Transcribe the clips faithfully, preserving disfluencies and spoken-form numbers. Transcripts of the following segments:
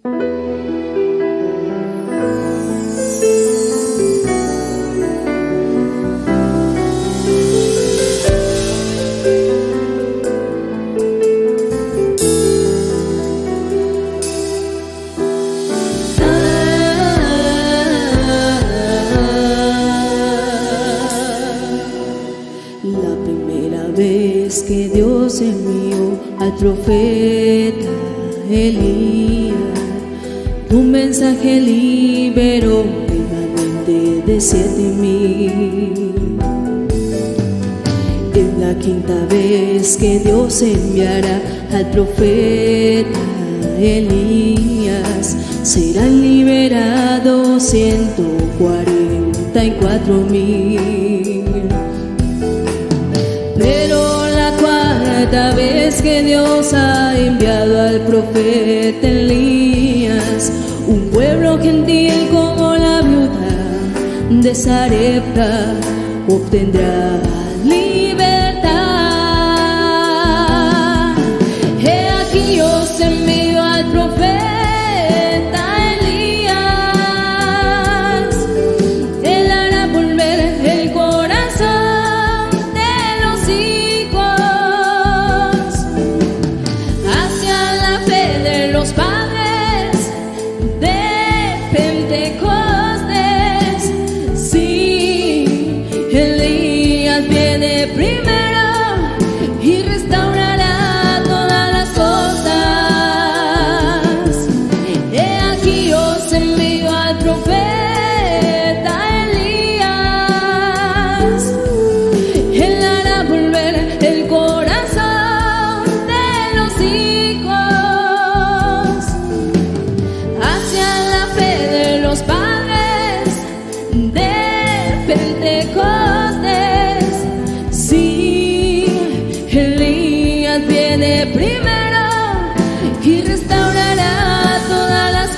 Que Dios envió al profeta Elías, un mensaje liberó remanente de siete mil. Es la quinta vez que Dios enviará al profeta Elías, serán liberados ciento cuarenta y cuatro mil. Pero cada vez que Dios ha enviado al profeta Elías, un pueblo gentil como la viuda de Sarepta obtendrá libertad. He aquí os envío al profeta Elías, él hará volver el corazón de los hijos los padres de Pentecostés. Sí, Elías viene primero y restaurará todas las cosas. He aquí os envío al profeta Elías, él hará volver el corazón de los hijos Pentecostés. Sí, Elías viene primero y restaurará todas las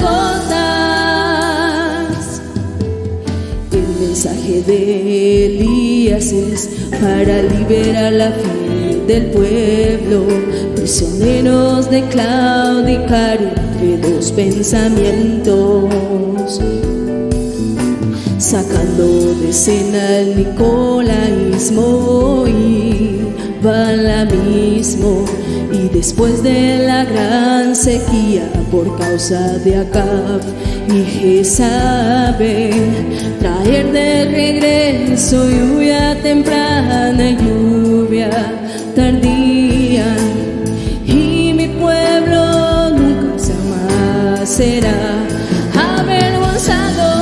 cosas. El mensaje de Elías es para liberar la fe del pueblo, prisioneros de claudicar entre dos pensamientos, sacando de escena el nicolaísmo y balamismo. Y después de la gran sequía por causa de Acab y Jezabel, traer de regreso lluvia temprana y lluvia tardía, y mi pueblo nunca jamás será avergonzado.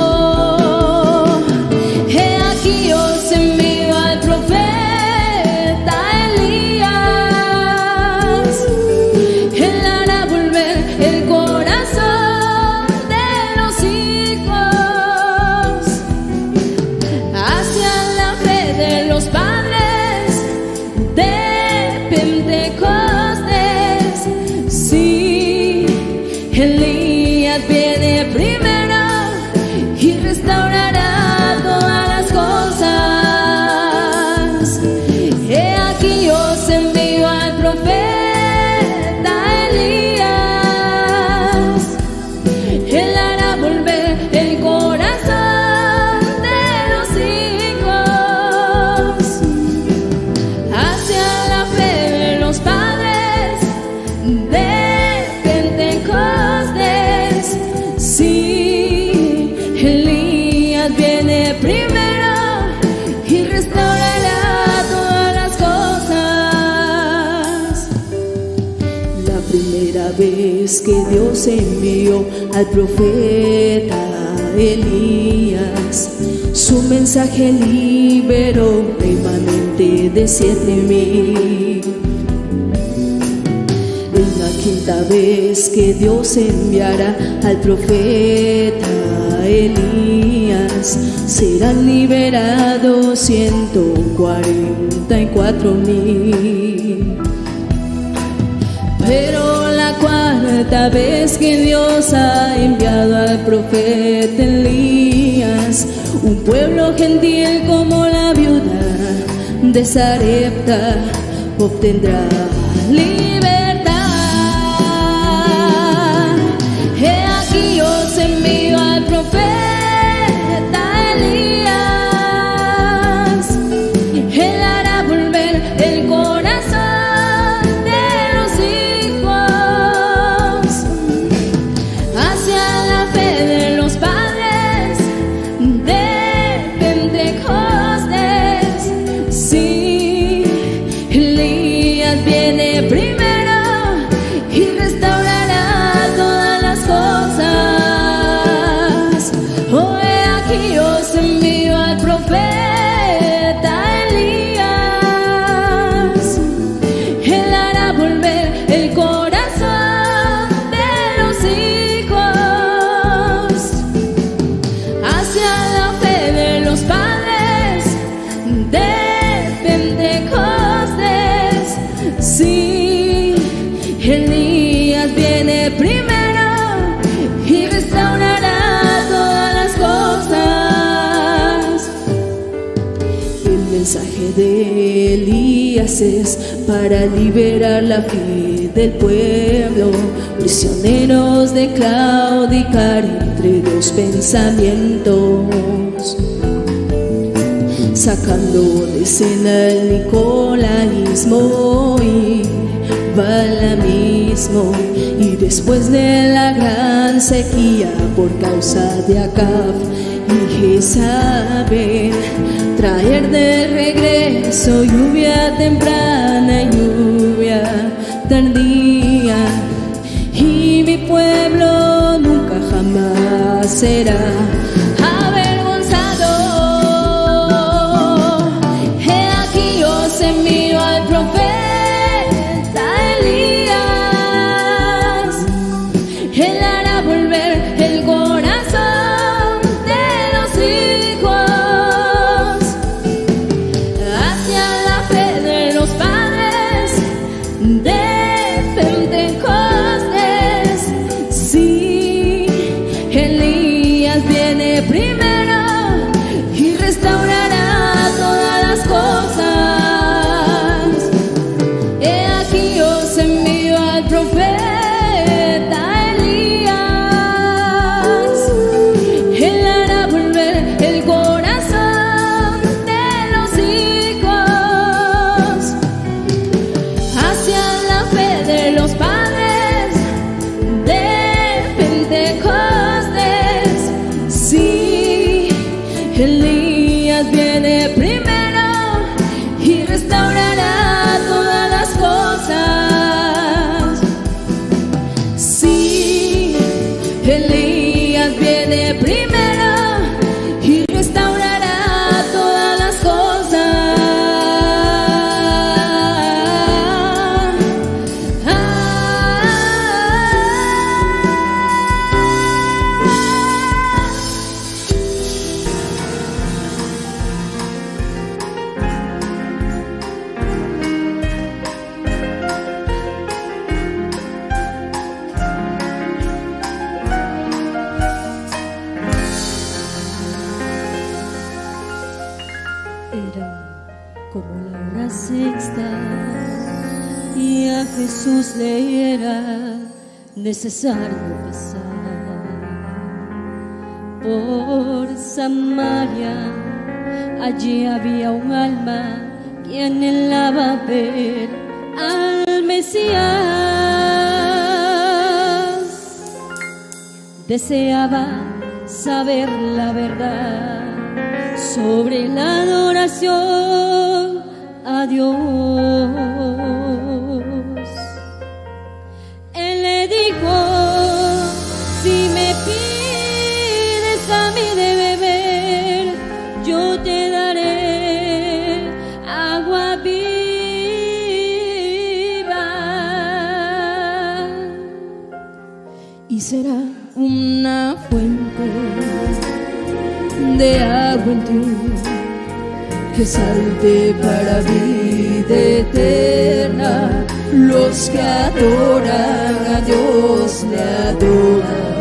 Elías viene primero y restaurará todas las cosas. He aquí os envío al profeta Elías, él hará volver el corazón de los hijos hacia la fe de los padres de Pentecostés. Sí, Elías viene primero y restaurará todas las cosas. La primera vez que Dios envió al profeta Elías, su mensaje liberó remanente de siete mil. La quinta vez que Dios enviará al profeta Elías, serán liberados ciento cuarenta y cuatro mil. Pero la cuarta vez que Dios ha enviado al profeta Elías, un pueblo gentil como la viuda de Sarepta obtendrá libertad. de Elías es para liberar la fe del pueblo, prisioneros de claudicar entre dos pensamientos, sacando de escena el nicolaísmo y balamismo, y después de la gran sequía por causa de Acab y Jezabel, traer de regreso lluvia temprana y lluvia tardía, y mi pueblo nunca jamás será avergonzado. He aquí yo os envío al profeta Elías, él hará volver el corazón de los hijos hacia la fe de los padres de Pentecostés. Sí, Elías viene primero y restaurará todas las cosas. He aquí os envío al profeta Elías, él hará volver el corazón de los hijos hacia la fe de los padres de Pentecostés. Sí, Elías viene primero y restaurará todas las cosas. Sí, Elías viene primero y restaurará todas las cosas. Ah, era como la hora sexta y a Jesús le era necesario pasar por Samaria. Allí había un alma que anhelaba ver al Mesías, deseaba saber la verdad sobre la adoración a Dios. Él le dijo: si me pides a mí de beber, yo te daré agua viva, y será una fuente de agua en ti que salte para vida eterna. Los que adoran a Dios le adoran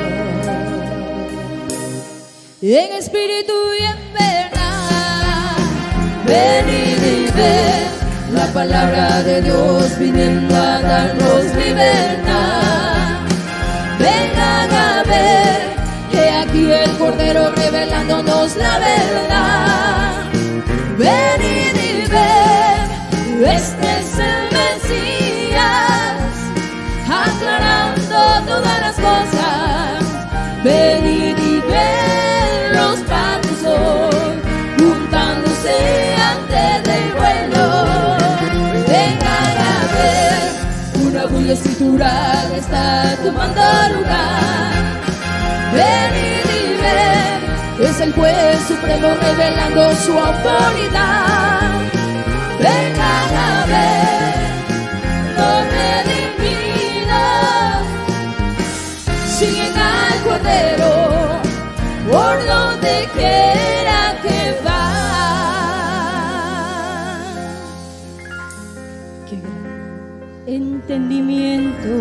en espíritu y en verdad. Venid y ved la palabra de Dios viniendo a darnos libertad. Vengan a ver, he aquí el Cordero revelándonos la verdad. Venid y ved, este es el Mesías, aclarando todas las cosas. Venid y ved los patos hoy juntándose antes del vuelo. Vengan a ver, una bulla escritural está tomando lugar. Venid y ved, es el juez supremo revelando su autoridad. Vengan a ver, los redimidos siguen al Cordero por donde quiera que va. Qué gran entendimiento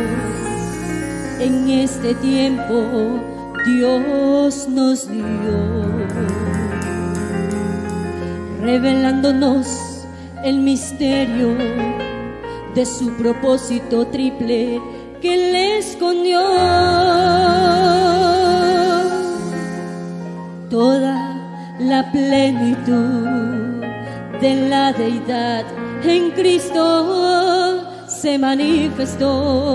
en este tiempo Dios nos dio. revelándonos el misterio de su propósito triple que Él escondió. Toda la plenitud de la deidad en Cristo se manifestó.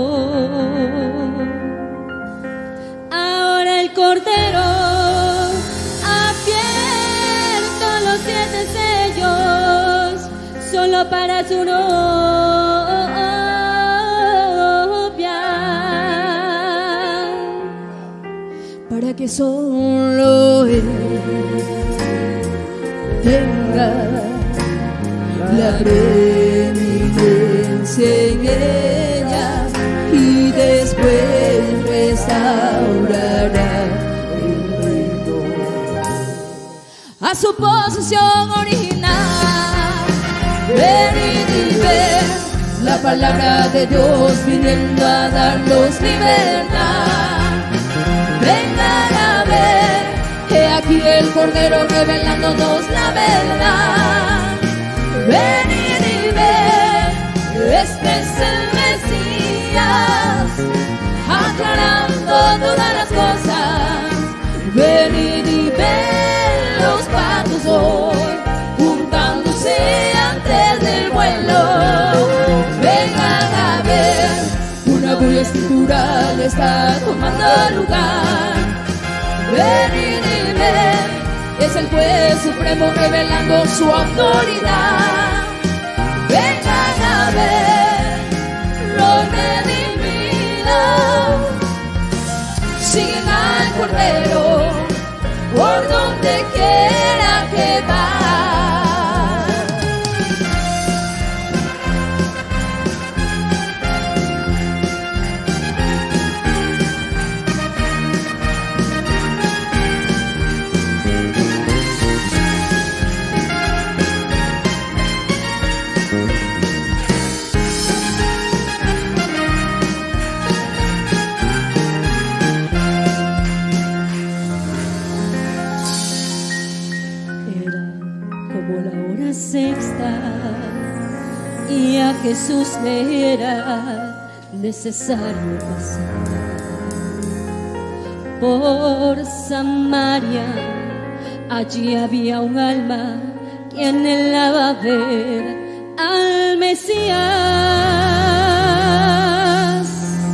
Ahora el Cordero ha abierto los siete sellos solo para su novia, para que solo Él tenga la preeminencia en ella y después restaurará el reino a su posición original. Venid y ver la palabra de Dios viniendo a darnos libertad. Vengan a ver que aquí el Cordero revelándonos la verdad. Venid y ver, este es el Mesías, aclarando todas las cosas. Venid y ver los patos hoy, juntándose antes del vuelo. Vengan a ver, una bulla escritural está tomando lugar. Venid y ver, es el juez supremo revelando su autoridad. Vengan a ver los redimidos, siguen al Cordero por donde quiera que va. Sexta, y a Jesús le era necesario pasar por Samaria. Allí había un alma que anhelaba ver al Mesías,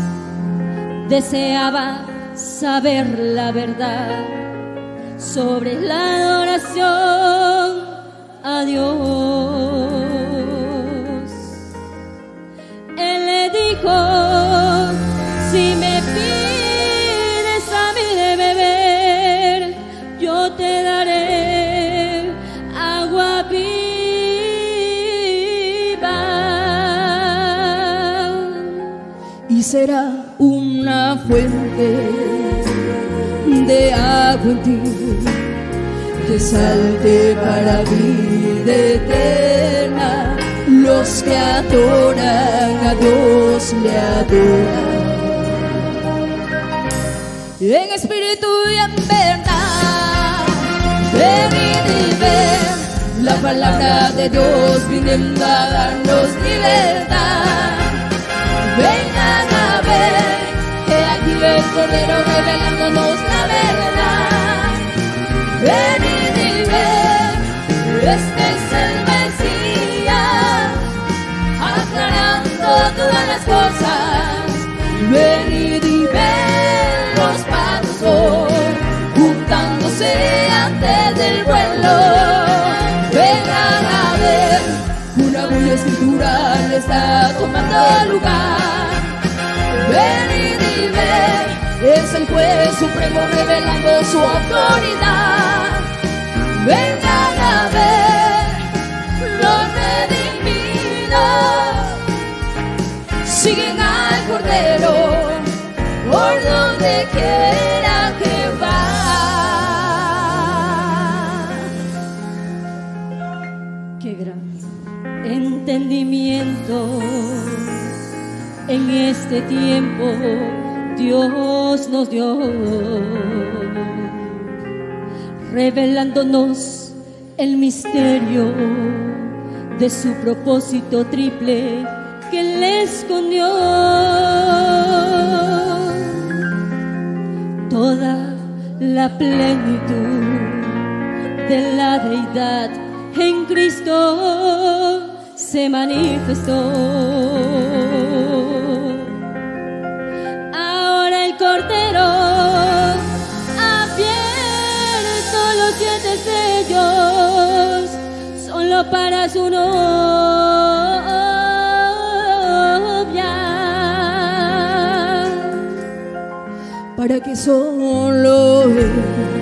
deseaba saber la verdad sobre la adoración a Dios. Él le dijo: si me pides a mí de beber, yo te daré agua viva, y será una fuente de agua en ti, que salte para vida eterna. Los que adoran a Dios le adoran en espíritu y en verdad. Venid y ver la palabra de Dios viniendo a darnos libertad. Vengan a ver que aquí el Cordero revelándonos la verdad. Venid y ver, este es el Mesías, aclarando todas las cosas. Venid y ver los patos hoy, juntándose antes del vuelo. Vengan a ver, una bulla escritural está tomando lugar. Venid y ver, es el juez supremo revelando su autoridad. Vengan a ver los redimidos, siguen al Cordero por donde quiera que va. Qué gran entendimiento en este tiempo Dios nos dio, revelándonos el misterio de su propósito triple que le escondió. Toda la plenitud de la deidad en Cristo se manifestó. Ahora el Cordero ha abierto los siete sellos solo para su novia, para que solo él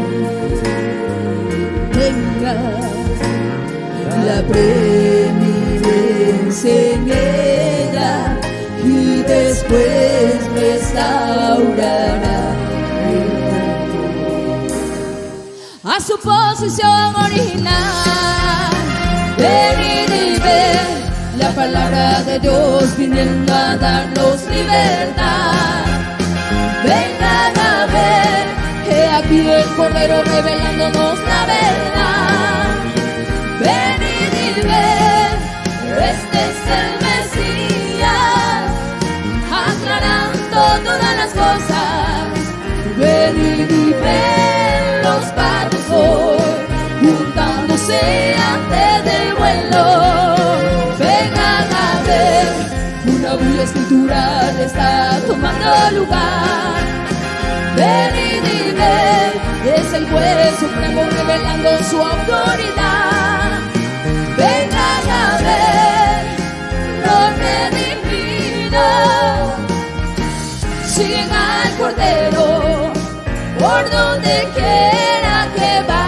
tenga la preeminencia en ella y después restaurará a su posición original. Venid y ver la palabra de Dios viniendo a darnos libertad. Vengan a ver que aquí el Cordero revelándonos la verdad. Venid y ver, este es el Mesías, aclarando todas las cosas. Venid y ver los barcos hoy juntándose antes del vuelo. Vengan a ver, una bulla escritural está tomando lugar. Venid y ver, es el juez supremo revelando su autoridad. Vengan a ver, los redimidos siguen al Cordero por donde quiera que va.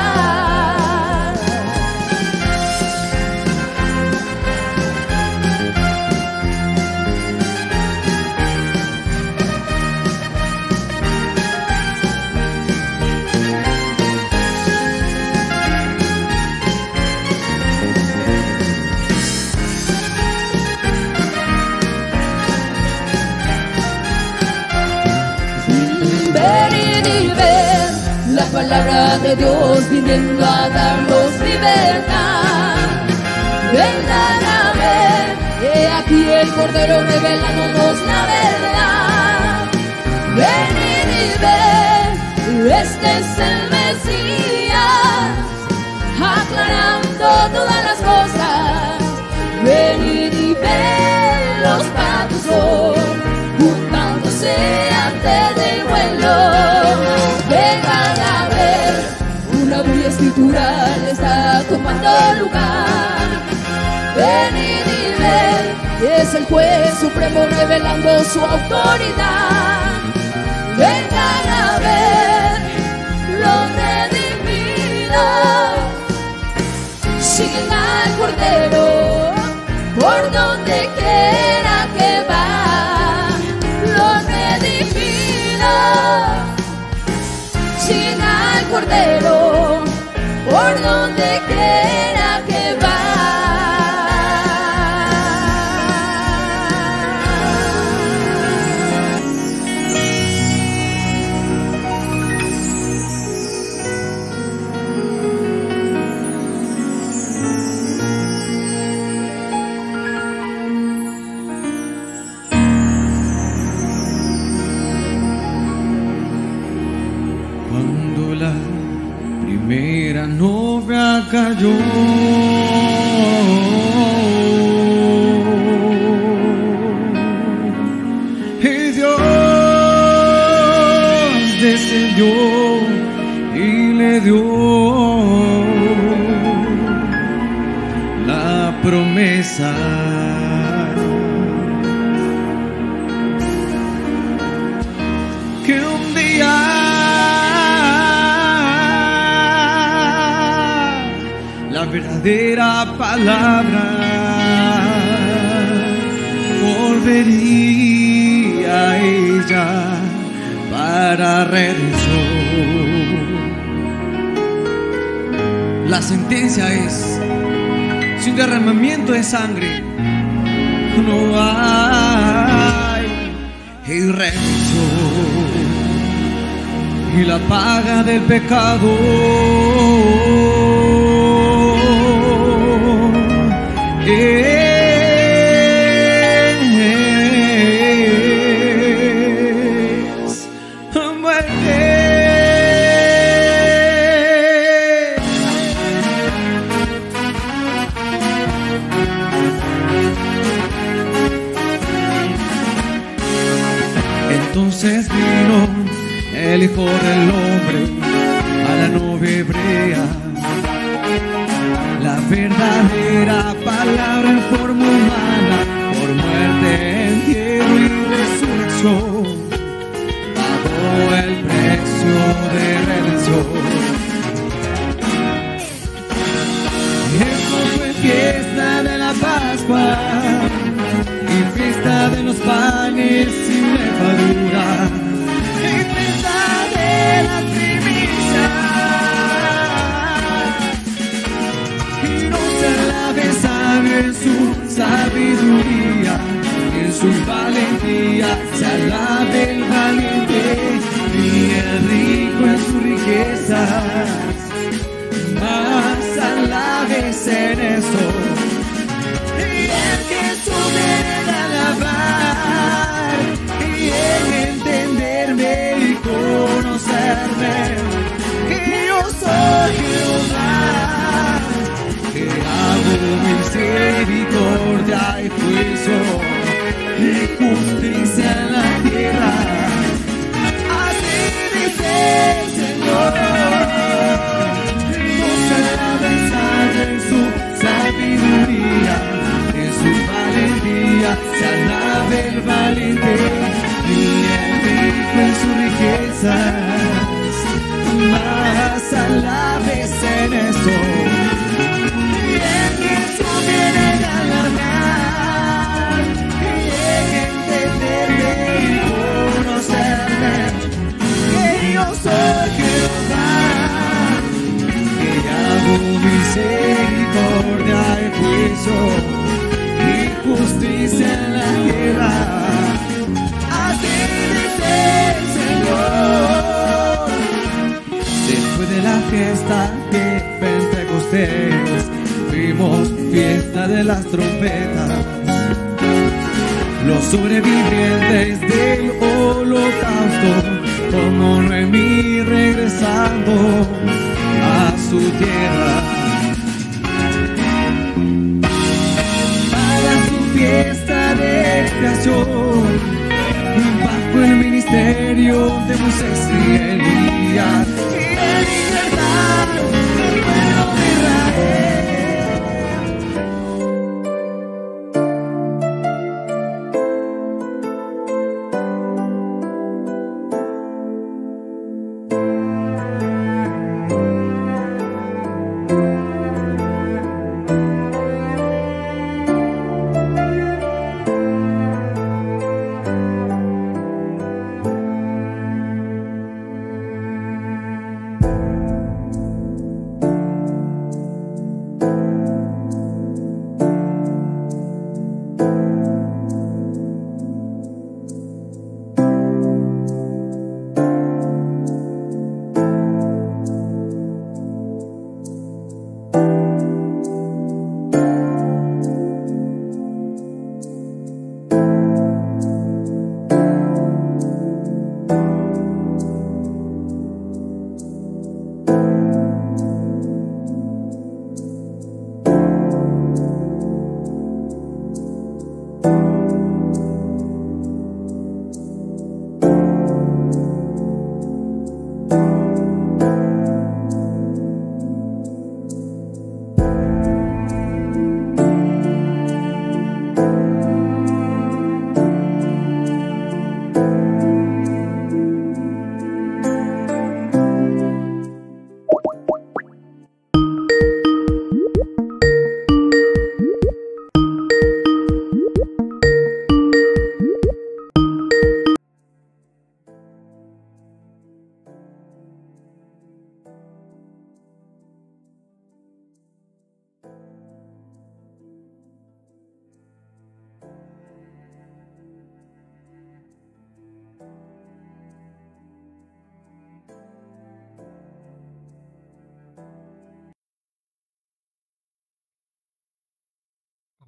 La palabra de Dios viniendo a darnos libertad. Vengan a ver, he aquí el Cordero revelándonos la verdad. Venid y ver, este es el Mesías, aclarando todas las cosas. Venid y ver los patos hoy juntándose antes del vuelo. Vengan a ver, una bulla escritural está tomando lugar. Venid y ver, es el juez supremo revelando su autoridad. Vengan a ver, los redimidos siguen al Cordero por donde quiera que va. Los redimidos siguen al Cordero por donde quiera que va. Primera novia cayó, y Dios descendió y le dio la promesa. Que un día la verdadera palabra volvería a ella para redención. La sentencia es: sin derramamiento de sangre no hay redención, y la paga del pecado Entonces vino el Hijo del Hombre a la novia hebrea, la verdadera palabra en forma humana, por muerte, entierro y resurrección, pagó el precio de redención. Esto fue fiesta de la Pascua y fiesta de los panes sin levadura, y fiesta de la primicia. Y no se alabe sabio en su sabiduría, y en su valentía se alabe el valiente, y el rico en sus riquezas, más alabes en eso. Y en entenderme y conocerme, que yo soy Jehová, que hago misericordia y juicio y justicia en la tierra. Así dice el Señor. No se alabe en su sabiduría, en su valentía se alabe el valiente, y el rico en sus riquezas, más alabes en eso. Y en Jesús viene a ganar, y en entenderme y conocerme, que yo soy Jehová, que hago misericordia y juicio, justicia en la tierra. Así dice el Señor. Después de la fiesta de Pentecostés, vimos fiesta de las trompetas. Los sobrevivientes del holocausto, como Noemí regresando a su tierra. Fiesta de expiación, bajo el ministerio de Moisés y Elías, y de libertad del pueblo de Israel.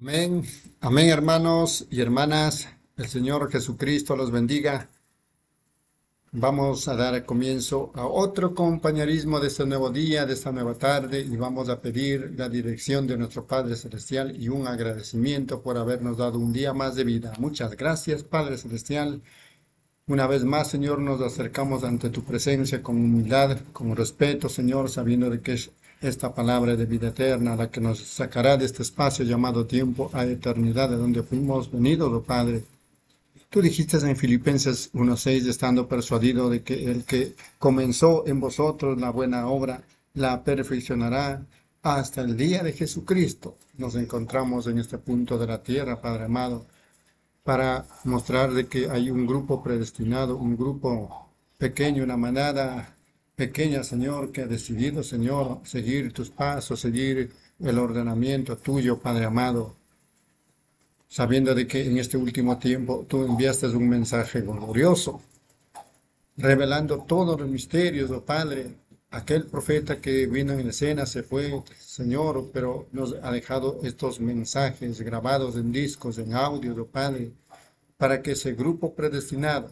Amén, amén hermanos y hermanas, el Señor Jesucristo los bendiga. Vamos a dar comienzo a otro compañerismo de este nuevo día, de esta nueva tarde, y vamos a pedir la dirección de nuestro Padre Celestial y un agradecimiento por habernos dado un día más de vida. Muchas gracias, Padre Celestial. Una vez más, Señor, nos acercamos ante tu presencia con humildad, con respeto, Señor, sabiendo de que es esta palabra de vida eterna la que nos sacará de este espacio llamado tiempo a eternidad, de donde fuimos venidos, oh Padre. Tú dijiste en Filipenses uno seis, estando persuadido de que el que comenzó en vosotros la buena obra, la perfeccionará hasta el día de Jesucristo. Nos encontramos en este punto de la tierra, Padre amado, para mostrar de que hay un grupo predestinado, un grupo pequeño, una manada pequeña, Señor, que ha decidido, Señor, seguir tus pasos, seguir el ordenamiento tuyo, Padre amado, sabiendo de que en este último tiempo tú enviaste un mensaje glorioso, revelando todos los misterios, oh Padre. Aquel profeta que vino en escena se fue, Señor, pero nos ha dejado estos mensajes grabados en discos, en audio, oh Padre, para que ese grupo predestinado,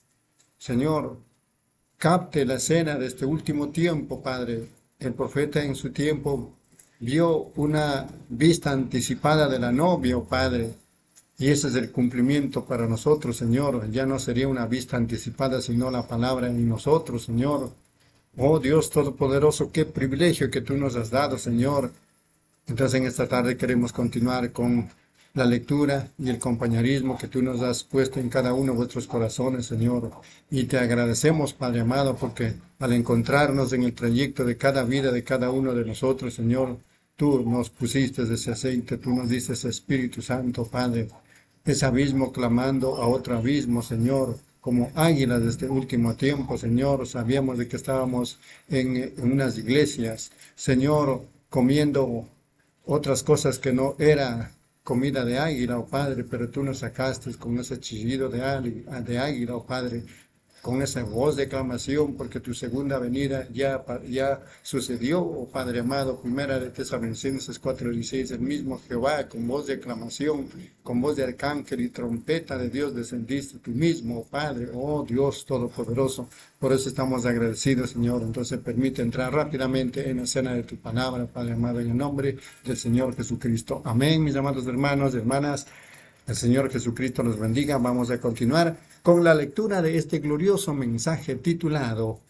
Señor, capte la escena de este último tiempo, Padre. El profeta en su tiempo vio una vista anticipada de la novia, oh Padre, y ese es el cumplimiento para nosotros, Señor. Ya no sería una vista anticipada, sino la palabra en nosotros, Señor. Oh Dios Todopoderoso, qué privilegio que tú nos has dado, Señor. Entonces en esta tarde queremos continuar con la lectura y el compañerismo que tú nos has puesto en cada uno de vuestros corazones, Señor. Y te agradecemos, Padre amado, porque al encontrarnos en el trayecto de cada vida de cada uno de nosotros, Señor, tú nos pusiste ese aceite, tú nos diste ese Espíritu Santo, Padre. Ese abismo clamando a otro abismo, Señor. Como águilas de este último tiempo, Señor, sabíamos de que estábamos en, en unas iglesias, Señor, comiendo otras cosas que no era comida de águila, oh Padre, pero tú nos sacaste con ese chillido de, águila, de águila, oh Padre, con esa voz de aclamación, porque tu segunda venida ya, ya sucedió, oh Padre amado. Primera de Tesalonicenses cuatro dieciséis, el mismo Jehová, con voz de aclamación, con voz de arcángel y trompeta de Dios descendiste tú mismo, oh Padre, oh Dios Todopoderoso. Por eso estamos agradecidos, Señor. Entonces permite entrar rápidamente en la escena de tu palabra, Padre amado, en el nombre del Señor Jesucristo. Amén, mis amados hermanos y hermanas. El Señor Jesucristo los bendiga. Vamos a continuar con la lectura de este glorioso mensaje titulado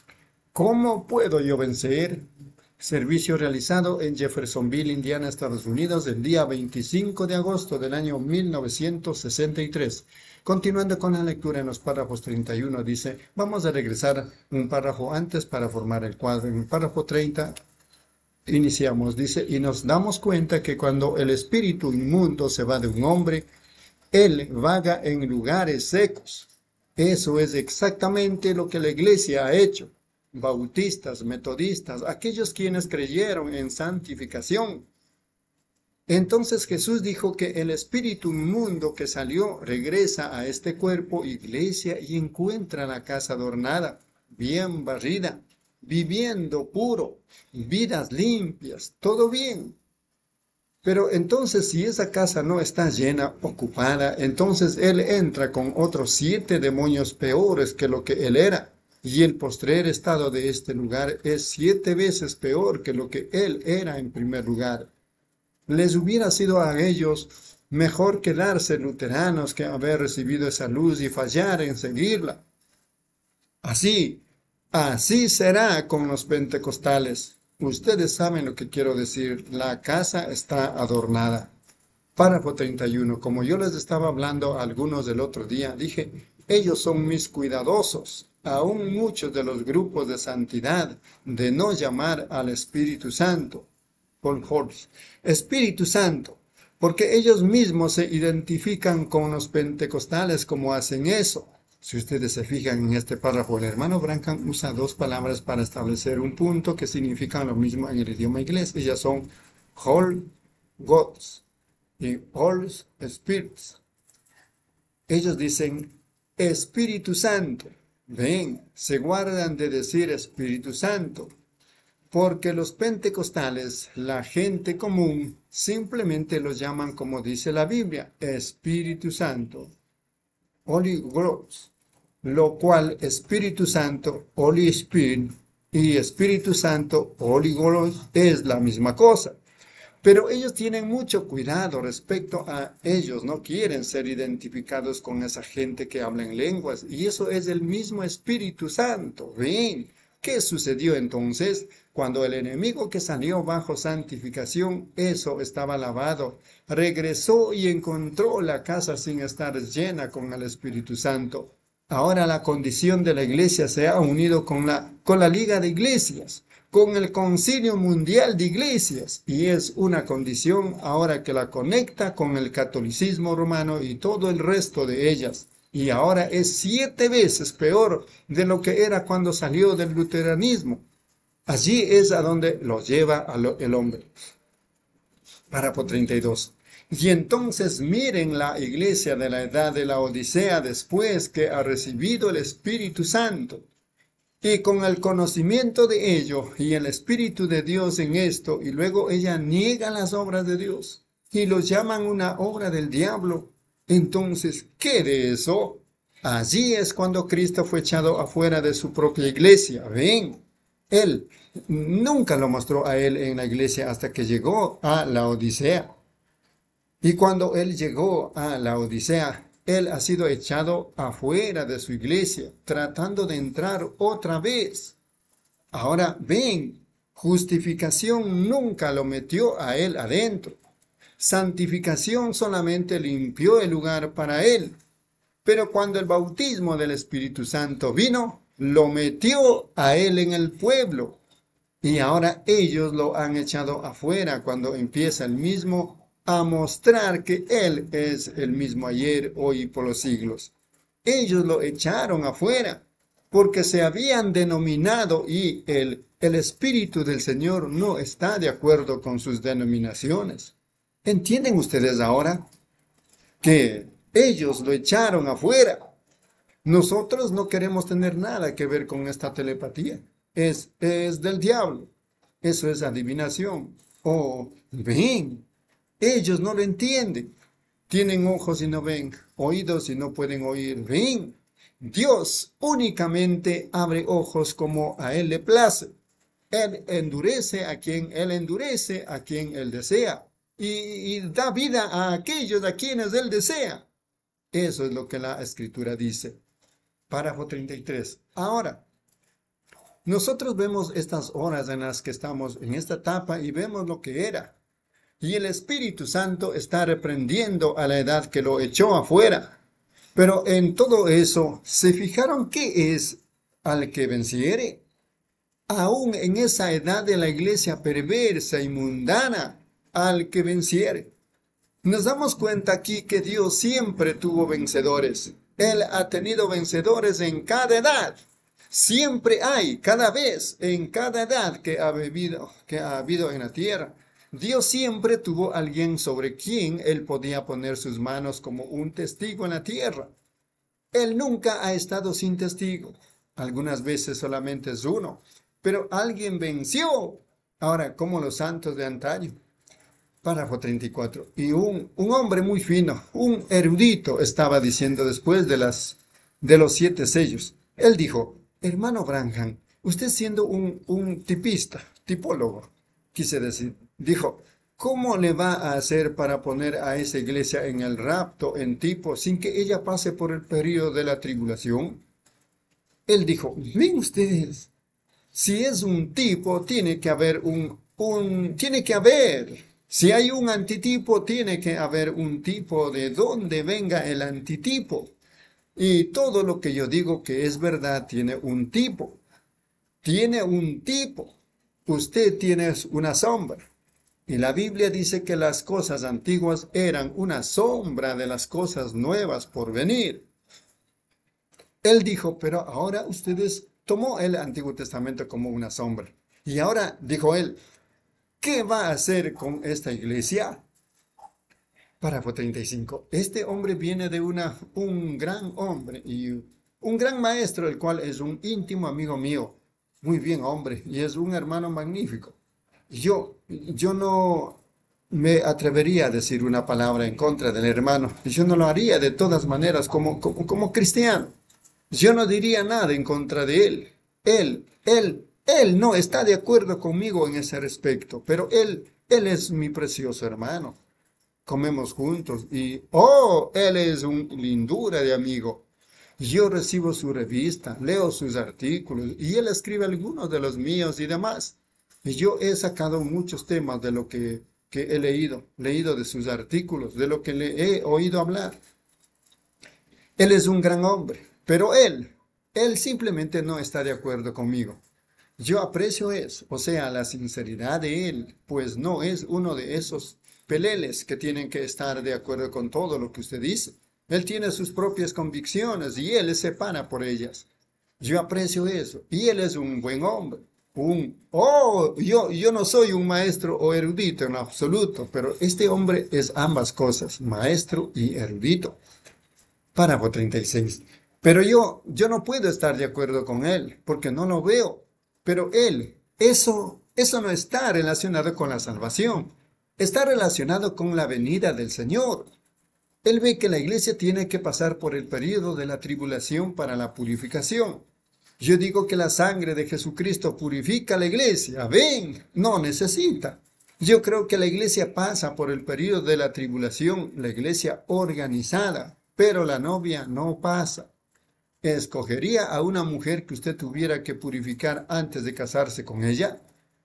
¿Cómo puedo yo vencer? Servicio realizado en Jeffersonville, Indiana, Estados Unidos, el día veinticinco de agosto del año mil novecientos sesenta y tres. Continuando con la lectura en los párrafos treinta y uno, dice, vamos a regresar un párrafo antes para formar el cuadro. En el párrafo treinta iniciamos, dice, y nos damos cuenta que cuando el espíritu inmundo se va de un hombre, él vaga en lugares secos. Eso es exactamente lo que la iglesia ha hecho. Bautistas, metodistas, aquellos quienes creyeron en santificación. Entonces Jesús dijo que el espíritu inmundo que salió regresa a este cuerpo, iglesia, y encuentra la casa adornada, bien barrida, viviendo puro, vidas limpias, todo bien. Pero entonces si esa casa no está llena, ocupada, entonces él entra con otros siete demonios peores que lo que él era. Y el postrer estado de este lugar es siete veces peor que lo que él era en primer lugar. Les hubiera sido a ellos mejor quedarse luteranos que haber recibido esa luz y fallar en seguirla. Así, así será con los pentecostales. Ustedes saben lo que quiero decir. La casa está adornada. Párrafo treinta y uno. Como yo les estaba hablando a algunos del otro día, dije, ellos son mis cuidadosos, aún muchos de los grupos de santidad, de no llamar al Espíritu Santo. Paul Holtz. Espíritu Santo, porque ellos mismos se identifican con los pentecostales como hacen eso. Si ustedes se fijan en este párrafo, el hermano Branham usa dos palabras para establecer un punto que significan lo mismo en el idioma inglés. Ellas son Holy Gods y Holy Spirits. Ellos dicen Espíritu Santo. Ven, se guardan de decir Espíritu Santo. porque los pentecostales, la gente común, simplemente los llaman, como dice la Biblia, Espíritu Santo, Holy Ghost, lo cual Espíritu Santo, Holy Spirit, y Espíritu Santo, Holy Ghost, es la misma cosa. Pero ellos tienen mucho cuidado respecto a ellos, no quieren ser identificados con esa gente que habla en lenguas, y eso es el mismo Espíritu Santo. ¿Ven? ¿Qué sucedió entonces? Cuando el enemigo que salió bajo santificación, eso estaba lavado, regresó y encontró la casa sin estar llena con el Espíritu Santo. Ahora la condición de la iglesia se ha unido con la, con la Liga de Iglesias, con el Concilio Mundial de Iglesias, y es una condición ahora que la conecta con el catolicismo romano y todo el resto de ellas. Y ahora es siete veces peor de lo que era cuando salió del luteranismo. Allí es a donde lo lleva el hombre. Párrafo treinta y dos. Y entonces miren la iglesia de la edad de la Odisea después que ha recibido el Espíritu Santo. Y con el conocimiento de ello y el Espíritu de Dios en esto, y luego ella niega las obras de Dios y lo llaman una obra del diablo. Entonces, ¿qué de eso? Allí es cuando Cristo fue echado afuera de su propia iglesia. Ven, Él nunca lo mostró a Él en la iglesia hasta que llegó a la Odisea. Y cuando Él llegó a la Odisea, Él ha sido echado afuera de su iglesia, tratando de entrar otra vez. Ahora, ven, justificación nunca lo metió a Él adentro. Santificación solamente limpió el lugar para Él. Pero cuando el bautismo del Espíritu Santo vino, lo metió a Él en el pueblo. Y ahora ellos lo han echado afuera cuando empieza el mismo a mostrar que Él es el mismo ayer, hoy y por los siglos. Ellos lo echaron afuera porque se habían denominado y el, el Espíritu del Señor no está de acuerdo con sus denominaciones. ¿Entienden ustedes ahora que ellos lo echaron afuera? Nosotros no queremos tener nada que ver con esta telepatía. Es, es del diablo. Eso es adivinación. Oh, ven. Ellos no lo entienden. Tienen ojos y no ven, oídos y no pueden oír. Ven. Dios únicamente abre ojos como a Él le place. Él endurece a quien Él endurece, a quien Él desea. Y, y da vida a aquellos a quienes Él desea. Eso es lo que la Escritura dice. Párrafo treinta y tres. Ahora, nosotros vemos estas horas en las que estamos en esta etapa y vemos lo que era. Y el Espíritu Santo está reprendiendo a la edad que lo echó afuera. Pero en todo eso, ¿se fijaron qué es al que venciere? Aún en esa edad de la iglesia perversa y mundana, al que venciere. Nos damos cuenta aquí que Dios siempre tuvo vencedores. Él ha tenido vencedores en cada edad. Siempre hay, cada vez, en cada edad que ha vivido, que ha habido en la tierra. Dios siempre tuvo alguien sobre quien Él podía poner sus manos como un testigo en la tierra. Él nunca ha estado sin testigo. Algunas veces solamente es uno. Pero alguien venció. Ahora, como los santos de antaño. Párrafo treinta y cuatro. Y un, un hombre muy fino, un erudito, estaba diciendo después de, las, de los siete sellos. Él dijo, hermano Branham, usted siendo un, un tipista, tipólogo, quise decir, dijo, ¿cómo le va a hacer para poner a esa iglesia en el rapto en tipo sin que ella pase por el periodo de la tribulación? Él dijo, ven ustedes, si es un tipo, tiene que haber un, un, tiene que haber, si hay un antitipo, tiene que haber un tipo de donde venga el antitipo. Y todo lo que yo digo que es verdad tiene un tipo, tiene un tipo. Usted tiene una sombra. Y la Biblia dice que las cosas antiguas eran una sombra de las cosas nuevas por venir. Él dijo, pero ahora ustedes tomó el Antiguo Testamento como una sombra. Y ahora, dijo él, ¿qué va a hacer con esta iglesia? Párrafo treinta y cinco. Este hombre viene de una, un gran hombre y un gran maestro, el cual es un íntimo amigo mío. Muy bien, hombre, y es un hermano magnífico. Yo, yo no me atrevería a decir una palabra en contra del hermano. Yo no lo haría de todas maneras como, como, como cristiano. Yo no diría nada en contra de él. Él, él, él no está de acuerdo conmigo en ese respecto, pero él, él es mi precioso hermano. Comemos juntos y, oh, él es un lindura de amigo. Yo recibo su revista, leo sus artículos y él escribe algunos de los míos y demás. Y yo he sacado muchos temas de lo que, que he leído, leído de sus artículos, de lo que le he oído hablar. Él es un gran hombre, pero él, él simplemente no está de acuerdo conmigo. Yo aprecio eso, o sea, la sinceridad de él, pues no es uno de esos peleles que tienen que estar de acuerdo con todo lo que usted dice. Él tiene sus propias convicciones y él se pana por ellas. Yo aprecio eso. Y él es un buen hombre. Un, oh, yo, yo no soy un maestro o erudito en absoluto, pero este hombre es ambas cosas, maestro y erudito. Párrafo treinta y seis. Pero yo, yo no puedo estar de acuerdo con él, porque no lo veo. Pero él, eso, eso no está relacionado con la salvación. Está relacionado con la venida del Señor. Él ve que la iglesia tiene que pasar por el periodo de la tribulación para la purificación. Yo digo que la sangre de Jesucristo purifica a la iglesia. Ven, no necesita. Yo creo que la iglesia pasa por el periodo de la tribulación, la iglesia organizada, pero la novia no pasa. ¿Escogería a una mujer que usted tuviera que purificar antes de casarse con ella?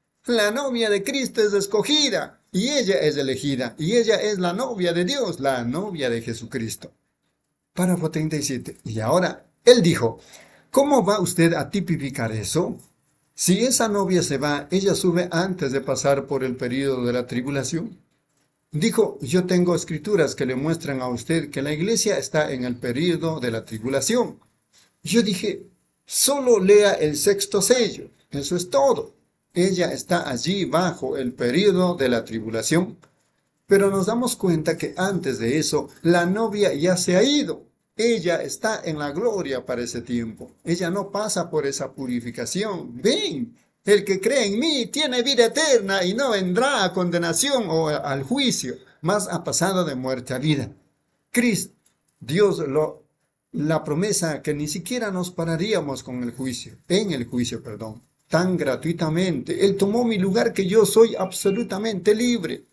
La novia de Cristo es escogida y ella es elegida y ella es la novia de Dios, la novia de Jesucristo. Párrafo treinta y siete. Y ahora, él dijo, ¿cómo va usted a tipificar eso? Si esa novia se va, ella sube antes de pasar por el periodo de la tribulación. Dijo, yo tengo escrituras que le muestran a usted que la iglesia está en el periodo de la tribulación. Yo dije, solo lea el sexto sello, eso es todo. Ella está allí bajo el periodo de la tribulación. Pero nos damos cuenta que antes de eso, la novia ya se ha ido. Ella está en la gloria para ese tiempo. Ella no pasa por esa purificación. Ven, el que cree en mí tiene vida eterna y no vendrá a condenación o al juicio, mas ha pasado de muerte a vida. Cristo, Dios lo, la promesa que ni siquiera nos pararíamos con el juicio, en el juicio, perdón. Tan gratuitamente. Él tomó mi lugar que yo soy absolutamente libre.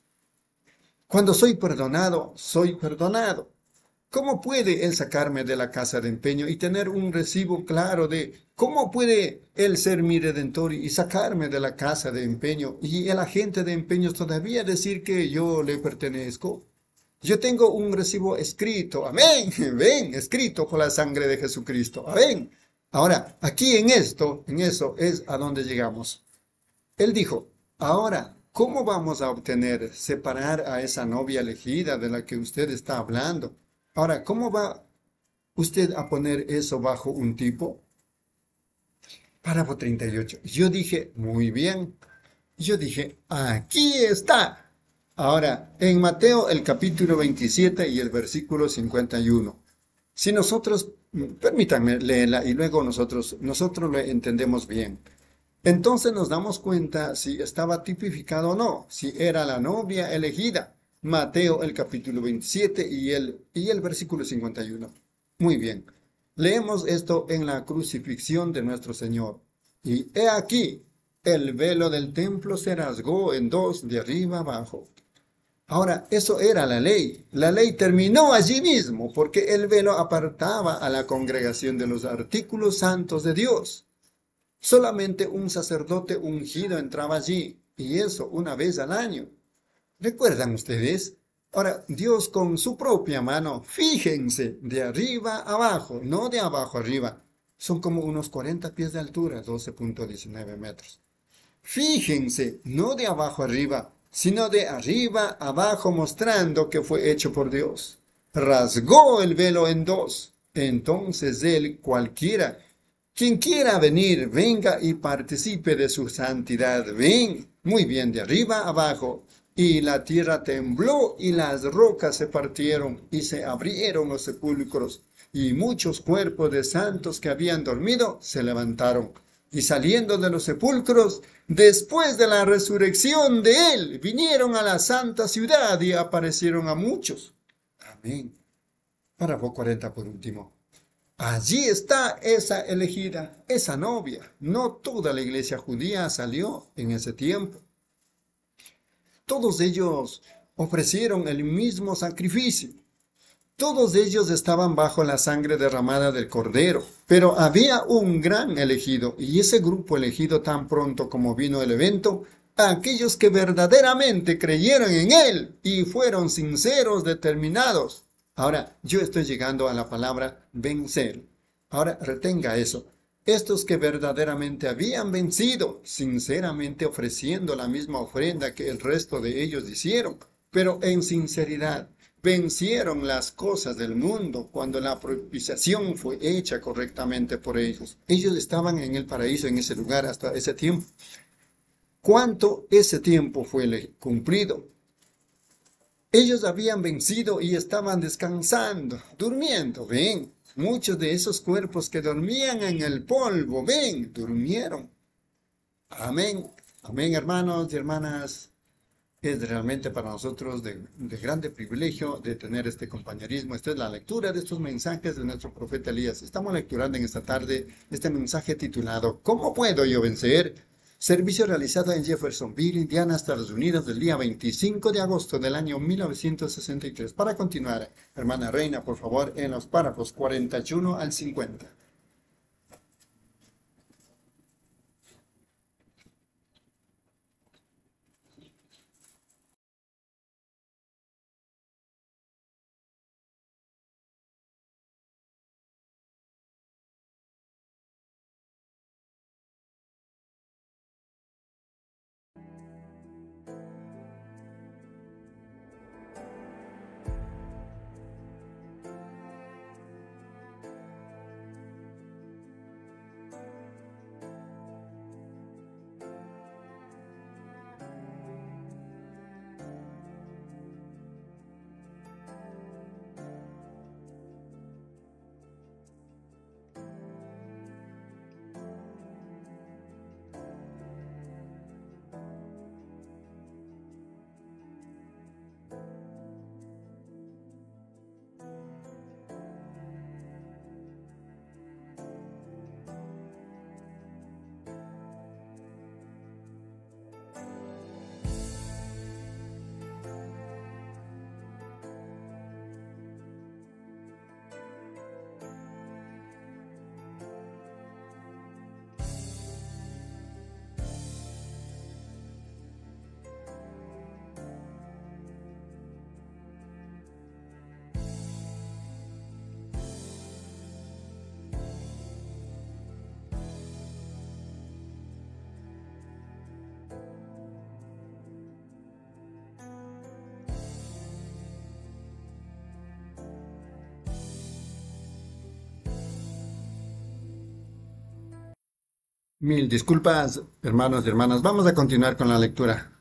Cuando soy perdonado, soy perdonado. ¿Cómo puede Él sacarme de la casa de empeño y tener un recibo claro de cómo puede Él ser mi redentor y sacarme de la casa de empeño y el agente de empeños todavía decir que yo le pertenezco? Yo tengo un recibo escrito, amén, ven, escrito por la sangre de Jesucristo, amén. Ahora, aquí en esto, en eso es a donde llegamos. Él dijo, ahora, ¿cómo vamos a obtener, separar a esa novia elegida de la que usted está hablando? Ahora, ¿cómo va usted a poner eso bajo un tipo? Párrafo treinta y ocho. Yo dije, muy bien. Yo dije, aquí está. Ahora, en Mateo el capítulo veintisiete y el versículo cincuenta y uno. Si nosotros, permítanme leerla y luego nosotros, nosotros lo entendemos bien. Entonces nos damos cuenta si estaba tipificado o no, si era la novia elegida. Mateo el capítulo veintisiete y el, y el versículo cincuenta y uno. Muy bien. Leemos esto en la crucifixión de nuestro Señor. Y he aquí, el velo del templo se rasgó en dos de arriba abajo. Ahora, eso era la ley. La ley terminó allí mismo porque el velo apartaba a la congregación de los artículos santos de Dios. Solamente un sacerdote ungido entraba allí, y eso una vez al año. ¿Recuerdan ustedes? Ahora, Dios con su propia mano, fíjense, de arriba abajo, no de abajo arriba. Son como unos cuarenta pies de altura, doce punto diecinueve metros. Fíjense, no de abajo arriba, sino de arriba abajo, mostrando que fue hecho por Dios. Rasgó el velo en dos. Entonces él, cualquiera, quien quiera venir, venga y participe de su santidad. Ven, muy bien, de arriba abajo. Y la tierra tembló y las rocas se partieron y se abrieron los sepulcros. Y muchos cuerpos de santos que habían dormido se levantaron. Y saliendo de los sepulcros, después de la resurrección de él, vinieron a la santa ciudad y aparecieron a muchos. Amén. Párrafo cuarenta por último. Allí está esa elegida, esa novia. No toda la iglesia judía salió en ese tiempo. Todos ellos ofrecieron el mismo sacrificio. Todos ellos estaban bajo la sangre derramada del Cordero, pero había un gran elegido, y ese grupo elegido tan pronto como vino el evento, aquellos que verdaderamente creyeron en él y fueron sinceros, determinados. Ahora, yo estoy llegando a la palabra vencer. Ahora, retenga eso. Estos que verdaderamente habían vencido, sinceramente ofreciendo la misma ofrenda que el resto de ellos hicieron, pero en sinceridad, vencieron las cosas del mundo cuando la propiciación fue hecha correctamente por ellos. Ellos estaban en el paraíso en ese lugar hasta ese tiempo. ¿Cuánto ese tiempo fue cumplido? Ellos habían vencido y estaban descansando, durmiendo, ven. Muchos de esos cuerpos que dormían en el polvo, ven, durmieron. Amén, amén, hermanos y hermanas. Es realmente para nosotros de, de grande privilegio de tener este compañerismo. Esta es la lectura de estos mensajes de nuestro profeta Elías. Estamos lecturando en esta tarde este mensaje titulado ¿Cómo puedo yo vencer? Servicio realizado en Jeffersonville, Indiana, Estados Unidos, del día veinticinco de agosto del año mil novecientos sesenta y tres. Para continuar, hermana Reina, por favor, en los párrafos cuarenta y uno al cincuenta. Mil disculpas, hermanos y hermanas. Vamos a continuar con la lectura.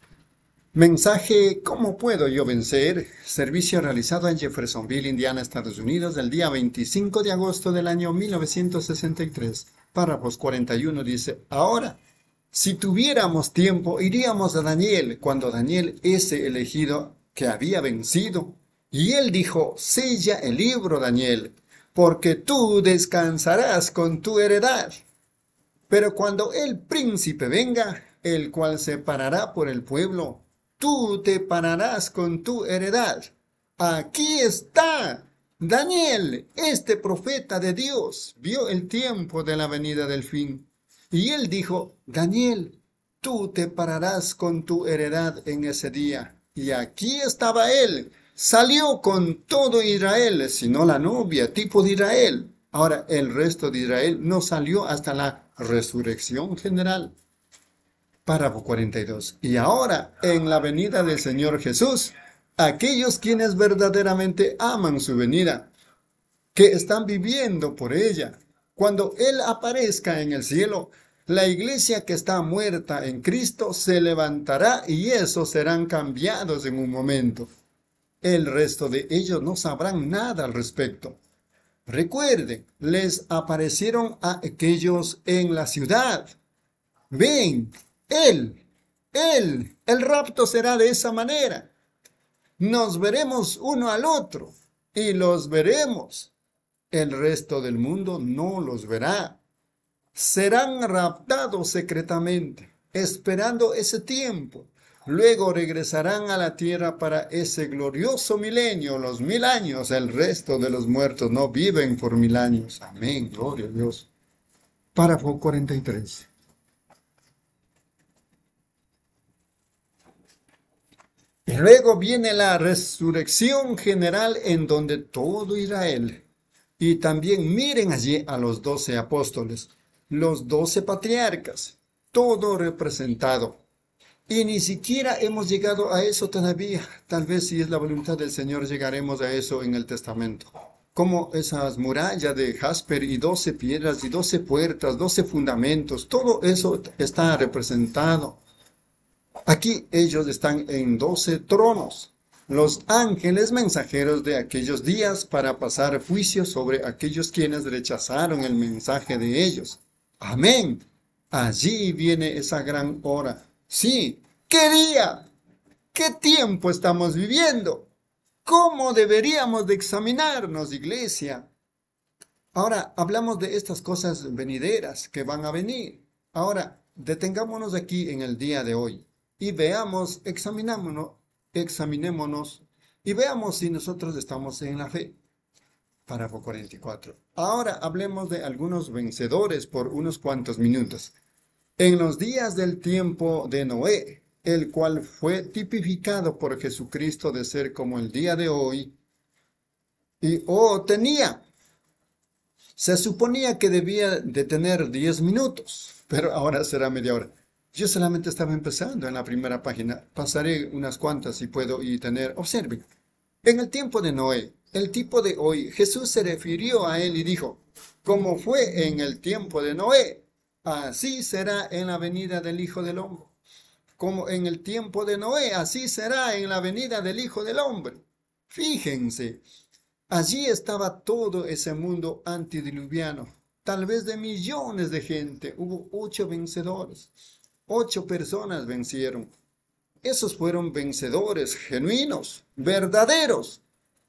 Mensaje, ¿cómo puedo yo vencer? Servicio realizado en Jeffersonville, Indiana, Estados Unidos, el día veinticinco de agosto del año mil novecientos sesenta y tres. Párrafos cuarenta y uno dice, ahora, si tuviéramos tiempo, iríamos a Daniel, cuando Daniel, ese elegido que había vencido, y él dijo, sella el libro, Daniel, porque tú descansarás con tu heredad. Pero cuando el príncipe venga, el cual se parará por el pueblo, tú te pararás con tu heredad. Aquí está. Daniel, este profeta de Dios, vio el tiempo de la venida del fin. Y él dijo, Daniel, tú te pararás con tu heredad en ese día. Y aquí estaba él. Salió con todo Israel, sino la novia, tipo de Israel. Ahora, el resto de Israel no salió hasta la resurrección general. Párrafo cuarenta y dos. Y ahora, en la venida del Señor Jesús, aquellos quienes verdaderamente aman su venida, que están viviendo por ella, cuando Él aparezca en el cielo, la iglesia que está muerta en Cristo se levantará y esos serán cambiados en un momento. El resto de ellos no sabrán nada al respecto. Recuerden, les aparecieron a aquellos en la ciudad. Ven, él, él, el rapto será de esa manera. Nos veremos uno al otro y los veremos. El resto del mundo no los verá. Serán raptados secretamente, esperando ese tiempo. Luego regresarán a la tierra para ese glorioso milenio, los mil años. El resto de los muertos no viven por mil años. Amén, gloria a Dios. Párrafo cuarenta y tres. Y luego viene la resurrección general en donde todo Israel. Y también miren allí a los doce apóstoles, los doce patriarcas, todo representado. Y ni siquiera hemos llegado a eso todavía. Tal vez si es la voluntad del Señor llegaremos a eso en el testamento. Como esas murallas de jasper y doce piedras y doce puertas, doce fundamentos, todo eso está representado. Aquí ellos están en doce tronos, los ángeles mensajeros de aquellos días para pasar juicio sobre aquellos quienes rechazaron el mensaje de ellos. Amén. Allí viene esa gran hora. Sí, ¿qué día? ¿Qué tiempo estamos viviendo? ¿Cómo deberíamos de examinarnos, iglesia? Ahora, hablamos de estas cosas venideras que van a venir. Ahora, detengámonos aquí en el día de hoy. Y veamos, examinémonos, examinémonos y veamos si nosotros estamos en la fe. Párrafo cuarenta y cuatro. Ahora hablemos de algunos vencedores por unos cuantos minutos. En los días del tiempo de Noé, el cual fue tipificado por Jesucristo de ser como el día de hoy, y oh, tenía, se suponía que debía de tener diez minutos, pero ahora será media hora. Yo solamente estaba empezando en la primera página. Pasaré unas cuantas si puedo y tener. Observen. En el tiempo de Noé, el tipo de hoy, Jesús se refirió a él y dijo, como fue en el tiempo de Noé, así será en la venida del Hijo del Hombre. Como en el tiempo de Noé, así será en la venida del Hijo del Hombre. Fíjense, allí estaba todo ese mundo antediluviano, tal vez de millones de gente. Hubo ocho vencedores. Ocho personas vencieron. Esos fueron vencedores genuinos, verdaderos.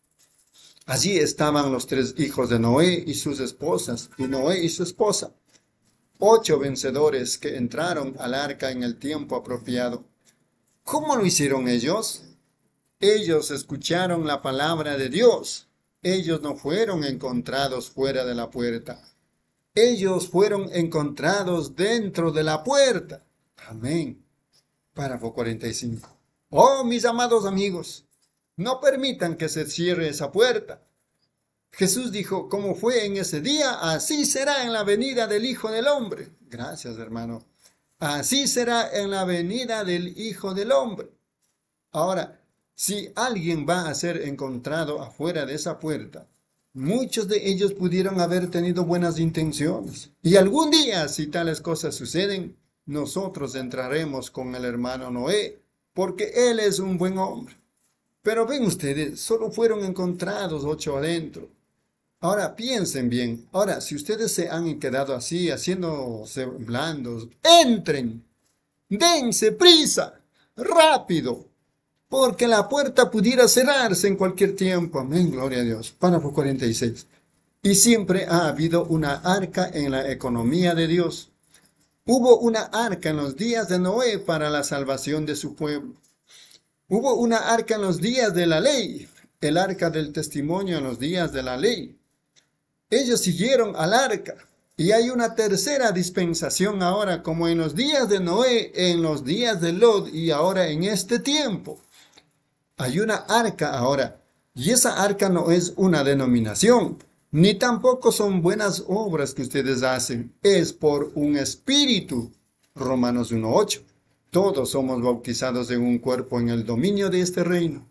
Allí estaban los tres hijos de Noé y sus esposas, y Noé y su esposa. Ocho vencedores que entraron al arca en el tiempo apropiado. ¿Cómo lo hicieron ellos? Ellos escucharon la palabra de Dios. Ellos no fueron encontrados fuera de la puerta. Ellos fueron encontrados dentro de la puerta. Amén. Párrafo cuarenta y cinco. Oh, mis amados amigos, no permitan que se cierre esa puerta. Jesús dijo, como fue en ese día, así será en la venida del Hijo del Hombre. Gracias, hermano. Así será en la venida del Hijo del Hombre. Ahora, si alguien va a ser encontrado afuera de esa puerta, muchos de ellos pudieron haber tenido buenas intenciones. Y algún día, si tales cosas suceden, nosotros entraremos con el hermano Noé, porque él es un buen hombre. Pero ven ustedes, solo fueron encontrados ocho adentro. Ahora piensen bien. Ahora, si ustedes se han quedado así, haciéndose blandos, entren, dense prisa, rápido, porque la puerta pudiera cerrarse en cualquier tiempo. Amén, gloria a Dios. Párrafo cuarenta y seis. Y siempre ha habido una arca en la economía de Dios. Hubo una arca en los días de Noé para la salvación de su pueblo. Hubo una arca en los días de la ley, el arca del testimonio en los días de la ley. Ellos siguieron al arca. Y hay una tercera dispensación ahora, como en los días de Noé, en los días de Lot y ahora en este tiempo. Hay una arca ahora. Y esa arca no es una denominación. Ni tampoco son buenas obras que ustedes hacen. Es por un espíritu. Romanos uno ocho. Todos somos bautizados en un cuerpo en el dominio de este reino.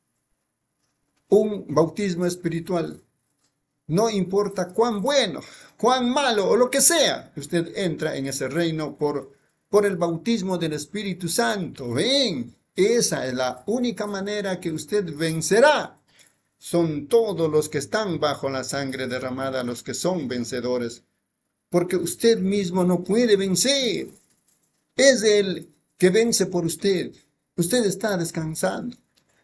Un bautismo espiritual. No importa cuán bueno, cuán malo o lo que sea. Usted entra en ese reino por, por el bautismo del Espíritu Santo. Ven, esa es la única manera que usted vencerá. son todos los que están bajo la sangre derramada los que son vencedores. Porque usted mismo no puede vencer. Es Él que vence por usted. Usted está descansando.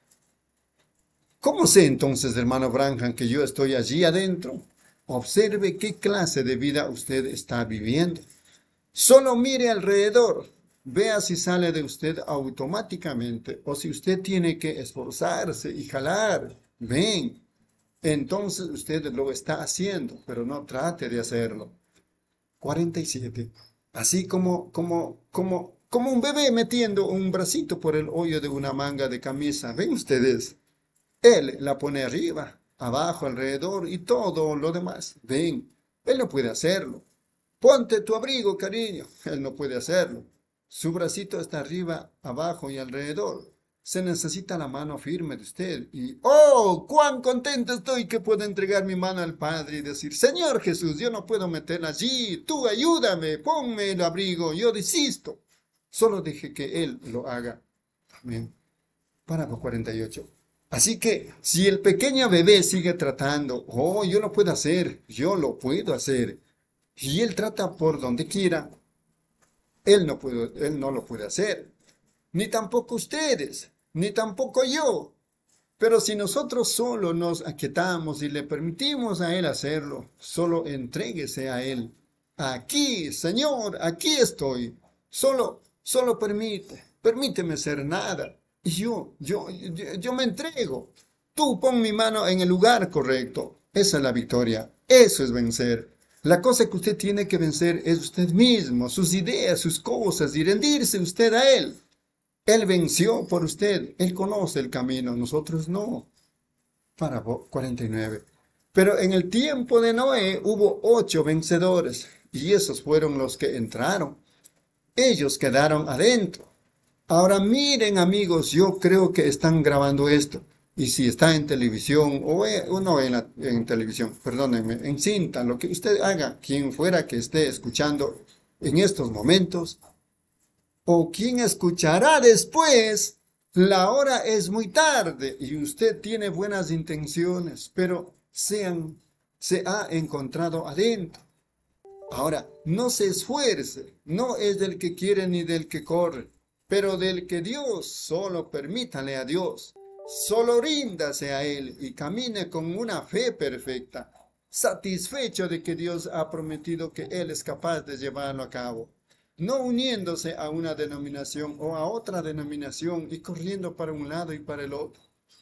¿Cómo sé entonces, hermano Branham, que yo estoy allí adentro? Observe qué clase de vida usted está viviendo. Solo mire alrededor. Vea si sale de usted automáticamente o si usted tiene que esforzarse y jalar. Ven. Entonces usted lo está haciendo, pero no trate de hacerlo. cuarenta y siete. Así como, como, como, como un bebé metiendo un bracito por el hoyo de una manga de camisa. ¿Ven ustedes? Él la pone arriba, abajo, alrededor y todo lo demás. Ven, él no puede hacerlo. Ponte tu abrigo, cariño. Él no puede hacerlo. Su bracito está arriba, abajo y alrededor. Se necesita la mano firme de usted. Y, ¡oh, cuán contento estoy que puedo entregar mi mano al Padre y decir, Señor Jesús, yo no puedo meterla allí. Tú ayúdame, ponme el abrigo, yo desisto. Solo deje que Él lo haga. Amén. Párrafo cuarenta y ocho. Así que, si el pequeño bebé sigue tratando, oh, yo lo puedo hacer, yo lo puedo hacer. Y él trata por donde quiera, él no puede, él no lo puede hacer. Ni tampoco ustedes, ni tampoco yo. Pero si nosotros solo nos aquietamos y le permitimos a Él hacerlo, solo entréguese a Él. Aquí, Señor, aquí estoy. Solo, solo permite, permíteme ser nada. Y yo, yo, yo, yo me entrego. Tú pon mi mano en el lugar correcto. Esa es la victoria. Eso es vencer. La cosa que usted tiene que vencer es usted mismo, sus ideas, sus cosas, y rendirse usted a Él. Él venció por usted. Él conoce el camino, nosotros no. Párrafo cuarenta y nueve. Pero en el tiempo de Noé hubo ocho vencedores, y esos fueron los que entraron. Ellos quedaron adentro. Ahora miren, amigos, yo creo que están grabando esto. Y si está en televisión, o, o no en, la, en televisión, perdónenme, en cinta, lo que usted haga, quien fuera que esté escuchando en estos momentos, o quien escuchará después, la hora es muy tarde y usted tiene buenas intenciones, pero sean, se ha encontrado adentro. Ahora, no se esfuerce, no es del que quiere ni del que corre, pero del que Dios, solo permítale a Dios. Solo ríndase a Él y camine con una fe perfecta, satisfecho de que Dios ha prometido que Él es capaz de llevarlo a cabo, no uniéndose a una denominación o a otra denominación y corriendo para un lado y para el otro,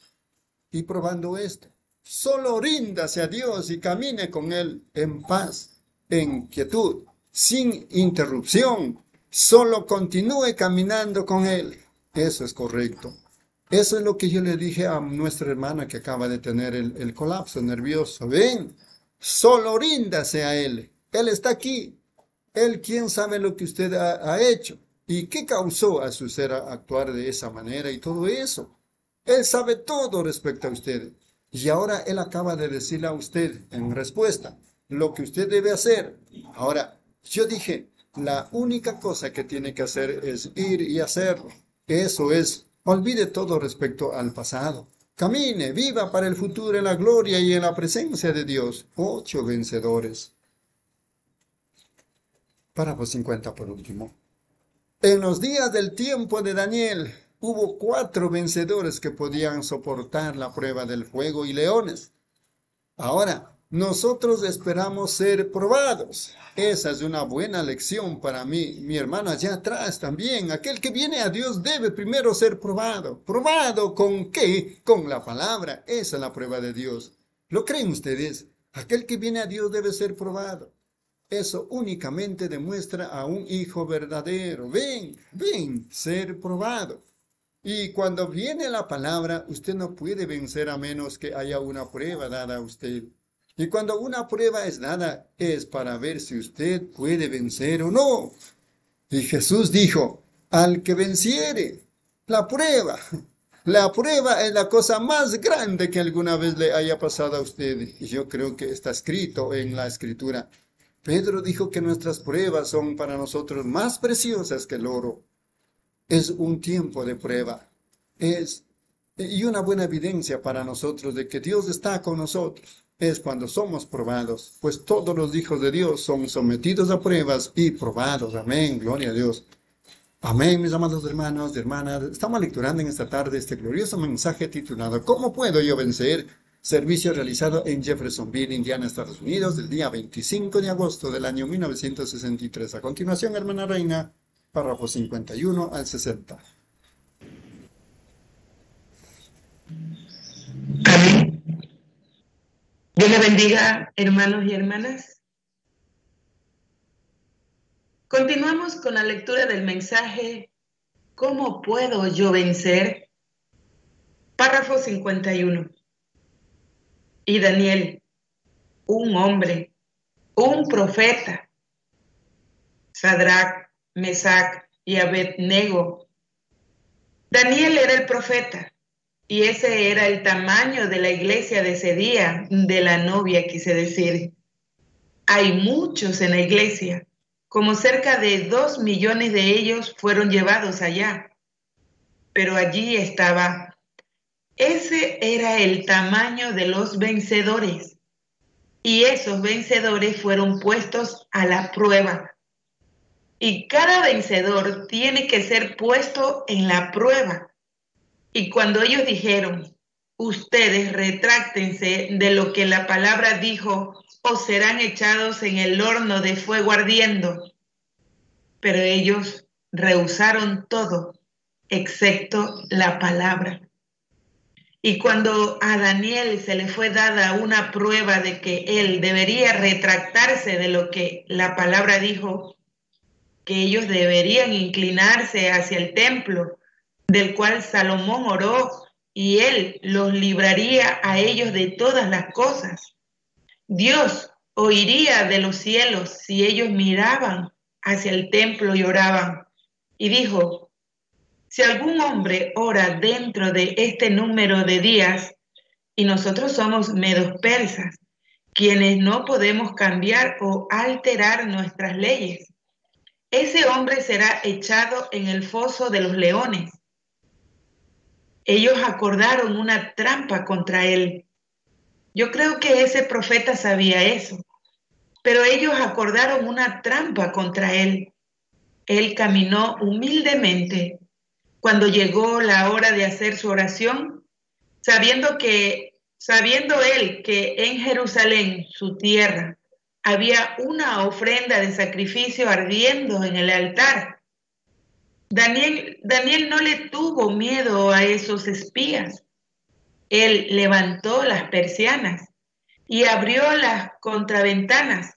y probando esto. Solo ríndase a Dios y camine con Él en paz, en quietud, sin interrupción. Solo continúe caminando con Él. Eso es correcto. Eso es lo que yo le dije a nuestra hermana que acaba de tener el, el colapso nervioso. Ven, solo ríndase a Él. Él está aquí. Él, quién sabe lo que usted ha, ha hecho y qué causó a su ser a actuar de esa manera y todo eso. Él sabe todo respecto a usted. Y ahora Él acaba de decirle a usted en respuesta lo que usted debe hacer. Ahora, yo dije, la única cosa que tiene que hacer es ir y hacerlo. Eso es. Olvide todo respecto al pasado. Camine, viva para el futuro en la gloria y en la presencia de Dios. Ocho vencedores. Párrafo cincuenta por último. En los días del tiempo de Daniel, hubo cuatro vencedores que podían soportar la prueba del fuego y leones. Ahora, nosotros esperamos ser probados. Esa es una buena lección para mí. Mi hermano allá atrás también. Aquel que viene a Dios debe primero ser probado. ¿Probado con qué? Con la palabra. Esa es la prueba de Dios. ¿Lo creen ustedes? Aquel que viene a Dios debe ser probado. Eso únicamente demuestra a un hijo verdadero. Ven, ven, ser probado. Y cuando viene la palabra, usted no puede vencer a menos que haya una prueba dada a usted. Y cuando una prueba es dada, es para ver si usted puede vencer o no. Y Jesús dijo, al que venciere, la prueba. La prueba es la cosa más grande que alguna vez le haya pasado a usted. Y yo creo que está escrito en la Escritura. Pedro dijo que nuestras pruebas son para nosotros más preciosas que el oro. Es un tiempo de prueba. Es Y una buena evidencia para nosotros de que Dios está con nosotros es cuando somos probados, pues todos los hijos de Dios son sometidos a pruebas y probados. Amén, gloria a Dios. Amén, mis amados hermanos y hermanas. Estamos lecturando en esta tarde este glorioso mensaje titulado ¿Cómo puedo yo vencer? Servicio realizado en Jeffersonville, Indiana, Estados Unidos, del día veinticinco de agosto del año mil novecientos sesenta y tres. A continuación, hermana Reina, párrafo cincuenta y uno al sesenta. Amén. Dios le bendiga, hermanos y hermanas. Continuamos con la lectura del mensaje ¿Cómo puedo yo vencer? Párrafo cincuenta y uno. Y Daniel, un hombre, un profeta, Sadrach, Mesach y Abednego. Daniel era el profeta, y ese era el tamaño de la iglesia de ese día, de la novia, quise decir. Hay muchos en la iglesia, como cerca de dos millones de ellos fueron llevados allá. Pero allí estaba. Ese era el tamaño de los vencedores. Y esos vencedores fueron puestos a la prueba. Y cada vencedor tiene que ser puesto en la prueba. Y cuando ellos dijeron, ustedes retráctense de lo que la palabra dijo, o serán echados en el horno de fuego ardiendo. Pero ellos rehusaron todo, excepto la palabra. Y cuando a Daniel se le fue dada una prueba de que él debería retractarse de lo que la palabra dijo, que ellos deberían inclinarse hacia el templo, del cual Salomón oró, y él los libraría a ellos de todas las cosas. Dios oiría de los cielos si ellos miraban hacia el templo y oraban. Y dijo, si algún hombre ora dentro de este número de días, y nosotros somos medos persas, quienes no podemos cambiar o alterar nuestras leyes, ese hombre será echado en el foso de los leones. Ellos acordaron una trampa contra él. Yo creo que ese profeta sabía eso, pero ellos acordaron una trampa contra él. Él caminó humildemente cuando llegó la hora de hacer su oración, sabiendo que, sabiendo él que en Jerusalén, su tierra, había una ofrenda de sacrificio ardiendo en el altar. Daniel, Daniel no le tuvo miedo a esos espías. Él levantó las persianas y abrió las contraventanas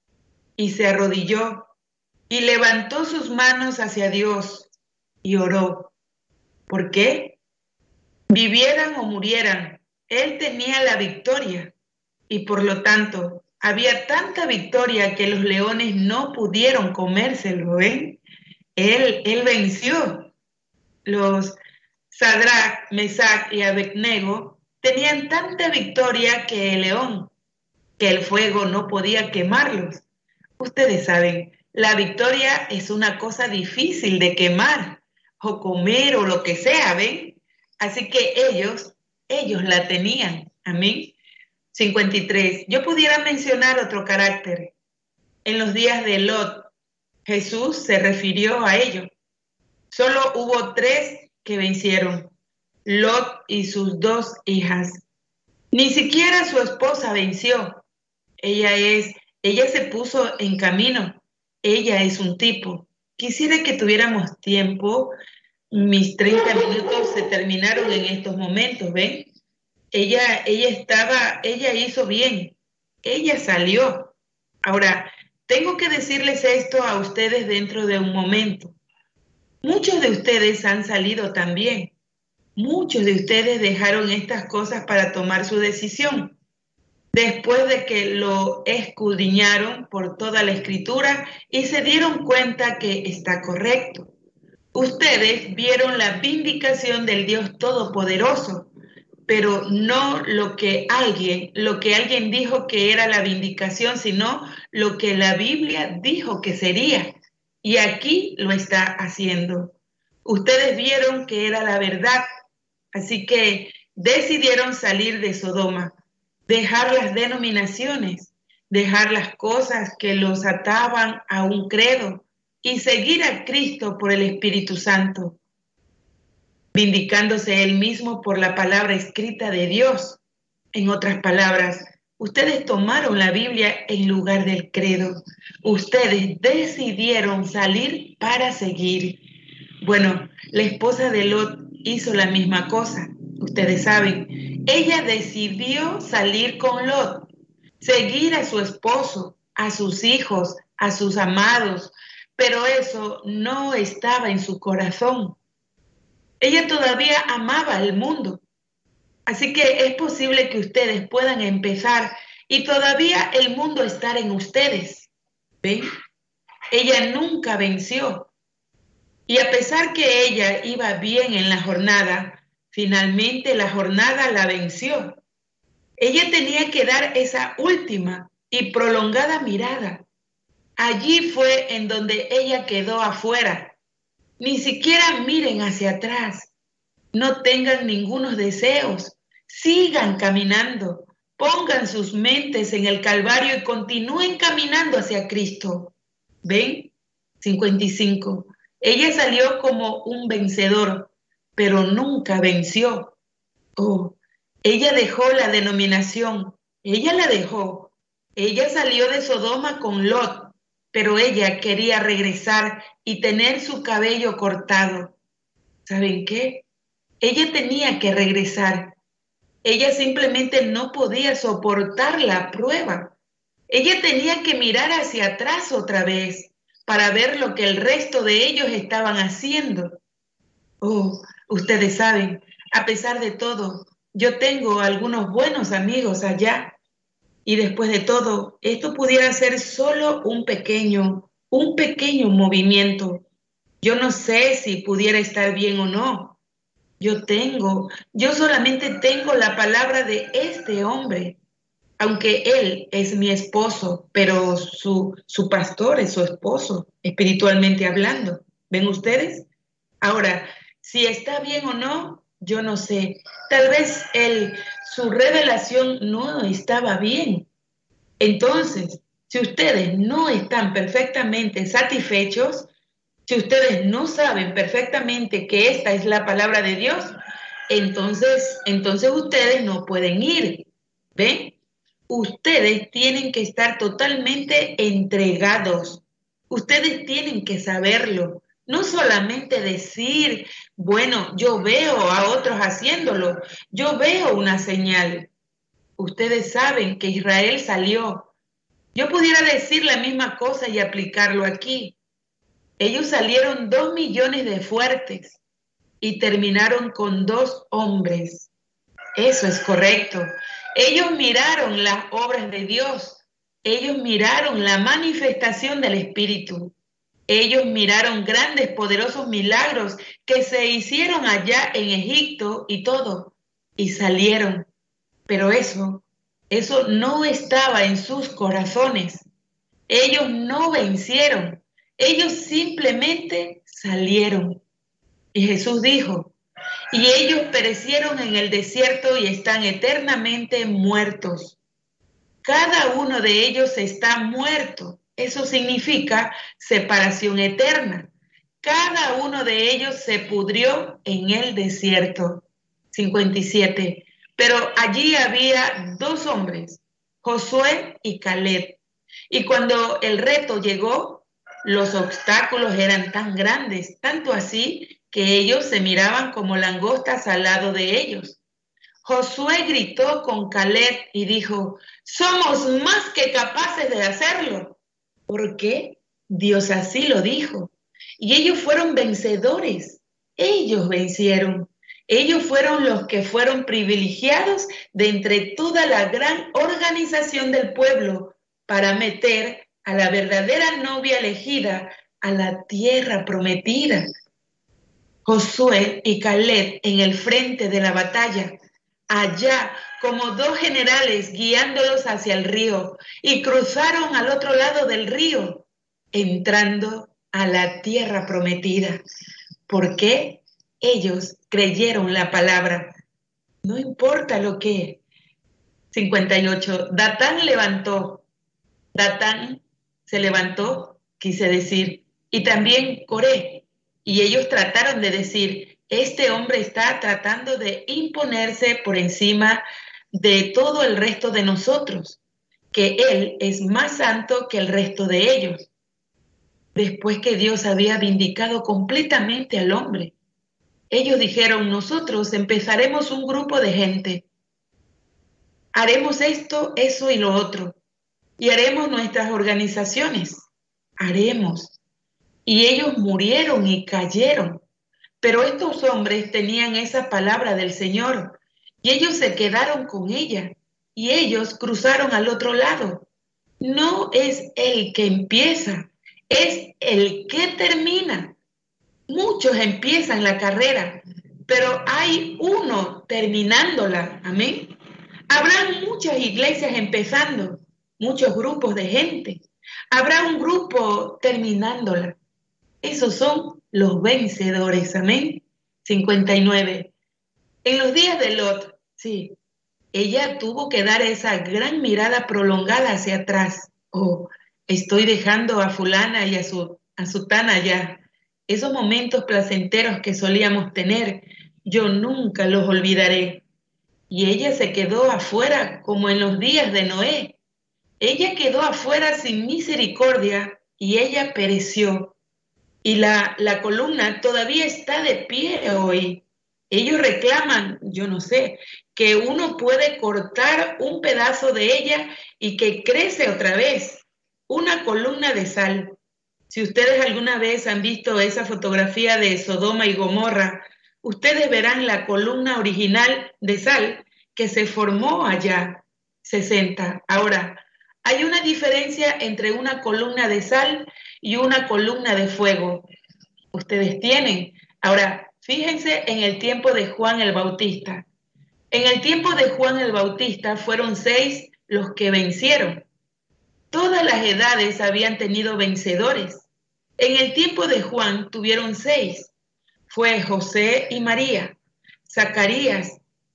y se arrodilló y levantó sus manos hacia Dios y oró. ¿Por qué? Vivieran o murieran, él tenía la victoria y por lo tanto había tanta victoria que los leones no pudieron comérselo, ¿ven? Él, él venció. Los Sadrach, Mesach y Abednego tenían tanta victoria que el león, que el fuego no podía quemarlos. Ustedes saben, la victoria es una cosa difícil de quemar o comer o lo que sea, ¿ven? Así que ellos, ellos la tenían. Amén. cincuenta y tres. Yo pudiera mencionar otro carácter. En los días de Lot, Jesús se refirió a ello. Solo hubo tres que vencieron, Lot y sus dos hijas. Ni siquiera su esposa venció. Ella es, ella se puso en camino. Ella es un tipo. Quisiera que tuviéramos tiempo. Mis treinta minutos se terminaron en estos momentos, ¿ven? Ella, ella estaba, ella hizo bien. Ella salió. Ahora, tengo que decirles esto a ustedes dentro de un momento. Muchos de ustedes han salido también. Muchos de ustedes dejaron estas cosas para tomar su decisión. Después de que lo escudriñaron por toda la escritura y se dieron cuenta que está correcto. Ustedes vieron la vindicación del Dios Todopoderoso, pero no lo que alguien, lo que alguien dijo que era la vindicación, sino lo que la Biblia dijo que sería. Y aquí lo está haciendo. Ustedes vieron que era la verdad, Así que decidieron salir de Sodoma, dejar las denominaciones, dejar las cosas que los ataban a un credo y seguir a Cristo por el Espíritu Santo, vindicándose él mismo por la palabra escrita de Dios. En otras palabras, ustedes tomaron la Biblia en lugar del credo. Ustedes decidieron salir para seguir. Bueno, la esposa de Lot hizo la misma cosa. Ustedes saben, ella decidió salir con Lot, seguir a su esposo, a sus hijos, a sus amados, pero eso no estaba en su corazón. Ella todavía amaba al mundo. Así que es posible que ustedes puedan empezar y todavía el mundo estar en ustedes. ¿Ven? Ella nunca venció. Y a pesar que ella iba bien en la jornada, finalmente la jornada la venció. Ella tenía que dar esa última y prolongada mirada. Allí fue en donde ella quedó afuera. Ni siquiera miren hacia atrás. No tengan ningunos deseos. Sigan caminando. Pongan sus mentes en el Calvario y continúen caminando hacia Cristo. ¿Ven? cincuenta y cinco. Ella salió como un vencedor, pero nunca venció. Oh, ella dejó la denominación. Ella la dejó. Ella salió de Sodoma con Lot, pero ella quería regresar y tener su cabello cortado. ¿Saben qué? Ella tenía que regresar. Ella simplemente no podía soportar la prueba. Ella tenía que mirar hacia atrás otra vez para ver lo que el resto de ellos estaban haciendo. Oh, ustedes saben, a pesar de todo, yo tengo algunos buenos amigos allá. Y después de todo, esto pudiera ser solo un pequeño, un pequeño movimiento. Yo no sé si pudiera estar bien o no. Yo tengo, yo solamente tengo la palabra de este hombre, aunque él es mi esposo, pero su, su pastor es su esposo, espiritualmente hablando. ¿Ven ustedes? Ahora, si está bien o no, yo no sé. Tal vez él, su revelación no estaba bien. Entonces, si ustedes no están perfectamente satisfechos, si ustedes no saben perfectamente que esta es la palabra de Dios, entonces, entonces ustedes no pueden ir. ¿Ven? Ustedes tienen que estar totalmente entregados. Ustedes tienen que saberlo. No solamente decir, bueno, yo veo a otros haciéndolo, yo veo una señal. Ustedes saben que Israel salió. Yo pudiera decir la misma cosa y aplicarlo aquí. Ellos salieron dos millones de fuertes y terminaron con dos hombres. Eso es correcto. Ellos miraron las obras de Dios. Ellos miraron la manifestación del Espíritu. Ellos miraron grandes, poderosos milagros que se hicieron allá en Egipto y todo. Y salieron. Pero eso, eso no estaba en sus corazones. Ellos no vencieron. Ellos simplemente salieron. Y Jesús dijo, y ellos perecieron en el desierto y están eternamente muertos. Cada uno de ellos está muerto. Eso significa separación eterna. Cada uno de ellos se pudrió en el desierto. cincuenta y siete. Pero allí había dos hombres, Josué y Caleb. Y cuando el reto llegó, los obstáculos eran tan grandes, tanto así que ellos se miraban como langostas al lado de ellos. Josué gritó con Caleb y dijo, somos más que capaces de hacerlo. ¿Por qué? Dios así lo dijo. Y ellos fueron vencedores. Ellos vencieron. Ellos fueron los que fueron privilegiados de entre toda la gran organización del pueblo para meter a la verdadera novia elegida a la tierra prometida. Josué y Caleb en el frente de la batalla, allá como dos generales guiándolos hacia el río, y cruzaron al otro lado del río, entrando a la tierra prometida. ¿Por qué? ellos creyeron la palabra. No importa lo que. cincuenta y ocho. Datán levantó. Datán se levantó, quise decir, y también Coré. Y ellos trataron de decir, este hombre está tratando de imponerse por encima de todo el resto de nosotros, que él es más santo que el resto de ellos. Después que Dios había vindicado completamente al hombre, ellos dijeron, nosotros empezaremos un grupo de gente. Haremos esto, eso y lo otro. Y haremos nuestras organizaciones. Haremos. Y ellos murieron y cayeron. Pero estos hombres tenían esa palabra del Señor. Y ellos se quedaron con ella. Y ellos cruzaron al otro lado. No es el que empieza, es el que termina. Muchos empiezan la carrera, pero hay uno terminándola. Amén. Habrá muchas iglesias empezando, muchos grupos de gente. Habrá un grupo terminándola. Esos son los vencedores. Amén. cincuenta y nueve. En los días de Lot, sí, ella tuvo que dar esa gran mirada prolongada hacia atrás. Oh, estoy dejando a fulana y a su, a sutana allá. Esos momentos placenteros que solíamos tener, yo nunca los olvidaré. Y ella se quedó afuera como en los días de Noé. Ella quedó afuera sin misericordia y ella pereció. Y la, la columna todavía está de pie hoy. Ellos reclaman, yo no sé, que uno puede cortar un pedazo de ella y que crece otra vez. Una columna de sal. Si ustedes alguna vez han visto esa fotografía de Sodoma y Gomorra, ustedes verán la columna original de sal que se formó allá, sesenta. Ahora, hay una diferencia entre una columna de sal y una columna de fuego. Ustedes tienen. Ahora, fíjense en el tiempo de Juan el Bautista. En el tiempo de Juan el Bautista fueron seis los que vencieron. Todas las edades habían tenido vencedores. En el tiempo de Juan tuvieron seis. Fue José y María, Zacarías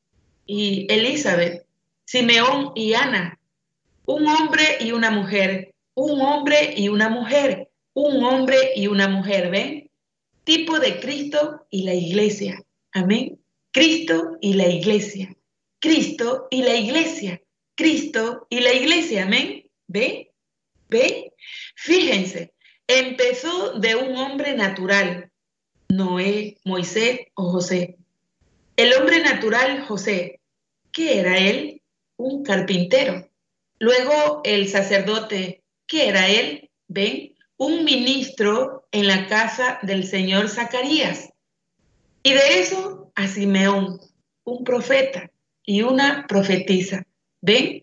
y Elizabeth, Simeón y Ana, un hombre y una mujer, un hombre y una mujer, un hombre y una mujer, ¿ven? Tipo de Cristo y la iglesia. Amén. Cristo y la iglesia. Cristo y la iglesia. Cristo y la iglesia. Amén. ¿Ve? ¿Ve? Fíjense, empezó de un hombre natural, Noé, Moisés o José. El hombre natural, José. ¿Qué era él? Un carpintero. Luego el sacerdote. ¿Qué era él? ¿Ven? Un ministro en la casa del señor Zacarías. Y de eso a Simeón, un profeta y una profetisa. ¿Ven?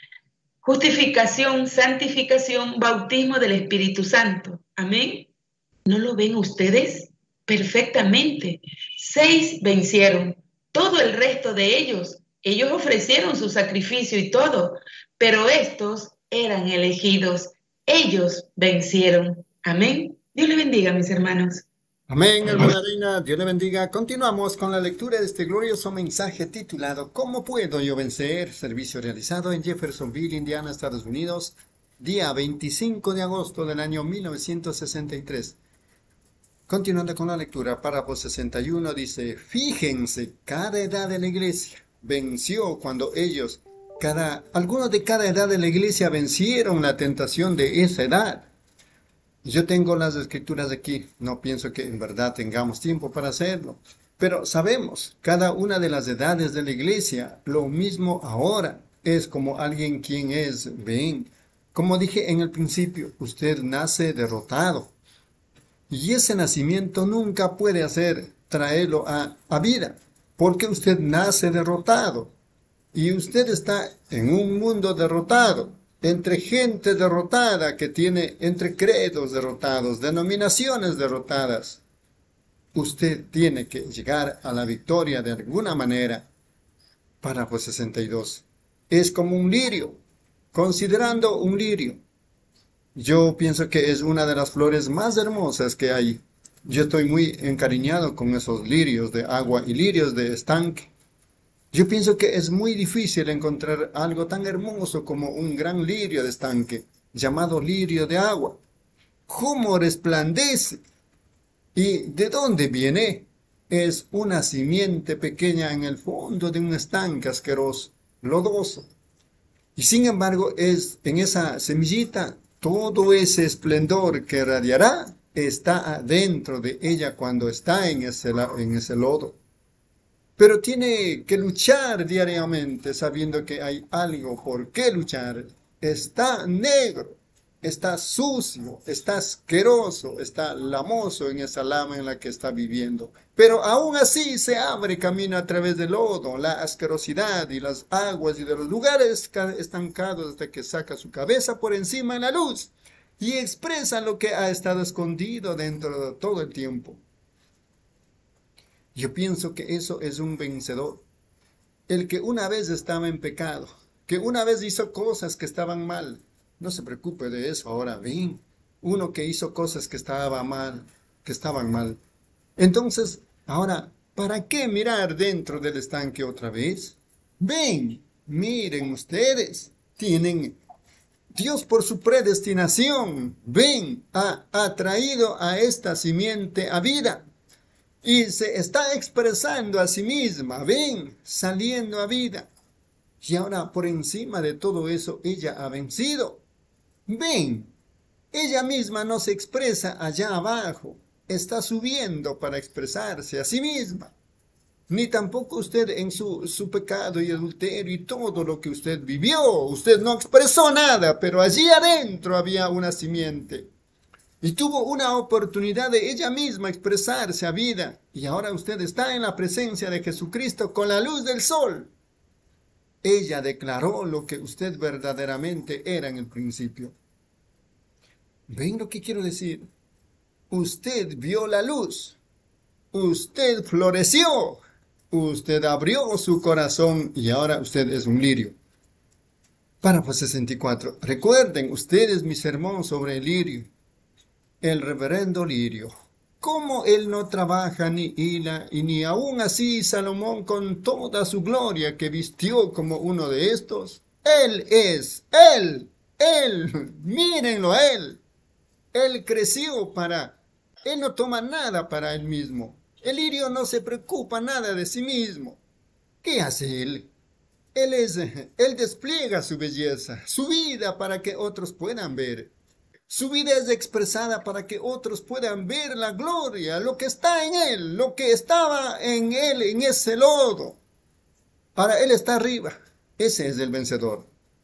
Justificación, santificación, bautismo del Espíritu Santo. Amén. ¿No lo ven ustedes? Perfectamente. Seis vencieron. Todo el resto de ellos, ellos ofrecieron su sacrificio y todo, pero estos eran elegidos. Ellos vencieron. Amén. Dios le bendiga, mis hermanos. Amén, hermana Reina, Dios le bendiga. Continuamos con la lectura de este glorioso mensaje titulado ¿Cómo puedo yo vencer? Servicio realizado en Jeffersonville, Indiana, Estados Unidos, día veinticinco de agosto del año mil novecientos sesenta y tres. Continuando con la lectura, párrafo sesenta y uno dice, fíjense, cada edad de la iglesia venció cuando ellos, cada, algunos de cada edad de la iglesia vencieron la tentación de esa edad. Yo tengo las escrituras aquí, no pienso que en verdad tengamos tiempo para hacerlo, pero sabemos, cada una de las edades de la iglesia, lo mismo ahora, es como alguien quien es, ven, como dije en el principio, usted nace derrotado, y ese nacimiento nunca puede hacer, traerlo a, a vida, porque usted nace derrotado, y usted está en un mundo derrotado, entre gente derrotada que tiene, entre credos derrotados, denominaciones derrotadas. Usted tiene que llegar a la victoria de alguna manera. Párrafo sesenta y dos. Es como un lirio, considerando un lirio. Yo pienso que es una de las flores más hermosas que hay. Yo estoy muy encariñado con esos lirios de agua y lirios de estanque. Yo pienso que es muy difícil encontrar algo tan hermoso como un gran lirio de estanque, llamado lirio de agua. ¿Cómo resplandece? ¿Y de dónde viene? Es una simiente pequeña en el fondo de un estanque asqueroso, lodoso. Y sin embargo, es en esa semillita todo ese esplendor que radiará está dentro de ella cuando está en ese, en ese lodo. Pero tiene que luchar diariamente sabiendo que hay algo por qué luchar. Está negro, está sucio, está asqueroso, está lamoso en esa lama en la que está viviendo. Pero aún así se abre camino a través del lodo, la asquerosidad y las aguas y de los lugares estancados hasta que saca su cabeza por encima en la luz y expresa lo que ha estado escondido dentro de todo el tiempo. Yo pienso que eso es un vencedor. El que una vez estaba en pecado, que una vez hizo cosas que estaban mal. No se preocupe de eso ahora, ven. Uno que hizo cosas que estaba mal, que estaban mal. Entonces, ahora, ¿para qué mirar dentro del estanque otra vez? Ven, miren ustedes, tienen Dios por su predestinación, ven, ha atraído a esta simiente a vida. Y se está expresando a sí misma, ven, saliendo a vida. Y ahora por encima de todo eso, ella ha vencido. Ven, ella misma no se expresa allá abajo, está subiendo para expresarse a sí misma. Ni tampoco usted en su, su pecado y adulterio y todo lo que usted vivió. Usted no expresó nada, pero allí adentro había una simiente. Y tuvo una oportunidad de ella misma expresarse a vida. Y ahora usted está en la presencia de Jesucristo con la luz del sol. Ella declaró lo que usted verdaderamente era en el principio. ¿Ven lo que quiero decir? Usted vio la luz. Usted floreció. Usted abrió su corazón y ahora usted es un lirio. Párrafo sesenta y cuatro. Recuerden ustedes mi sermón sobre el lirio. El reverendo lirio. ¿Cómo él no trabaja ni hila, y ni aún así Salomón con toda su gloria que vistió como uno de estos? Él es, él, él, mírenlo a él. Él creció para, él no toma nada para él mismo. El lirio no se preocupa nada de sí mismo. ¿Qué hace él? Él es, él despliega su belleza, su vida para que otros puedan ver. Su vida es expresada para que otros puedan ver la gloria, lo que está en él, lo que estaba en él, en ese lodo. Ahora él está arriba. Ese es el vencedor.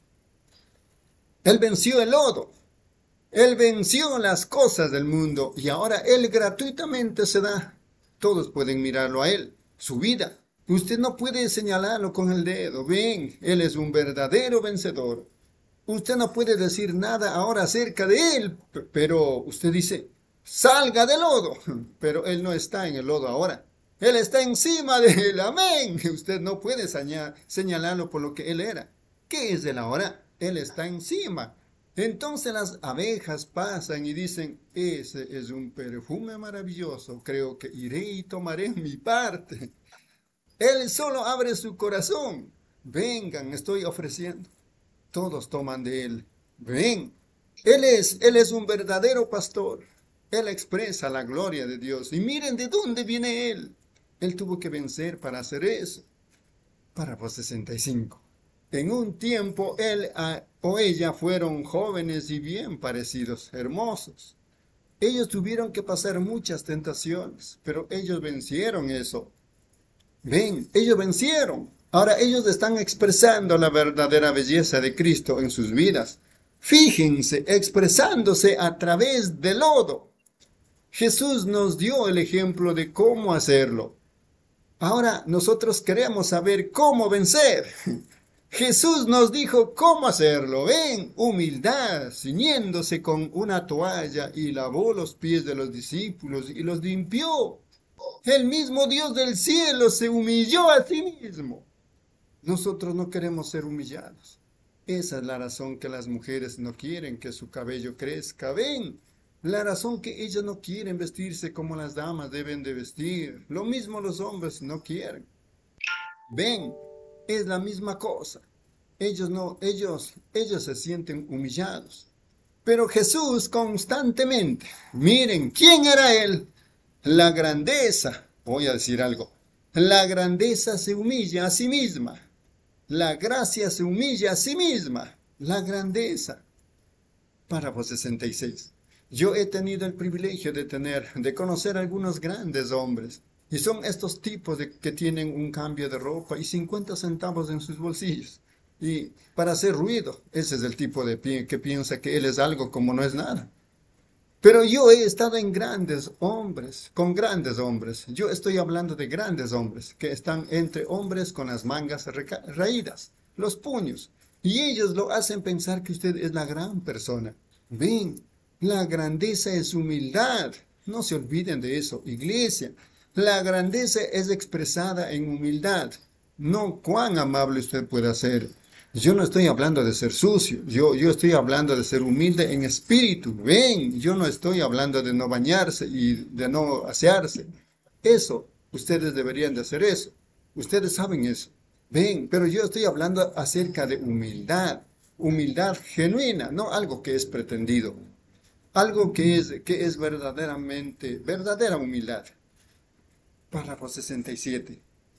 Él venció el lodo. Él venció las cosas del mundo y ahora él gratuitamente se da. Todos pueden mirarlo a él, su vida. Usted no puede señalarlo con el dedo. Ven, él es un verdadero vencedor. Usted no puede decir nada ahora acerca de él, pero usted dice, salga del lodo. Pero él no está en el lodo ahora. Él está encima de él, amén. Usted no puede señalarlo por lo que él era. ¿Qué es él ahora? Él está encima. Entonces las abejas pasan y dicen, ese es un perfume maravilloso, creo que iré y tomaré mi parte. Él solo abre su corazón. Vengan, estoy ofreciendo. Todos toman de él. Ven, él es, él es un verdadero pastor. Él expresa la gloria de Dios. Y miren de dónde viene él. Él tuvo que vencer para hacer eso. Párrafo sesenta y cinco. En un tiempo él o ella fueron jóvenes y bien parecidos, hermosos. Ellos tuvieron que pasar muchas tentaciones, pero ellos vencieron eso. Ven, ellos vencieron. Ahora ellos están expresando la verdadera belleza de Cristo en sus vidas. Fíjense, expresándose a través del lodo. Jesús nos dio el ejemplo de cómo hacerlo. Ahora nosotros queremos saber cómo vencer. Jesús nos dijo cómo hacerlo. Ven, humildad, ciñéndose con una toalla y lavó los pies de los discípulos y los limpió. El mismo Dios del cielo se humilló a sí mismo. Nosotros no queremos ser humillados. Esa es la razón que las mujeres no quieren que su cabello crezca. Ven, La razón que ellos no quieren vestirse como las damas deben de vestir. Lo mismo los hombres no quieren. Ven, es la misma cosa. Ellos no, ellos, ellos se sienten humillados. Pero Jesús constantemente, miren, ¿quién era él? La grandeza, voy a decir algo, la grandeza se humilla a sí misma. La gracia se humilla a sí misma. La grandeza. Párrafo sesenta y seis. Yo he tenido el privilegio de tener, de conocer a algunos grandes hombres. Y son estos tipos de, que tienen un cambio de ropa y cincuenta centavos en sus bolsillos. Y para hacer ruido, ese es el tipo de pie que piensa que él es algo como no es nada. Pero yo he estado en grandes hombres, con grandes hombres. Yo estoy hablando de grandes hombres, que están entre hombres con las mangas raídas, los puños. Y ellos lo hacen pensar que usted es la gran persona. Ven, la grandeza es humildad. No se olviden de eso, iglesia. La grandeza es expresada en humildad. No cuán amable usted pueda ser. Yo no estoy hablando de ser sucio, yo, yo estoy hablando de ser humilde en espíritu. Ven, yo no estoy hablando de no bañarse y de no asearse. Eso, ustedes deberían de hacer eso. Ustedes saben eso. Ven, pero yo estoy hablando acerca de humildad. Humildad genuina, no algo que es pretendido. Algo que es, que es verdaderamente, verdadera humildad. Párrafo sesenta y siete.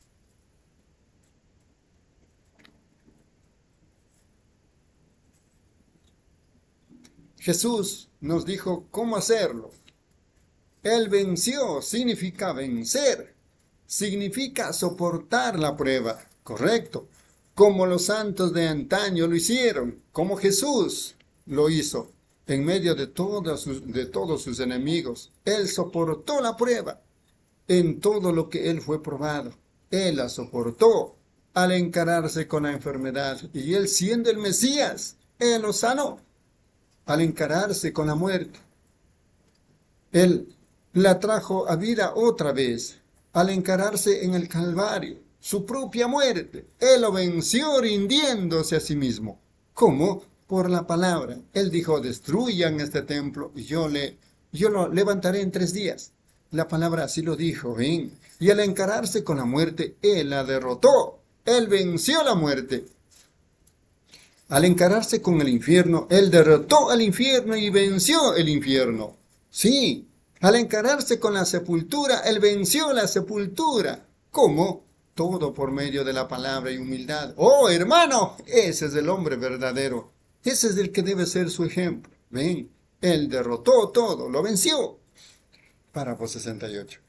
Jesús nos dijo cómo hacerlo. Él venció, significa vencer, significa soportar la prueba, correcto, como los santos de antaño lo hicieron, como Jesús lo hizo, en medio de todos sus, de todos sus enemigos. Él soportó la prueba, en todo lo que él fue probado, él la soportó al encararse con la enfermedad, y él siendo el Mesías, él lo sanó. Al encararse con la muerte, él la trajo a vida otra vez. Al encararse en el Calvario, su propia muerte, él lo venció rindiéndose a sí mismo. ¿Cómo? Por la palabra. Él dijo, destruyan este templo y yo, le, yo lo levantaré en tres días. La palabra así lo dijo, ¿ven? Y al encararse con la muerte, él la derrotó. Él venció la muerte. Al encararse con el infierno, él derrotó al infierno y venció el infierno. Sí, al encararse con la sepultura, él venció la sepultura. ¿Cómo? Todo por medio de la palabra y humildad. ¡Oh, hermano! Ese es el hombre verdadero. Ese es el que debe ser su ejemplo. Ven, él derrotó todo, lo venció. Párrafo sesenta y ocho.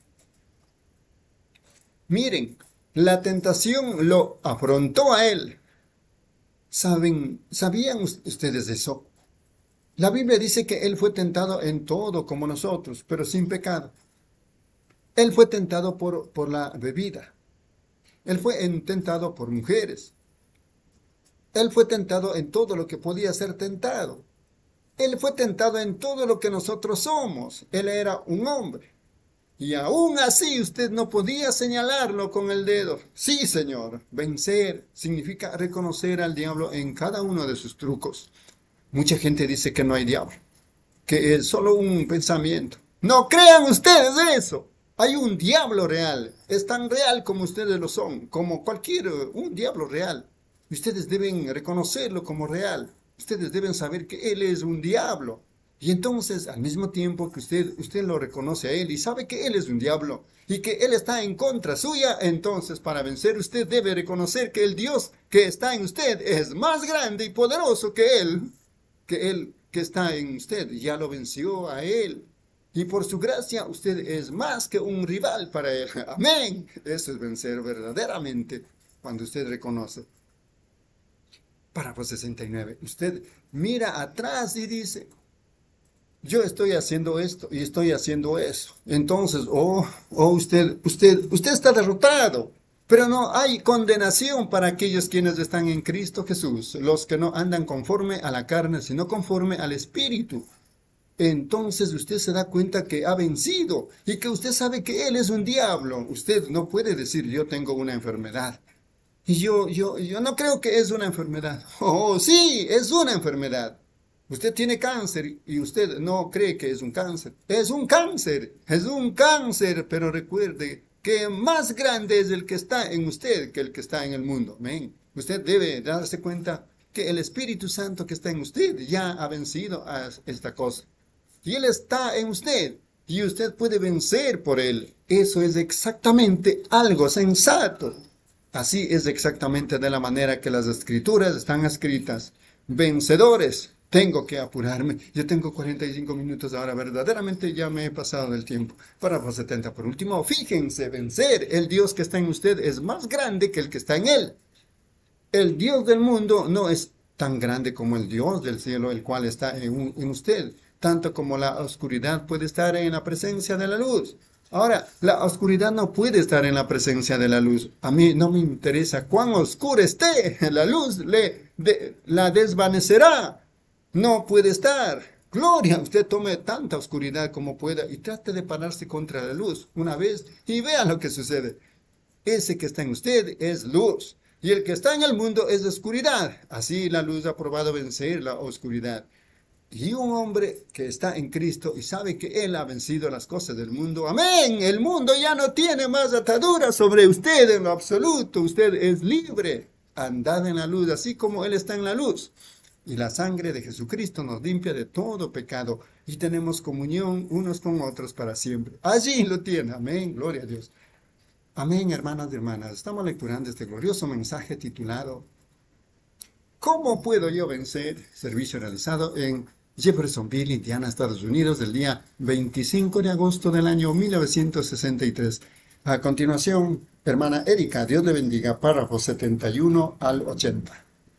Miren, la tentación lo afrontó a él. ¿Saben, ¿Sabían ustedes eso? La Biblia dice que él fue tentado en todo como nosotros, pero sin pecado. Él fue tentado por, por la bebida. Él fue tentado por mujeres. Él fue tentado en todo lo que podía ser tentado. Él fue tentado en todo lo que nosotros somos. Él era un hombre. Y aún así usted no podía señalarlo con el dedo. Sí, Señor, vencer significa reconocer al diablo en cada uno de sus trucos. Mucha gente dice que no hay diablo, que es solo un pensamiento. No crean ustedes eso. Hay un diablo real. Es tan real como ustedes lo son, como cualquier un diablo real. Ustedes deben reconocerlo como real. Ustedes deben saber que él es un diablo. Y entonces, al mismo tiempo que usted, usted lo reconoce a él y sabe que él es un diablo y que él está en contra suya, entonces para vencer usted debe reconocer que el Dios que está en usted es más grande y poderoso que él, que él que está en usted. Ya lo venció a él. Y por su gracia usted es más que un rival para él. Amén. Eso es vencer verdaderamente cuando usted reconoce. Párrafo sesenta y nueve. Usted mira atrás y dice, yo estoy haciendo esto y estoy haciendo eso. Entonces, oh, oh, usted, usted, usted está derrotado. Pero no hay condenación para aquellos quienes están en Cristo Jesús, los que no andan conforme a la carne, sino conforme al Espíritu. Entonces usted se da cuenta que ha vencido y que usted sabe que él es un diablo. Usted no puede decir, yo tengo una enfermedad. Y yo, yo, yo no creo que es una enfermedad. Oh, sí, es una enfermedad. Usted tiene cáncer y usted no cree que es un cáncer. Es un cáncer, es un cáncer, pero recuerde que más grande es el que está en usted que el que está en el mundo. Amén. Usted debe darse cuenta que el Espíritu Santo que está en usted ya ha vencido a esta cosa. Y Él está en usted y usted puede vencer por Él. Eso es exactamente algo sensato. Así es exactamente de la manera que las Escrituras están escritas. Vencedores. Tengo que apurarme. Yo tengo cuarenta y cinco minutos ahora. Verdaderamente ya me he pasado del tiempo. Párrafo setenta. Por último, fíjense, vencer. El Dios que está en usted es más grande que el que está en Él. El Dios del mundo no es tan grande como el Dios del cielo, el cual está en, en usted. Tanto como la oscuridad puede estar en la presencia de la luz. Ahora, la oscuridad no puede estar en la presencia de la luz. A mí no me interesa cuán oscura esté. La luz le, de, la desvanecerá. No puede estar. Gloria, usted tome tanta oscuridad como pueda y trate de pararse contra la luz una vez y vea lo que sucede. Ese que está en usted es luz y el que está en el mundo es oscuridad. Así la luz ha probado vencer la oscuridad. Y un hombre que está en Cristo y sabe que Él ha vencido las cosas del mundo. Amén. El mundo ya no tiene más ataduras sobre usted en lo absoluto. Usted es libre. Andad en la luz así como Él está en la luz. Y la sangre de Jesucristo nos limpia de todo pecado y tenemos comunión unos con otros para siempre. Allí lo tiene. Amén. Gloria a Dios. Amén, hermanas y hermanas. Estamos lecturando este glorioso mensaje titulado ¿Cómo puedo yo vencer? Servicio realizado en Jeffersonville, Indiana, Estados Unidos, del día veinticinco de agosto del año mil novecientos sesenta y tres. A continuación, hermana Erika, Dios le bendiga, párrafos setenta y uno al ochenta.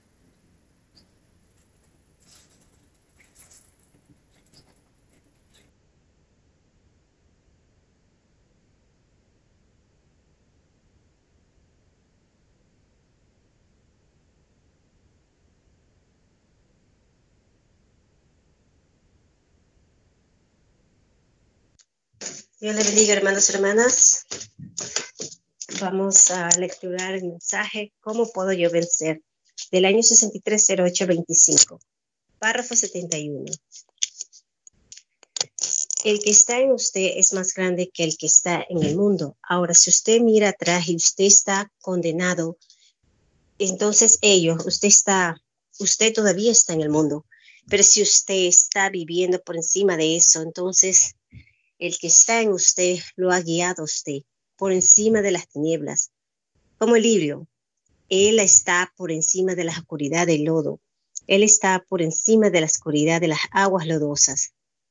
Dios le bendiga, hermanos y hermanas. Vamos a lecturar el mensaje ¿Cómo puedo yo vencer? Del año sesenta y tres cero ocho veinticinco. Párrafo setenta y uno. El que está en usted es más grande que el que está en el mundo. Ahora, si usted mira atrás y usted está condenado, entonces ellos, usted está, usted todavía está en el mundo. Pero si usted está viviendo por encima de eso, entonces el que está en usted lo ha guiado a usted por encima de las tinieblas. Como el lirio, Él está por encima de la oscuridad del lodo. Él está por encima de la oscuridad de las aguas lodosas.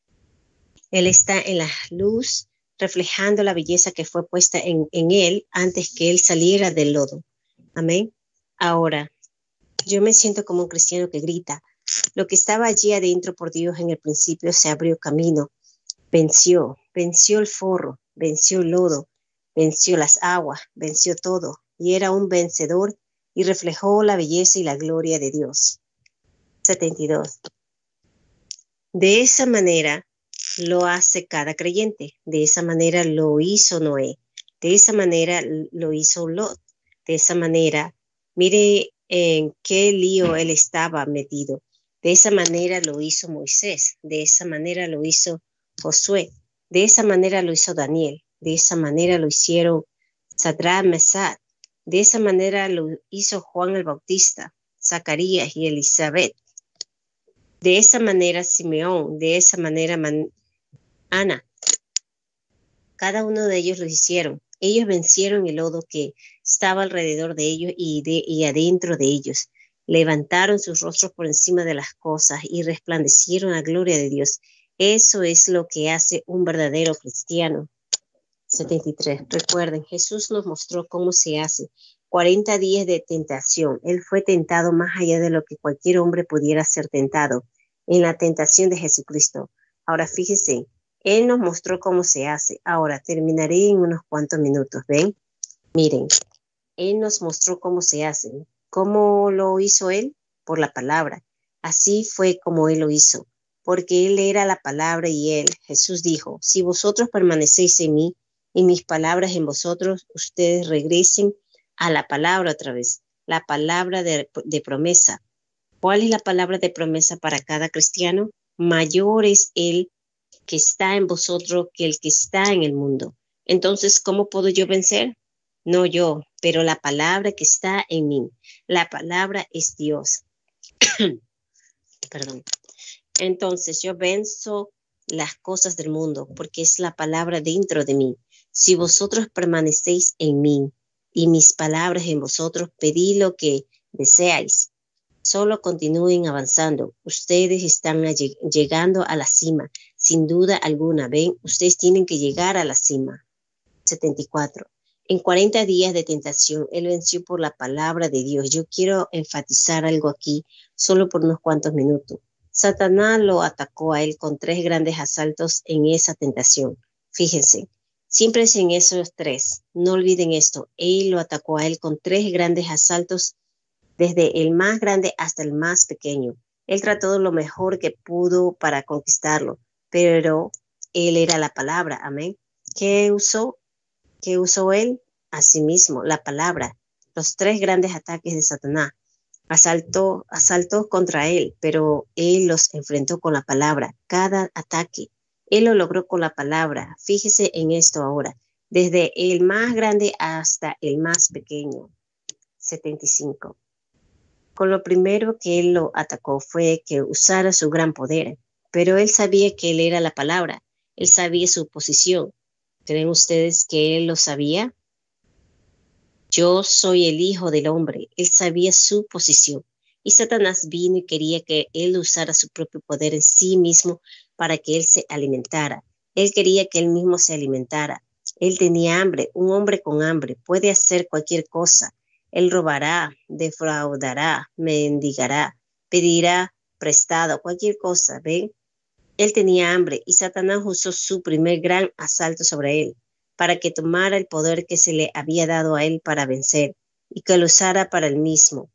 Él está en la luz, reflejando la belleza que fue puesta en, en Él antes que Él saliera del lodo. Amén. Ahora, yo me siento como un cristiano que grita. Lo que estaba allí adentro por Dios en el principio se abrió camino. Venció, venció el forro, venció el lodo, venció las aguas, venció todo, y era un vencedor y reflejó la belleza y la gloria de Dios. setenta y dos. De esa manera lo hace cada creyente, de esa manera lo hizo Noé, de esa manera lo hizo Lot, de esa manera, mire en qué lío él estaba metido, de esa manera lo hizo Moisés, de esa manera lo hizo Josué, de esa manera lo hizo Daniel, de esa manera lo hicieron Sadrach, Mesach, de esa manera lo hizo Juan el Bautista, Zacarías y Elizabeth, de esa manera Simeón, de esa manera Man- Ana. Cada uno de ellos lo hicieron. Ellos vencieron el lodo que estaba alrededor de ellos y, de, y adentro de ellos. Levantaron sus rostros por encima de las cosas y resplandecieron la gloria de Dios. Eso es lo que hace un verdadero cristiano. setenta y tres. Recuerden, Jesús nos mostró cómo se hace. cuarenta días de tentación. Él fue tentado más allá de lo que cualquier hombre pudiera ser tentado en la tentación de Jesucristo. Ahora fíjense, Él nos mostró cómo se hace. Ahora terminaré en unos cuantos minutos. ¿Ven? Miren, Él nos mostró cómo se hace. ¿Cómo lo hizo Él? Por la palabra. Así fue como Él lo hizo. Porque Él era la palabra y Él, Jesús dijo, si vosotros permanecéis en mí y mis palabras en vosotros, ustedes regresen a la palabra otra vez, la palabra de, de promesa. ¿Cuál es la palabra de promesa para cada cristiano? Mayor es el que está en vosotros que el que está en el mundo. Entonces, ¿cómo puedo yo vencer? No yo, pero la palabra que está en mí. La palabra es Dios. Perdón. Entonces, yo venzo las cosas del mundo porque es la palabra dentro de mí. Si vosotros permanecéis en mí y mis palabras en vosotros, pedid lo que deseáis. Solo continúen avanzando. Ustedes están lleg- llegando a la cima. Sin duda alguna, ven, ustedes tienen que llegar a la cima. setenta y cuatro. En cuarenta días de tentación, él venció por la palabra de Dios. Yo quiero enfatizar algo aquí, solo por unos cuantos minutos. Satanás lo atacó a él con tres grandes asaltos en esa tentación. Fíjense, siempre es en esos tres. No olviden esto. Él lo atacó a él con tres grandes asaltos, desde el más grande hasta el más pequeño. Él trató lo mejor que pudo para conquistarlo, pero él era la palabra. Amén. ¿Qué usó? ¿Qué usó él? Asimismo, la palabra. Los tres grandes ataques de Satanás. Asaltó, asaltó contra él, pero él los enfrentó con la palabra. Cada ataque, él lo logró con la palabra. Fíjese en esto ahora. Desde el más grande hasta el más pequeño. setenta y cinco. Con lo primero que él lo atacó fue que usara su gran poder, pero él sabía que él era la palabra, él sabía su posición. ¿Creen ustedes que él lo sabía? Yo soy el Hijo del Hombre, él sabía su posición. Y Satanás vino y quería que él usara su propio poder en sí mismo para que él se alimentara. Él quería que él mismo se alimentara. Él tenía hambre, un hombre con hambre puede hacer cualquier cosa. Él robará, defraudará, mendigará, pedirá prestado, cualquier cosa, ¿ven? Él tenía hambre y Satanás usó su primer gran asalto sobre él para que tomara el poder que se le había dado a él para vencer y que lo usara para él mismo.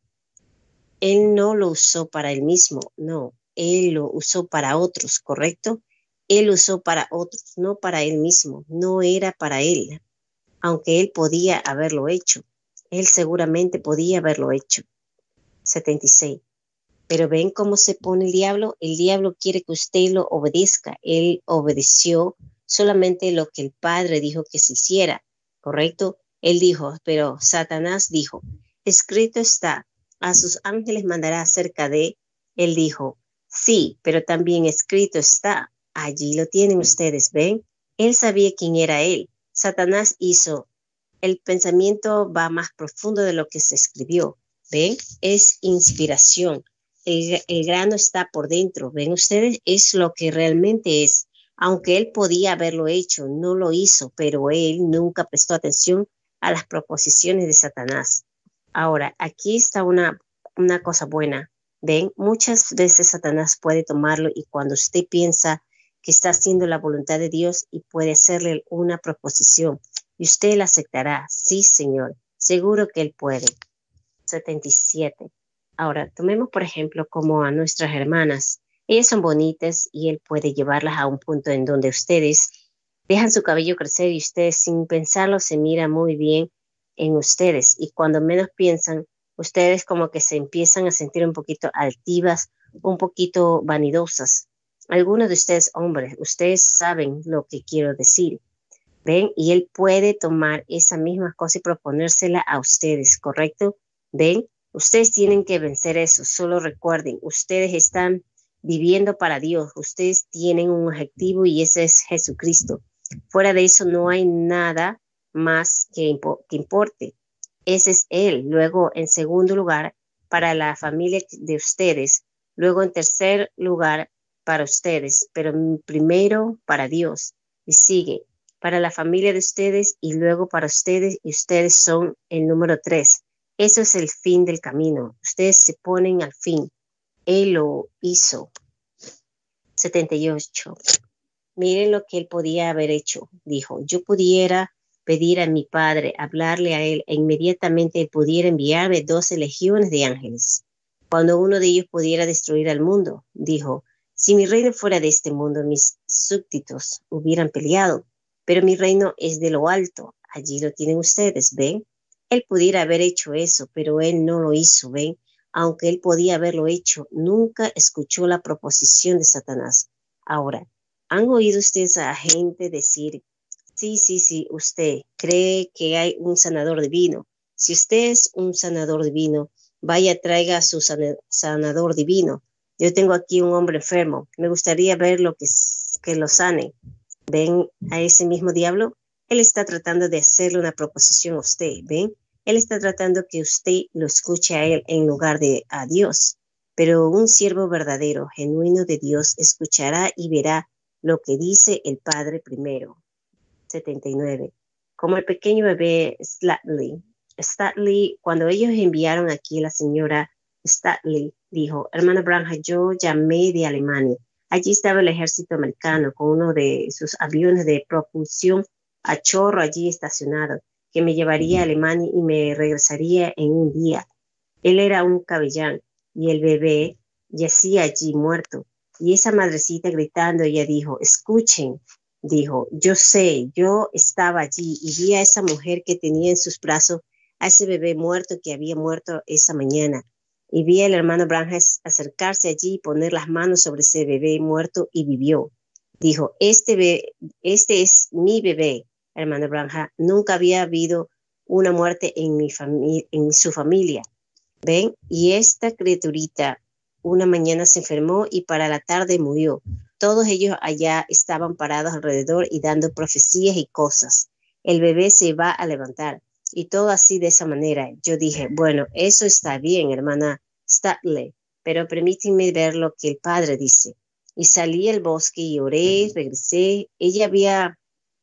Él no lo usó para él mismo, no, él lo usó para otros, ¿correcto? Él usó para otros, no para él mismo, no era para él, aunque él podía haberlo hecho. Él seguramente podía haberlo hecho. setenta y seis. Pero ven cómo se pone el diablo. El diablo quiere que usted lo obedezca. Él obedeció solamente lo que el Padre dijo que se hiciera, ¿correcto? Él dijo, pero Satanás dijo, escrito está, a sus ángeles mandará acerca de. Él dijo, sí, pero también escrito está. Allí lo tienen ustedes, ¿ven? Él sabía quién era él. Satanás hizo. El pensamiento va más profundo de lo que se escribió. ¿Ven? Es inspiración. El, el grano está por dentro. ¿Ven ustedes? Es lo que realmente es. Aunque él podía haberlo hecho, no lo hizo, pero él nunca prestó atención a las proposiciones de Satanás. Ahora, aquí está una, una cosa buena. ¿Ven? Muchas veces Satanás puede tomarlo y cuando usted piensa que está haciendo la voluntad de Dios y puede hacerle una proposición, y usted la aceptará. Sí, Señor, seguro que Él puede. setenta y siete. Ahora, tomemos por ejemplo como a nuestras hermanas. Ellas son bonitas y Él puede llevarlas a un punto en donde ustedes dejan su cabello crecer y ustedes sin pensarlo se miran muy bien en ustedes. Y cuando menos piensan, ustedes como que se empiezan a sentir un poquito altivas, un poquito vanidosas. Algunos de ustedes, hombres, ustedes saben lo que quiero decir. ¿Ven? Y él puede tomar esa misma cosa y proponérsela a ustedes, ¿correcto? ¿Ven? Ustedes tienen que vencer eso. Solo recuerden, ustedes están viviendo para Dios. Ustedes tienen un objetivo y ese es Jesucristo. Fuera de eso no hay nada más que, impo- que importe. Ese es Él. Luego, en segundo lugar, para la familia de ustedes. Luego, en tercer lugar, para ustedes. Pero primero, para Dios. Y sigue. Para la familia de ustedes y luego para ustedes y ustedes son el número tres. Eso es el fin del camino. Ustedes se ponen al fin. Él lo hizo. setenta y ocho. Miren lo que él podía haber hecho. Dijo, yo pudiera pedir a mi padre, hablarle a él e inmediatamente él pudiera enviarme doce legiones de ángeles. Cuando uno de ellos pudiera destruir al mundo, dijo, si mi reino fuera de este mundo, mis súbditos hubieran peleado. Pero mi reino es de lo alto. Allí lo tienen ustedes, ¿ven? Él pudiera haber hecho eso, pero él no lo hizo, ¿ven? aunque él podía haberlo hecho, nunca escuchó la proposición de Satanás. Ahora, ¿han oído ustedes a gente decir, sí, sí, sí, usted cree que hay un sanador divino? Si usted es un sanador divino, vaya, traiga a su sanador divino. Yo tengo aquí un hombre enfermo, me gustaría ver lo que, que lo sane. ¿Ven a ese mismo diablo? Él está tratando de hacerle una proposición a usted, ¿ven? Él está tratando que usted lo escuche a él en lugar de a Dios. Pero un siervo verdadero, genuino de Dios, escuchará y verá lo que dice el Padre primero. setenta y nueve. Como el pequeño bebé Statley. Statley, cuando ellos enviaron aquí a la señora Statley, dijo, hermana Branham, yo llamé de Alemania. Allí estaba el ejército americano con uno de sus aviones de propulsión a chorro allí estacionado, que me llevaría a Alemania y me regresaría en un día. Él era un capellán y el bebé yacía allí muerto. Y esa madrecita gritando, ella dijo, escuchen, dijo, yo sé, yo estaba allí y vi a esa mujer que tenía en sus brazos a ese bebé muerto que había muerto esa mañana. Y vi al hermano Branham acercarse allí y poner las manos sobre ese bebé muerto y vivió. Dijo, este, be este es mi bebé, hermano Branham. Nunca había habido una muerte en, mi en su familia. ¿Ven? Y esta criaturita una mañana se enfermó y para la tarde murió. Todos ellos allá estaban parados alrededor y dando profecías y cosas. El bebé se va a levantar. Y todo así de esa manera. Yo dije, bueno, eso está bien, hermana Statley, pero permítanme ver lo que el padre dice. Y salí al bosque y oré, regresé. Ella había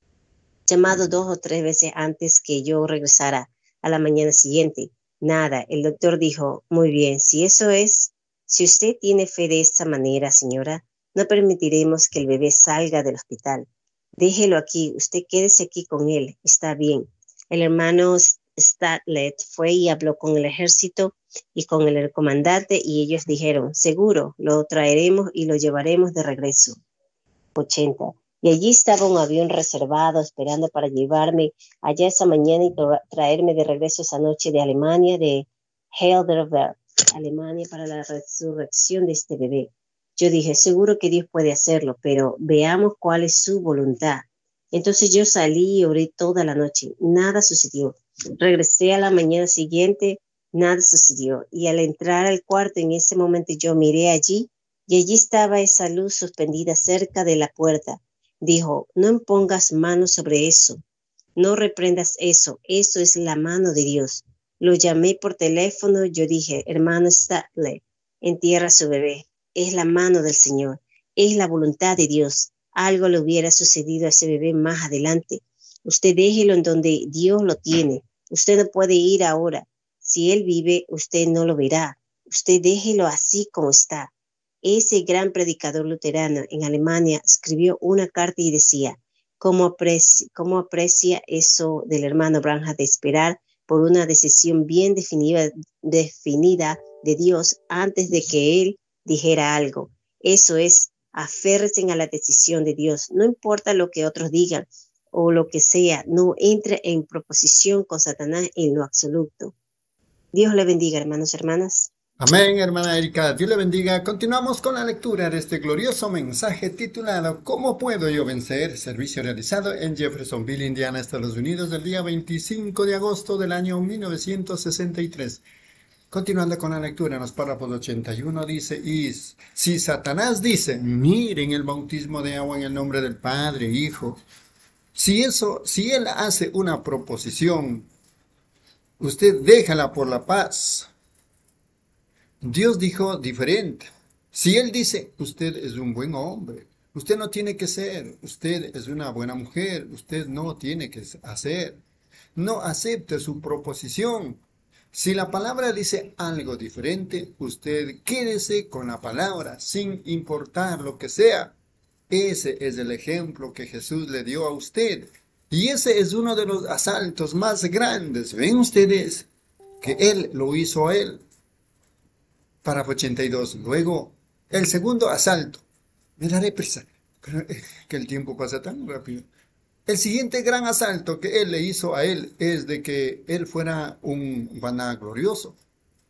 llamado dos o tres veces antes que yo regresara a la mañana siguiente. Nada, el doctor dijo, muy bien, si eso es, si usted tiene fe de esta manera, señora, no permitiremos que el bebé salga del hospital. Déjelo aquí, usted quédese aquí con él, está bien. El hermano Statley fue y habló con el ejército y con el comandante y ellos dijeron, seguro, lo traeremos y lo llevaremos de regreso. ochenta. Y allí estaba un avión reservado esperando para llevarme allá esa mañana y tra traerme de regreso esa noche de Alemania, de Heidelberg, Alemania, para la resurrección de este bebé. Yo dije, seguro que Dios puede hacerlo, pero veamos cuál es su voluntad. Entonces yo salí y oré toda la noche. Nada sucedió. Regresé a la mañana siguiente, nada sucedió. Y al entrar al cuarto, en ese momento yo miré allí y allí estaba esa luz suspendida cerca de la puerta. Dijo, no pongas manos sobre eso. No reprendas eso. Eso es la mano de Dios. Lo llamé por teléfono. Yo dije, hermano Statley, entierra a su bebé. Es la mano del Señor. Es la voluntad de Dios. Algo le hubiera sucedido a ese bebé más adelante. Usted déjelo en donde Dios lo tiene. Usted no puede ir ahora. Si él vive, usted no lo verá. Usted déjelo así como está. Ese gran predicador luterano en Alemania escribió una carta y decía, ¿cómo aprecia, cómo aprecia eso del hermano Branham de esperar por una decisión bien definida, definida de Dios antes de que él dijera algo? Eso es, aférrense a la decisión de Dios. No importa lo que otros digan o lo que sea, no entre en proposición con Satanás en lo absoluto. Dios le bendiga, hermanos y hermanas. Amén, hermana Erika. Dios le bendiga. Continuamos con la lectura de este glorioso mensaje titulado ¿Cómo puedo yo vencer? Servicio realizado en Jeffersonville, Indiana, Estados Unidos, el día veinticinco de agosto del año mil novecientos sesenta y tres. Continuando con la lectura en los párrafos ochenta y uno dice, y si Satanás dice, miren el bautismo de agua en el nombre del Padre, Hijo, si eso, si él hace una proposición, usted déjala por la paz. Dios dijo diferente. Si él dice, usted es un buen hombre, usted no tiene que ser, usted es una buena mujer, usted no tiene que hacer, no acepte su proposición. Si la palabra dice algo diferente, usted quédese con la palabra, sin importar lo que sea. Ese es el ejemplo que Jesús le dio a usted. Y ese es uno de los asaltos más grandes. ¿Ven ustedes que él lo hizo a él? Párrafo ochenta y dos. Luego, el segundo asalto. Me daré prisa, pero eh, que el tiempo pasa tan rápido. El siguiente gran asalto que él le hizo a él es de que él fuera un vanaglorioso.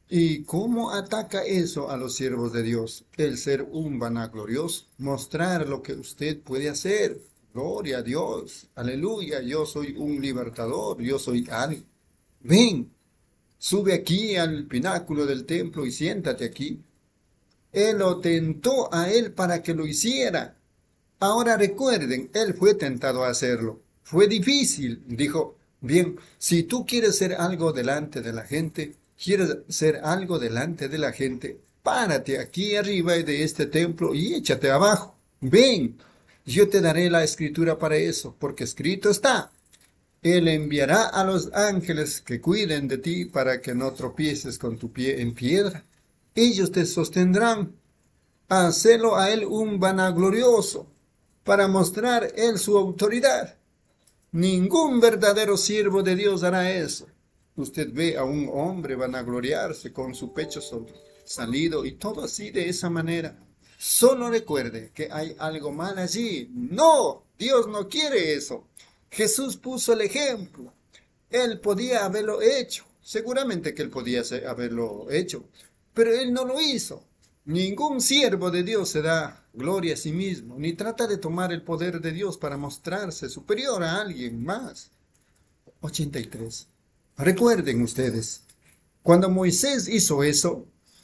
¿Y cómo ataca eso a los siervos de Dios? El ser un vanaglorioso, mostrar lo que usted puede hacer. Gloria a Dios, aleluya, yo soy un libertador, yo soy alguien. Ven, sube aquí al pináculo del templo y siéntate aquí. Él lo tentó a él para que lo hiciera. Ahora recuerden, él fue tentado a hacerlo. Fue difícil. Dijo, bien, si tú quieres ser algo delante de la gente, quieres ser algo delante de la gente, párate aquí arriba de este templo y échate abajo. Ven, yo te daré la escritura para eso, porque escrito está. Él enviará a los ángeles que cuiden de ti para que no tropieces con tu pie en piedra. Ellos te sostendrán. Hacelo a él un vanaglorioso, para mostrar él su autoridad. Ningún verdadero siervo de Dios hará eso. Usted ve a un hombre vanagloriarse con su pecho salido y todo así de esa manera. Solo recuerde que hay algo mal allí. No, Dios no quiere eso. Jesús puso el ejemplo. Él podía haberlo hecho. Seguramente que él podía haberlo hecho, pero él no lo hizo. Ningún siervo de Dios se da gloria a sí mismo, ni trata de tomar el poder de Dios para mostrarse superior a alguien más. ochenta y tres. Recuerden ustedes, cuando Moisés hizo eso,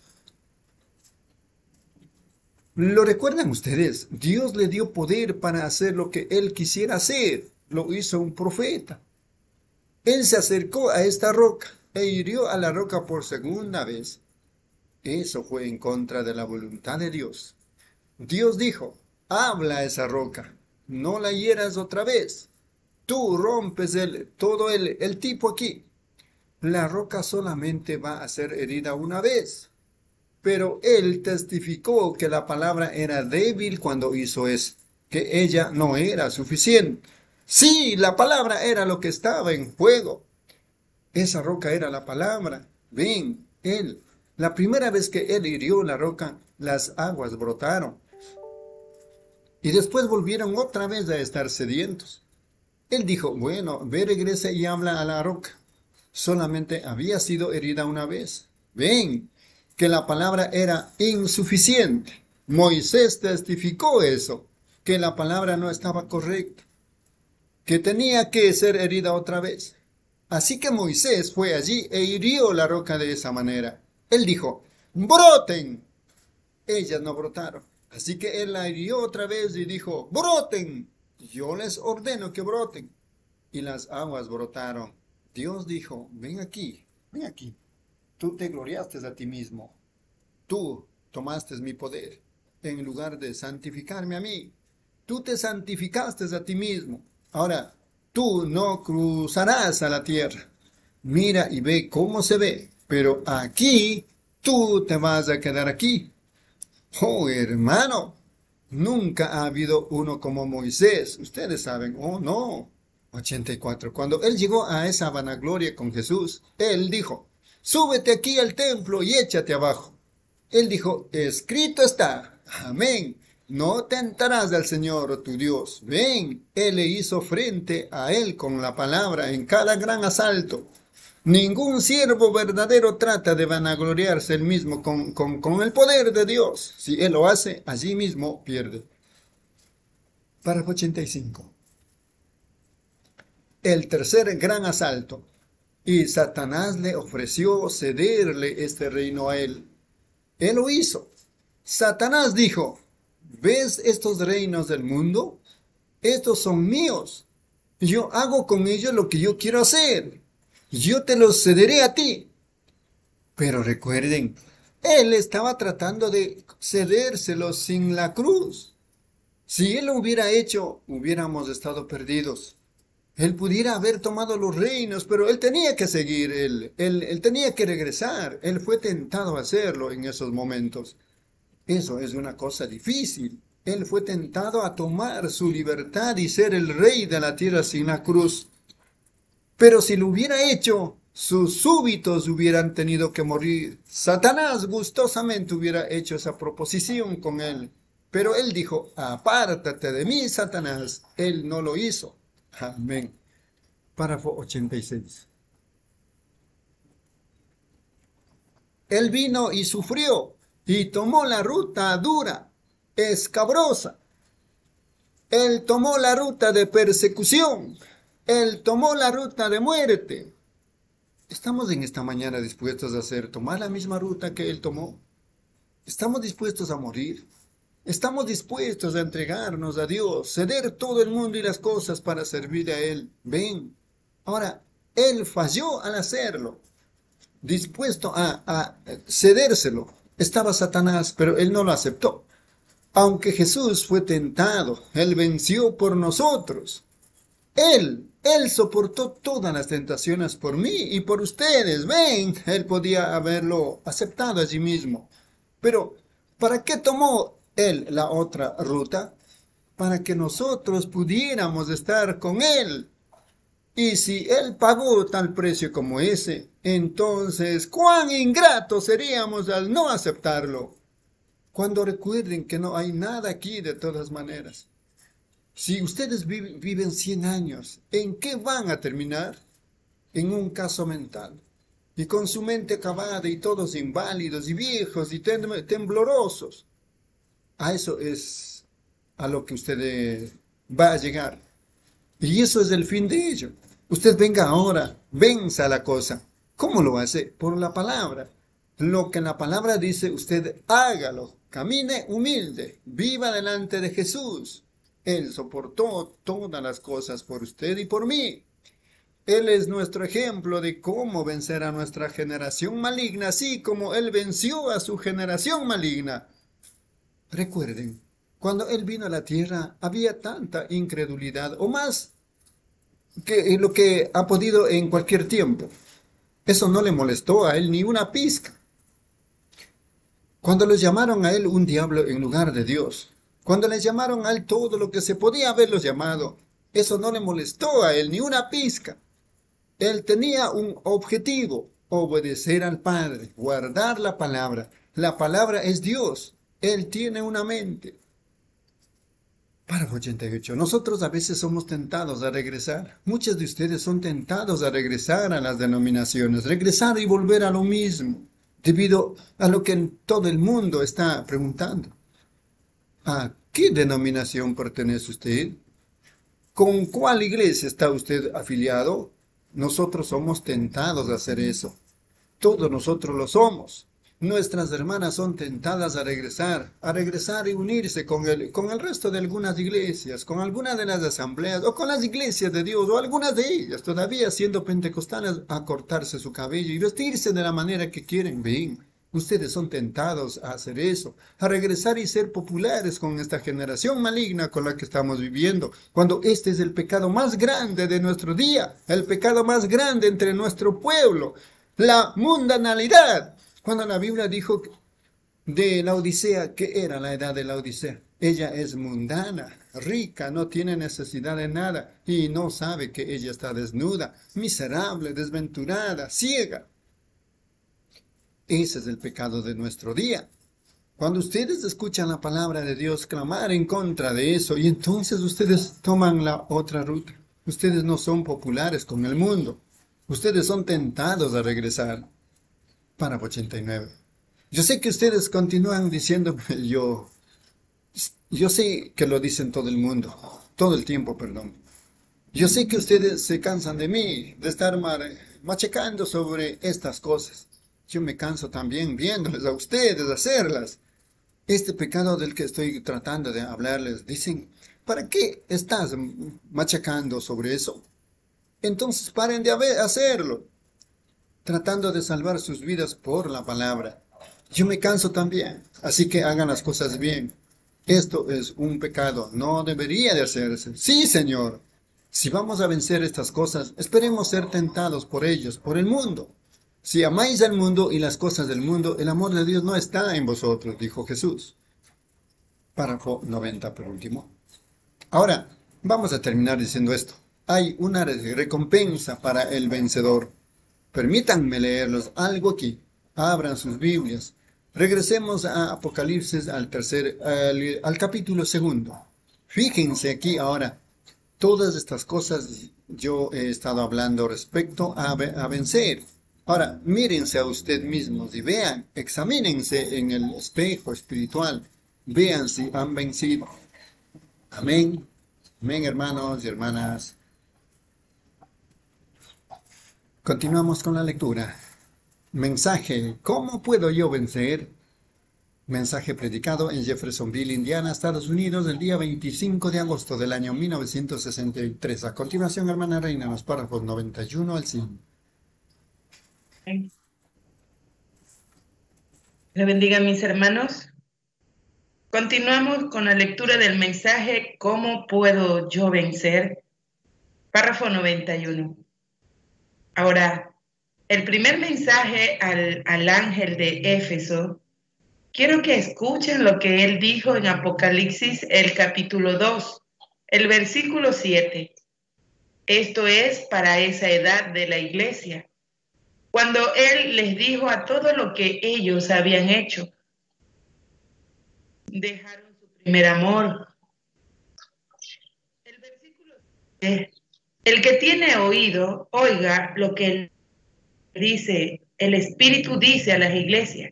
¿lo recuerdan ustedes? Dios le dio poder para hacer lo que él quisiera hacer. Lo hizo un profeta. Él se acercó a esta roca e hirió a la roca por segunda vez. Eso fue en contra de la voluntad de Dios. Dios dijo, habla a esa roca, no la hieras otra vez. Tú rompes el, todo el, el tipo aquí. La roca solamente va a ser herida una vez. Pero él testificó que la palabra era débil cuando hizo eso, que ella no era suficiente. Sí, la palabra era lo que estaba en juego. Esa roca era la palabra. Ven, él. La primera vez que él hirió la roca, las aguas brotaron. Y después volvieron otra vez a estar sedientos. Él dijo, bueno, ve, regresa y habla a la roca. Solamente había sido herida una vez. Ven, que la palabra era insuficiente. Moisés testificó eso, que la palabra no estaba correcta, que tenía que ser herida otra vez. Así que Moisés fue allí e hirió la roca de esa manera. Él dijo, broten. Ellas no brotaron. Así que él la hirió otra vez y dijo, broten. Yo les ordeno que broten. Y las aguas brotaron. Dios dijo, ven aquí, ven aquí. Tú te gloriaste a ti mismo. Tú tomaste mi poder en lugar de santificarme a mí. Tú te santificaste a ti mismo. Ahora, tú no cruzarás a la tierra. Mira y ve cómo se ve. Pero aquí, tú te vas a quedar aquí. Oh, hermano, nunca ha habido uno como Moisés. Ustedes saben, oh, no. ochenta y cuatro. Cuando él llegó a esa vanagloria con Jesús, él dijo, súbete aquí al templo y échate abajo. Él dijo, escrito está. Amén. No tentarás al Señor tu Dios. Ven, él le hizo frente a él con la palabra en cada gran asalto. Ningún siervo verdadero trata de vanagloriarse él mismo con, con, con el poder de Dios. Si él lo hace, allí mismo pierde. Párrafo ochenta y cinco. El tercer gran asalto. Y Satanás le ofreció cederle este reino a él. Él lo hizo. Satanás dijo, ¿ves estos reinos del mundo? Estos son míos. Yo hago con ellos lo que yo quiero hacer. Yo te los cederé a ti. Pero recuerden, él estaba tratando de cedérselos sin la cruz. Si él lo hubiera hecho, hubiéramos estado perdidos. Él pudiera haber tomado los reinos, pero él tenía que seguir, él, él, él tenía que regresar. Él fue tentado a hacerlo en esos momentos. Eso es una cosa difícil. Él fue tentado a tomar su libertad y ser el rey de la tierra sin la cruz. Pero si lo hubiera hecho, sus súbitos hubieran tenido que morir. Satanás gustosamente hubiera hecho esa proposición con él. Pero él dijo, apártate de mí, Satanás. Él no lo hizo. Amén. Párrafo ochenta y seis. Él vino y sufrió y tomó la ruta dura, escabrosa. Él tomó la ruta de persecución. Él tomó la ruta de muerte. ¿Estamos en esta mañana dispuestos a hacer, tomar la misma ruta que Él tomó? ¿Estamos dispuestos a morir? ¿Estamos dispuestos a entregarnos a Dios, ceder todo el mundo y las cosas para servir a Él? Ven. Ahora, Él falló al hacerlo. Dispuesto a, a cedérselo. Estaba Satanás, pero Él no lo aceptó. Aunque Jesús fue tentado, Él venció por nosotros. Él, Él soportó todas las tentaciones por mí y por ustedes. Ven, Él podía haberlo aceptado allí mismo. Pero, ¿para qué tomó Él la otra ruta? Para que nosotros pudiéramos estar con Él. Y si Él pagó tal precio como ese, entonces, ¿cuán ingratos seríamos al no aceptarlo? Cuando recuerden que no hay nada aquí de todas maneras. Si ustedes viven, viven cien años, ¿en qué van a terminar? En un caso mental. Y con su mente acabada y todos inválidos y viejos y tem temblorosos. A eso es a lo que usted va a llegar. Y eso es el fin de ello. Usted venga ahora, venza la cosa. ¿Cómo lo hace? Por la palabra. Lo que la palabra dice, usted hágalo. Camine humilde, viva delante de Jesús. Él soportó todas las cosas por usted y por mí. Él es nuestro ejemplo de cómo vencer a nuestra generación maligna, así como Él venció a su generación maligna. Recuerden, cuando Él vino a la tierra, había tanta incredulidad, o más que lo que ha podido en cualquier tiempo. Eso no le molestó a Él ni una pizca. Cuando les llamaron a Él un diablo en lugar de Dios, cuando les llamaron a Él todo lo que se podía haberlos llamado, eso no le molestó a Él ni una pizca. Él tenía un objetivo, obedecer al Padre, guardar la palabra. La palabra es Dios. Él tiene una mente. Párrafo ochenta y ocho. Nosotros a veces somos tentados a regresar. Muchos de ustedes son tentados a regresar a las denominaciones, regresar y volver a lo mismo, debido a lo que todo el mundo está preguntando. ¿A qué denominación pertenece usted? ¿Con cuál iglesia está usted afiliado? Nosotros somos tentados a hacer eso. Todos nosotros lo somos. Nuestras hermanas son tentadas a regresar, a regresar y unirse con el, con el resto de algunas iglesias, con algunas de las asambleas, o con las iglesias de Dios, o algunas de ellas, todavía siendo pentecostales, a cortarse su cabello y vestirse de la manera que quieren. Ven, ustedes son tentados a hacer eso, a regresar y ser populares con esta generación maligna con la que estamos viviendo, cuando este es el pecado más grande de nuestro día, el pecado más grande entre nuestro pueblo, la mundanalidad. Cuando la Biblia dijo de la Odisea, ¿qué era la edad de la Odisea? Ella es mundana, rica, no tiene necesidad de nada y no sabe que ella está desnuda, miserable, desventurada, ciega. Ese es el pecado de nuestro día. Cuando ustedes escuchan la palabra de Dios clamar en contra de eso y entonces ustedes toman la otra ruta. Ustedes no son populares con el mundo. Ustedes son tentados a regresar. Párrafo ochenta y nueve. Yo sé que ustedes continúan diciendo, yo, yo sé que lo dicen todo el mundo, todo el tiempo, perdón. Yo sé que ustedes se cansan de mí, de estar machacando sobre estas cosas. Yo me canso también viéndoles a ustedes hacerlas. Este pecado del que estoy tratando de hablarles, dicen, ¿para qué estás machacando sobre eso? Entonces paren de hacerlo, tratando de salvar sus vidas por la palabra. Yo me canso también, así que hagan las cosas bien. Esto es un pecado, no debería de hacerse. Sí, Señor, si vamos a vencer estas cosas, esperemos ser tentados por ellos, por el mundo. Si amáis al mundo y las cosas del mundo, el amor de Dios no está en vosotros, dijo Jesús. Párrafo noventa, por último. Ahora, vamos a terminar diciendo esto. Hay una recompensa para el vencedor. Permítanme leerlos algo aquí. Abran sus Biblias. Regresemos a Apocalipsis al tercer, al, al capítulo segundo. Fíjense aquí ahora. Todas estas cosas yo he estado hablando respecto a, a vencer. Ahora, mírense a usted mismos y vean, examínense en el espejo espiritual, vean si han vencido. Amén. Amén, hermanos y hermanas. Continuamos con la lectura. Mensaje, ¿cómo puedo yo vencer? Mensaje predicado en Jeffersonville, Indiana, Estados Unidos, el día veinticinco de agosto del año mil novecientos sesenta y tres. A continuación, hermana Reina, los párrafos noventa y uno al cien. Le bendiga, mis hermanos. Continuamos con la lectura del mensaje ¿Cómo puedo yo vencer? Párrafo noventa y uno. Ahora, el primer mensaje al, al ángel de Éfeso, quiero que escuchen lo que él dijo en Apocalipsis, el capítulo dos, el versículo siete. Esto es para esa edad de la iglesia, cuando él les dijo a todo lo que ellos habían hecho. Dejaron su primer amor. El versículo siete, el que tiene oído, oiga lo que él dice, el Espíritu dice a las iglesias.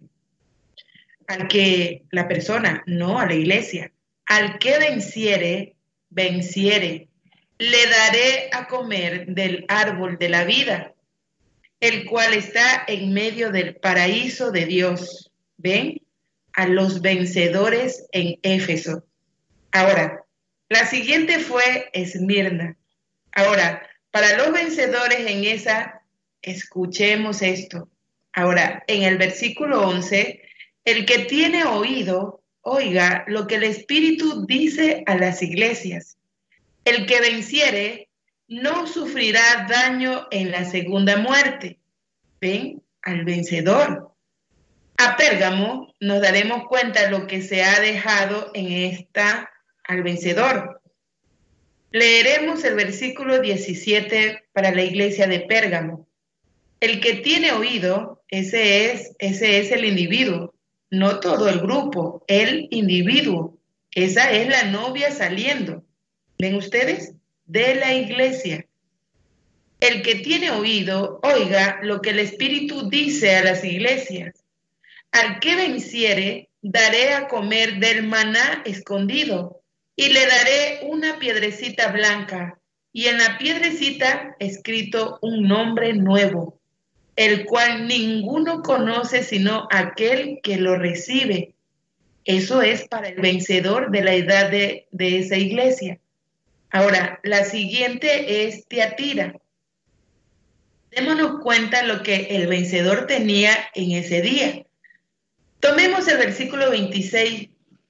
Al que la persona, no a la iglesia, al que venciere, venciere, le daré a comer del árbol de la vida, el cual está en medio del paraíso de Dios. ¿Ven? A los vencedores en Éfeso. Ahora, la siguiente fue Esmirna. Ahora, para los vencedores en esa, escuchemos esto. Ahora, en el versículo once, el que tiene oído, oiga lo que el Espíritu dice a las iglesias. El que venciere no sufrirá daño en la segunda muerte. ¿Ven? Al vencedor. A Pérgamo nos daremos cuenta de lo que se ha dejado en esta al vencedor. Leeremos el versículo diecisiete para la iglesia de Pérgamo. El que tiene oído, ese es, ese es el individuo, no todo el grupo, el individuo. Esa es la novia saliendo. ¿Ven ustedes? De la iglesia. El que tiene oído, oiga lo que el Espíritu dice a las iglesias. Al que venciere, daré a comer del maná escondido, y le daré una piedrecita blanca, y en la piedrecita escrito un nombre nuevo, el cual ninguno conoce sino aquel que lo recibe. Eso es para el vencedor de la edad de, de esa iglesia. Ahora, la siguiente es Tiatira. Démonos cuenta lo que el vencedor tenía en ese día. Tomemos el versículo veintiséis.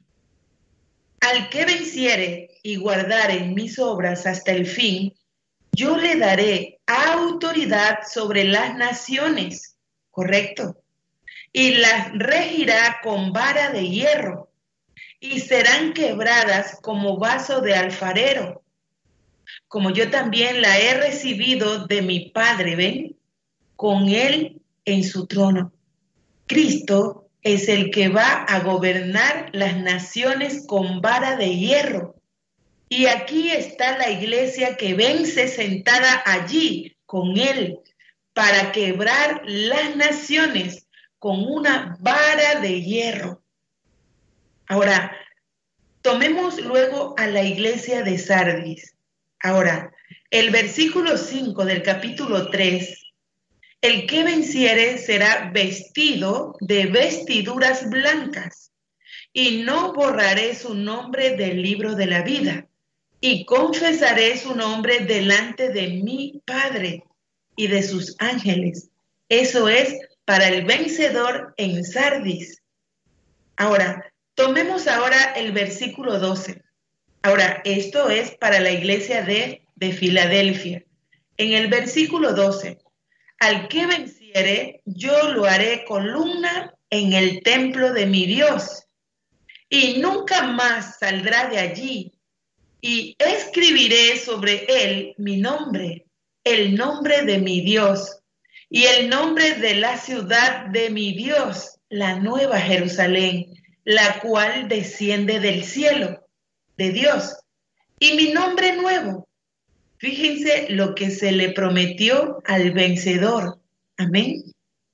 Al que venciere y guardare mis obras hasta el fin, yo le daré autoridad sobre las naciones, ¿correcto? Y las regirá con vara de hierro, y serán quebradas como vaso de alfarero, como yo también la he recibido de mi Padre, ¿ven? Con él en su trono. Cristo es el que va a gobernar las naciones con vara de hierro. Y aquí está la iglesia que vence sentada allí con él para quebrar las naciones con una vara de hierro. Ahora, tomemos luego a la iglesia de Sardis. Ahora, el versículo cinco del capítulo tres. El que venciere será vestido de vestiduras blancas, y no borraré su nombre del libro de la vida, y confesaré su nombre delante de mi Padre y de sus ángeles. Eso es para el vencedor en Sardis. Ahora, tomemos ahora el versículo doce. Ahora, esto es para la iglesia de, de Filadelfia. En el versículo doce. Al que venciere, yo lo haré columna en el templo de mi Dios, y nunca más saldrá de allí, y escribiré sobre él mi nombre, el nombre de mi Dios, y el nombre de la ciudad de mi Dios, la nueva Jerusalén, la cual desciende del cielo de Dios, y mi nombre nuevo. Fíjense lo que se le prometió al vencedor. Amén.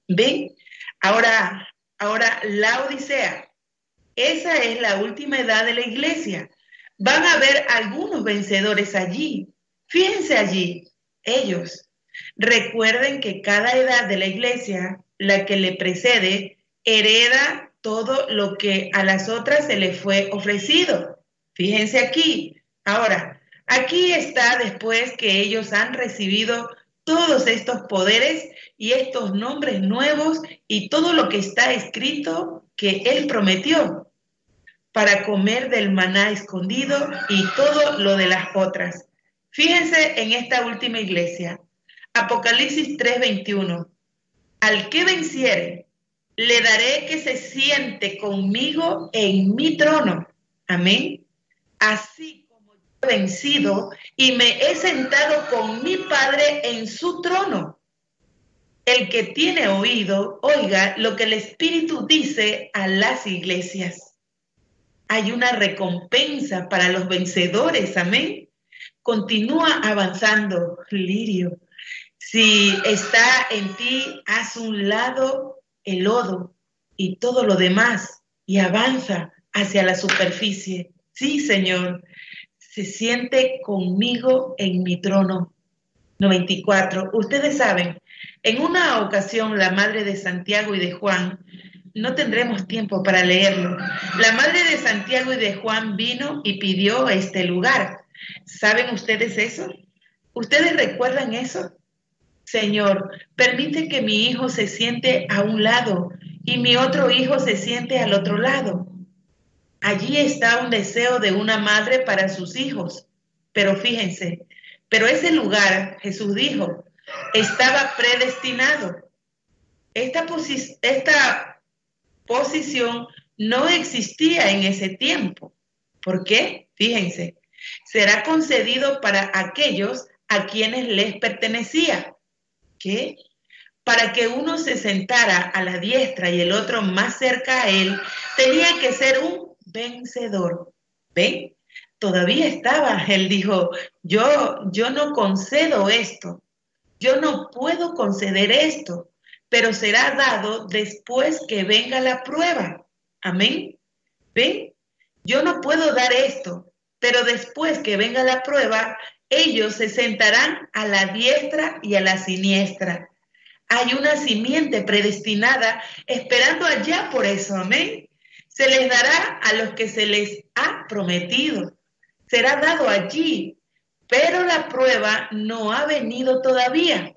¿Ven? Ahora, ahora la Odisea. Esa es la última edad de la iglesia. Van a haber algunos vencedores allí. Fíjense allí, ellos. Recuerden que cada edad de la iglesia, la que le precede, hereda todo lo que a las otras se les fue ofrecido. Fíjense aquí. Ahora, aquí está después que ellos han recibido todos estos poderes y estos nombres nuevos y todo lo que está escrito que Él prometió para comer del maná escondido y todo lo de las otras. Fíjense en esta última iglesia. Apocalipsis tres veintiuno. Al que venciere, le daré que se siente conmigo en mi trono. Amén. Así como yo he vencido y me he sentado con mi Padre en su trono. El que tiene oído, oiga lo que el Espíritu dice a las iglesias. Hay una recompensa para los vencedores, amén. Continúa avanzando, Lirio. Si está en ti, haz un lado el lodo y todo lo demás y avanza hacia la superficie. Sí, Señor, se siente conmigo en mi trono. noventa y cuatro. Ustedes saben, en una ocasión la madre de Santiago y de Juan, no tendremos tiempo para leerlo, la madre de Santiago y de Juan vino y pidió este lugar. ¿Saben ustedes eso? ¿Ustedes recuerdan eso? Señor, permite que mi hijo se siente a un lado y mi otro hijo se siente al otro lado. Allí está un deseo de una madre para sus hijos. Pero fíjense, pero ese lugar, Jesús dijo, estaba predestinado. Esta, posi- esta posición no existía en ese tiempo. ¿Por qué? Fíjense, será concedido para aquellos a quienes les pertenecía. ¿Qué? Para que uno se sentara a la diestra y el otro más cerca a él, tenía que ser un vencedor. ¿Ven? Todavía estaba. Él dijo, yo, yo no concedo esto. Yo no puedo conceder esto, pero será dado después que venga la prueba. Amén. ¿Ven? Yo no puedo dar esto, pero después que venga la prueba, ellos se sentarán a la diestra y a la siniestra. Hay una simiente predestinada esperando allá por eso, amén. Se les dará a los que se les ha prometido. Será dado allí, pero la prueba no ha venido todavía.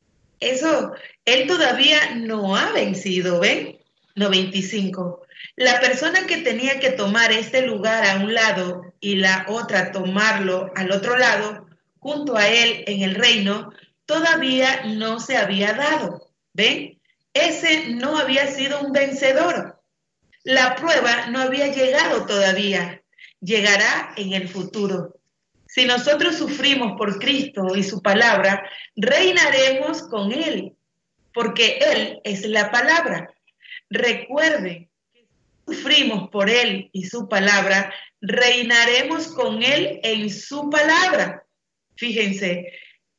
Eso, él todavía no ha vencido, ¿ven? noventa y cinco. La persona que tenía que tomar este lugar a un lado y la otra tomarlo al otro lado, junto a él en el reino, todavía no se había dado. ¿Ven? Ese no había sido un vencedor. La prueba no había llegado todavía. Llegará en el futuro. Si nosotros sufrimos por Cristo y su palabra, reinaremos con Él, porque Él es la palabra. Recuerden que si sufrimos por Él y su palabra, reinaremos con Él en su palabra. Fíjense,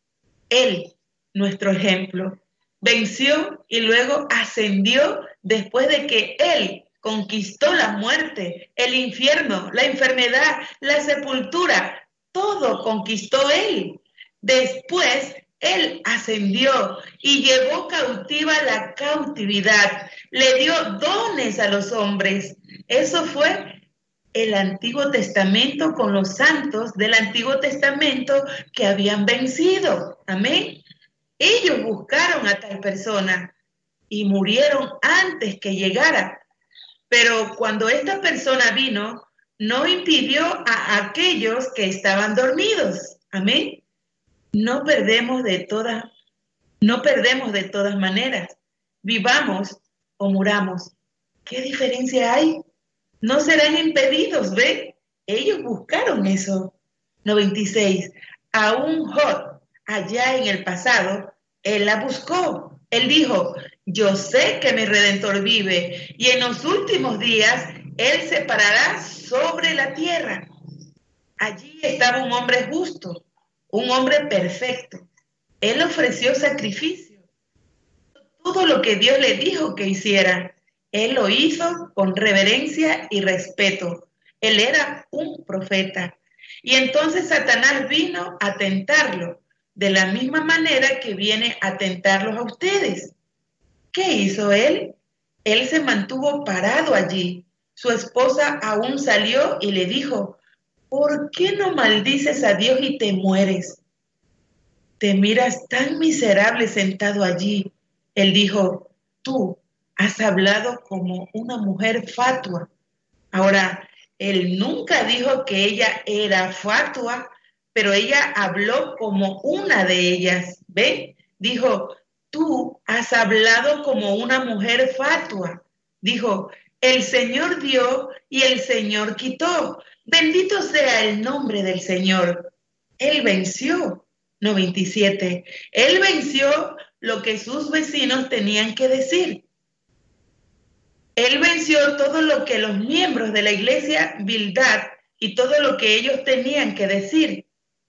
Él, nuestro ejemplo, venció y luego ascendió después de que Él conquistó la muerte, el infierno, la enfermedad, la sepultura. Todo conquistó Él. Después, Él ascendió y llevó cautiva la cautividad. Le dio dones a los hombres. Eso fue el Antiguo Testamento con los santos del Antiguo Testamento que habían vencido. Amén. Ellos buscaron a tal persona y murieron antes que llegara. Pero cuando esta persona vino, no impidió a aquellos que estaban dormidos. Amén. No perdemos de todas, no perdemos de todas maneras. Vivamos o muramos. ¿Qué diferencia hay? No serán impedidos, ¿ven? Ellos buscaron eso. noventa y seis. Aún Job, allá en el pasado, él la buscó. Él dijo, yo sé que mi Redentor vive y en los últimos días Él se parará sobre la tierra. Allí estaba un hombre justo, un hombre perfecto. Él ofreció sacrificio. todo lo que Dios le dijo que hiciera. Él lo hizo con reverencia y respeto. Él era un profeta. Y entonces Satanás vino a tentarlo, de la misma manera que viene a tentarlos a ustedes. ¿Qué hizo él? Él se mantuvo parado allí. Su esposa aún salió y le dijo, ¿por qué no maldices a Dios y te mueres? Te miras tan miserable sentado allí. Él dijo, tú has hablado como una mujer fatua. Ahora, él nunca dijo que ella era fatua, pero ella habló como una de ellas. ¿Ven? Dijo, tú has hablado como una mujer fatua. Dijo, el Señor dio y el Señor quitó. Bendito sea el nombre del Señor. Él venció. noventa y siete. Él venció lo que sus vecinos tenían que decir. Él venció todo lo que los miembros de la iglesia Bildad y todo lo que ellos tenían que decir.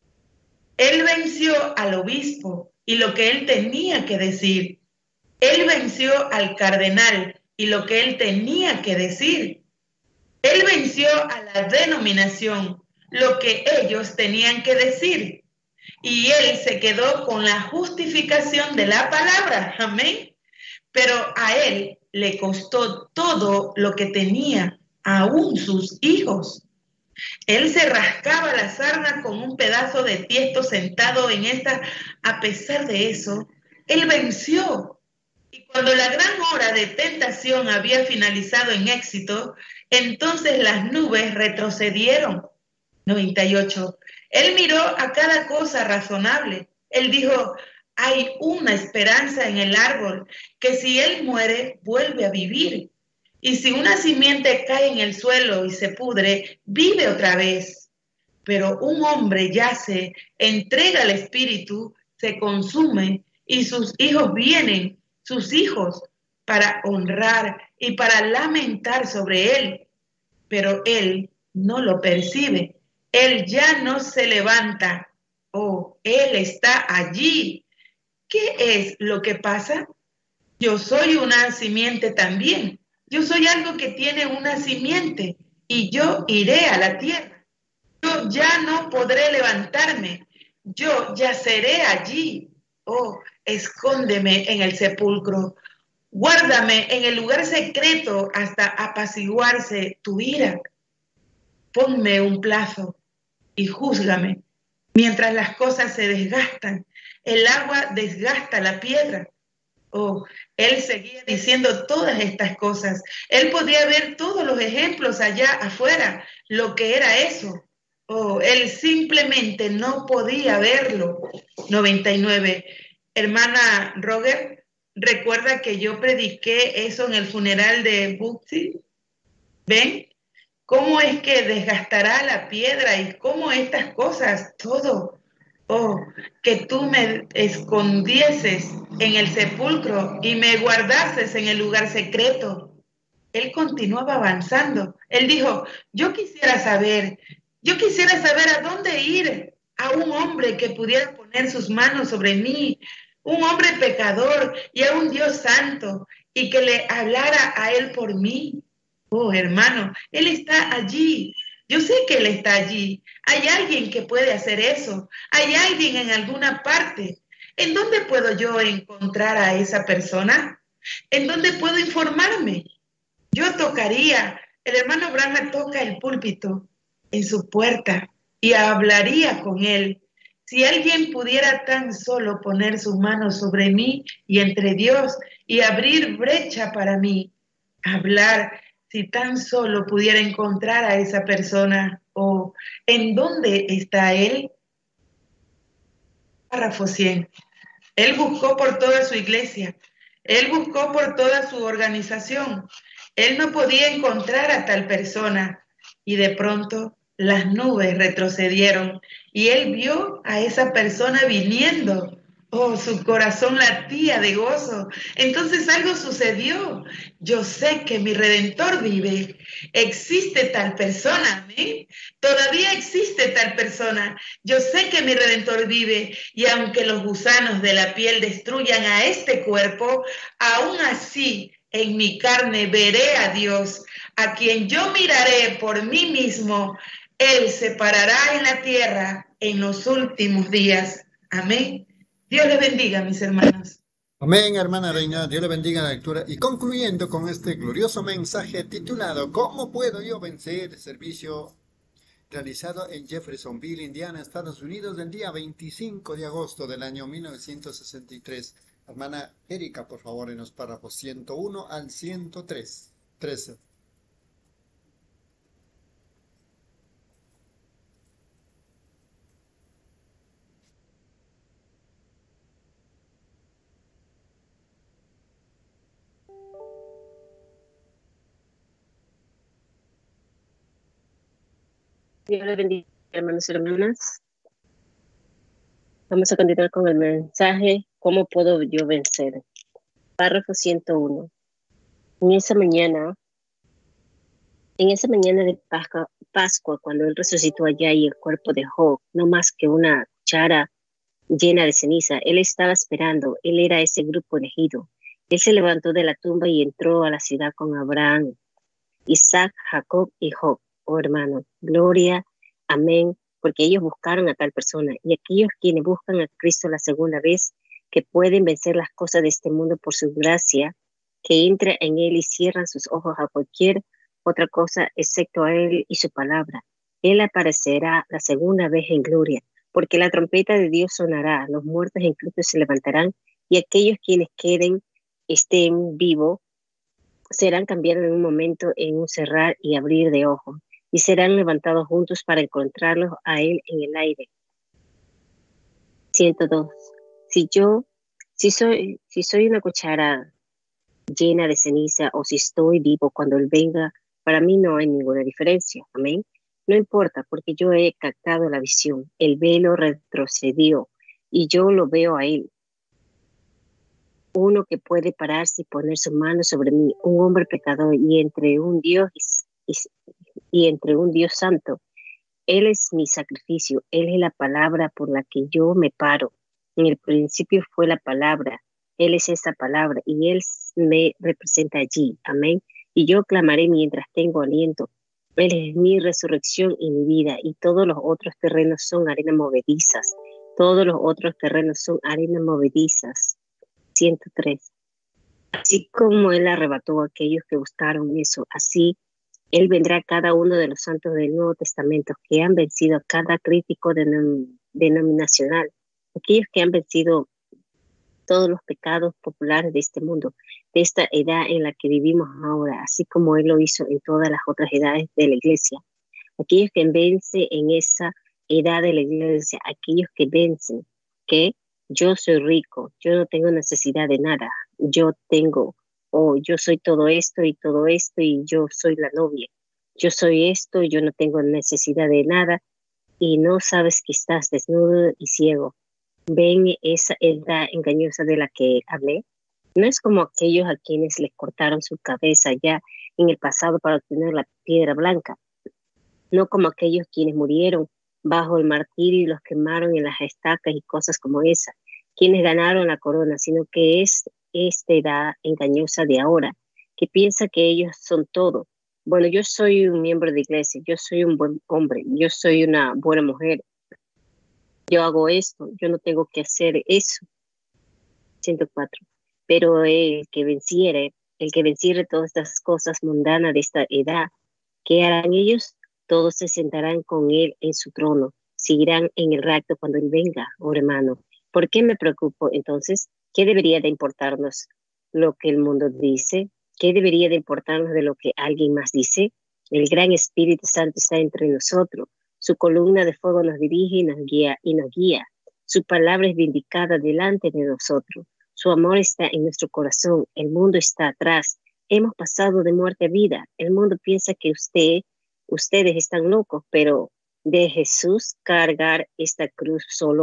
Él venció al obispo y lo que él tenía que decir. Él venció al cardenal y lo que él tenía que decir. Él venció a la denominación, lo que ellos tenían que decir. Y él se quedó con la justificación de la palabra. Amén. Pero a él le costó todo lo que tenía, aún sus hijos. Él se rascaba la sarna con un pedazo de tiesto sentado en esta. A pesar de eso, él venció. Y cuando la gran hora de tentación había finalizado en éxito, entonces las nubes retrocedieron. noventa y ocho. Él miró a cada cosa razonable. Él dijo, hay una esperanza en el árbol, que si él muere, vuelve a vivir. Y si una simiente cae en el suelo y se pudre, vive otra vez. Pero un hombre yace, entrega al espíritu, se consume, y sus hijos vienen, sus hijos, para honrar y para lamentar sobre él. Pero él no lo percibe. Él ya no se levanta. Oh, él está allí. ¿Qué es lo que pasa? Yo soy una simiente también. Yo soy algo que tiene una simiente y yo iré a la tierra. Yo ya no podré levantarme. Yo yaceré allí. Oh, escóndeme en el sepulcro. Guárdame en el lugar secreto hasta apaciguarse tu ira. Ponme un plazo y júzgame. Mientras las cosas se desgastan, el agua desgasta la piedra. Oh, él seguía diciendo todas estas cosas. Él podía ver todos los ejemplos allá afuera, lo que era eso. Oh, él simplemente no podía verlo. noventa y nueve. Hermana Roger, ¿recuerda que yo prediqué eso en el funeral de Buxi? ¿Ven? ¿Cómo es que desgastará la piedra y cómo estas cosas, todo? Oh, que tú me escondieses en el sepulcro y me guardases en el lugar secreto. Él continuaba avanzando. Él dijo, yo quisiera saber, yo quisiera saber a dónde ir, a un hombre que pudiera poner sus manos sobre mí, un hombre pecador y a un Dios santo, y que le hablara a él por mí. Oh, hermano, él está allí. Yo sé que él está allí. Hay alguien que puede hacer eso. Hay alguien en alguna parte. ¿En dónde puedo yo encontrar a esa persona? ¿En dónde puedo informarme? Yo tocaría, el hermano Branham toca el púlpito en su puerta y hablaría con él. Si alguien pudiera tan solo poner sus manos sobre mí y entre Dios y abrir brecha para mí, hablar. Si tan solo pudiera encontrar a esa persona, o oh, ¿en dónde está él? Párrafo cien. Él buscó por toda su iglesia. Él buscó por toda su organización. Él no podía encontrar a tal persona. Y de pronto las nubes retrocedieron y él vio a esa persona viniendo. Oh, su corazón latía de gozo. Entonces algo sucedió. Yo sé que mi Redentor vive. Existe tal persona, ¿eh? Todavía existe tal persona. Yo sé que mi Redentor vive. Y aunque los gusanos de la piel destruyan a este cuerpo, aún así en mi carne veré a Dios, a quien yo miraré por mí mismo. Él se parará en la tierra en los últimos días. Amén. Dios les bendiga, mis hermanos. Amén, hermana Reina, Dios le bendiga la lectura. Y concluyendo con este glorioso mensaje titulado ¿Cómo puedo yo vencer? Servicio realizado en Jeffersonville, Indiana, Estados Unidos, del día veinticinco de agosto del año mil novecientos sesenta y tres. Hermana Erika, por favor, en los párrafos ciento uno al ciento tres. trece. Dios les bendiga, hermanos y hermanas. Vamos a continuar con el mensaje, ¿cómo puedo yo vencer? Párrafo ciento uno. En esa mañana, en esa mañana de Pascua, Pascua, cuando él resucitó allá y el cuerpo de Job, no más que una cuchara llena de ceniza, él estaba esperando, él era ese grupo elegido. Él se levantó de la tumba y entró a la ciudad con Abraham, Isaac, Jacob y Job. Oh hermano, gloria, amén, porque ellos buscaron a tal persona. Y aquellos quienes buscan a Cristo la segunda vez, que pueden vencer las cosas de este mundo por su gracia, que entra en él y cierran sus ojos a cualquier otra cosa excepto a él y su palabra. Él aparecerá la segunda vez en gloria, porque la trompeta de Dios sonará, los muertos en Cristo se levantarán, y aquellos quienes queden, estén vivos, serán cambiados en un momento, en un cerrar y abrir de ojos, y serán levantados juntos para encontrarlos a él en el aire. ciento dos. Si yo, si soy, si soy una cuchara llena de ceniza o si estoy vivo cuando él venga, para mí no hay ninguna diferencia. Amén. No importa, porque yo he captado la visión. El velo retrocedió y yo lo veo a él. Uno que puede pararse y poner su mano sobre mí, un hombre pecador y entre un Dios y, y, y entre un Dios santo. Él es mi sacrificio, él es la palabra por la que yo me paro. En el principio fue la palabra, él es esa palabra y él me representa allí. Amén. Y yo clamaré mientras tengo aliento. Él es mi resurrección y mi vida, y todos los otros terrenos son arenas movedizas. Todos los otros terrenos son arenas movedizas. ciento tres. Así como él arrebató a aquellos que buscaron eso, así él vendrá a cada uno de los santos del Nuevo Testamento que han vencido a cada crítico denom denominacional, aquellos que han vencido todos los pecados populares de este mundo, de esta edad en la que vivimos ahora, así como él lo hizo en todas las otras edades de la iglesia. Aquellos que vencen en esa edad de la iglesia, aquellos que vencen, que yo soy rico, yo no tengo necesidad de nada, yo tengo, o oh, yo soy todo esto y todo esto y yo soy la novia, yo soy esto y yo no tengo necesidad de nada y no sabes que estás desnudo y ciego. ¿Ven esa edad engañosa de la que hablé? No es como aquellos a quienes les cortaron su cabeza ya en el pasado para obtener la piedra blanca, no como aquellos quienes murieron bajo el martirio y los quemaron en las estacas y cosas como esa, quienes ganaron la corona, sino que es esta edad engañosa de ahora, que piensa que ellos son todo. Bueno, yo soy un miembro de iglesia, yo soy un buen hombre, yo soy una buena mujer, yo hago esto, yo no tengo que hacer eso. ciento cuatro. Pero el que venciere, el que venciere todas estas cosas mundanas de esta edad, ¿qué harán ellos? Todos se sentarán con él en su trono, seguirán en el rapto cuando él venga, oh hermano. ¿Por qué me preocupo entonces? ¿Qué debería de importarnos lo que el mundo dice? ¿Qué debería de importarnos de lo que alguien más dice? El gran Espíritu Santo está entre nosotros. Su columna de fuego nos dirige y nos guía, y nos guía. Su palabra es vindicada delante de nosotros. Su amor está en nuestro corazón. El mundo está atrás. Hemos pasado de muerte a vida. El mundo piensa que usted, ustedes están locos, pero de Jesús cargar esta cruz solo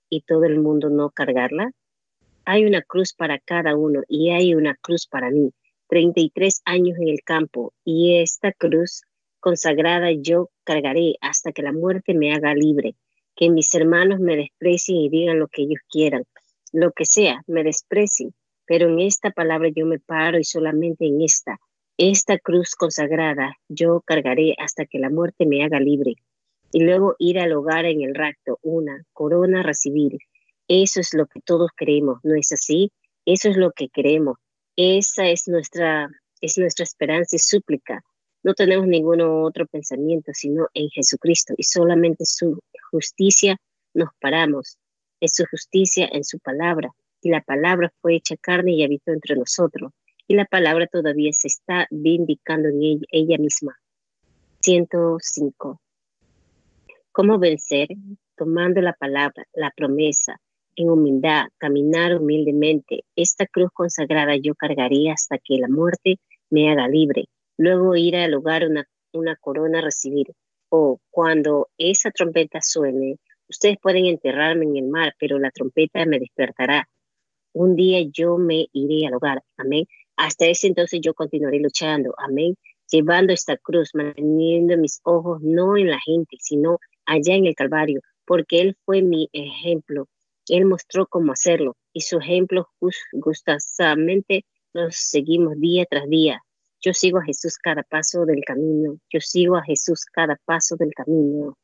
y todo el mundo no cargarla? Hay una cruz para cada uno y hay una cruz para mí. treinta y tres años en el campo y esta cruz consagrada yo cargaré hasta que la muerte me haga libre. Que mis hermanos me desprecien y digan lo que ellos quieran. Lo que sea, me desprecien. Pero en esta palabra yo me paro y solamente en esta. Esta cruz consagrada yo cargaré hasta que la muerte me haga libre. Y luego ir al hogar en el rapto, una corona a recibir. Eso es lo que todos queremos, ¿no es así? Eso es lo que queremos. Esa es nuestra, es nuestra esperanza y súplica. No tenemos ningún otro pensamiento sino en Jesucristo y solamente su justicia nos paramos. Es su justicia en su palabra. Y la palabra fue hecha carne y habitó entre nosotros. Y la palabra todavía se está vindicando en ella, ella misma. ciento cinco. ¿Cómo vencer? Tomando la palabra, la promesa, en humildad, caminar humildemente. Esta cruz consagrada yo cargaré hasta que la muerte me haga libre. Luego ir al hogar una, una corona a recibir. O cuando esa trompeta suene, ustedes pueden enterrarme en el mar, pero la trompeta me despertará. Un día yo me iré al hogar. Amén. Hasta ese entonces yo continuaré luchando. Amén. Llevando esta cruz, manteniendo mis ojos no en la gente, sino allá en el Calvario, porque Él fue mi ejemplo. Él mostró cómo hacerlo y su ejemplo gustosamente nos seguimos día tras día. Yo sigo a Jesús cada paso del camino. Yo sigo a Jesús cada paso del camino.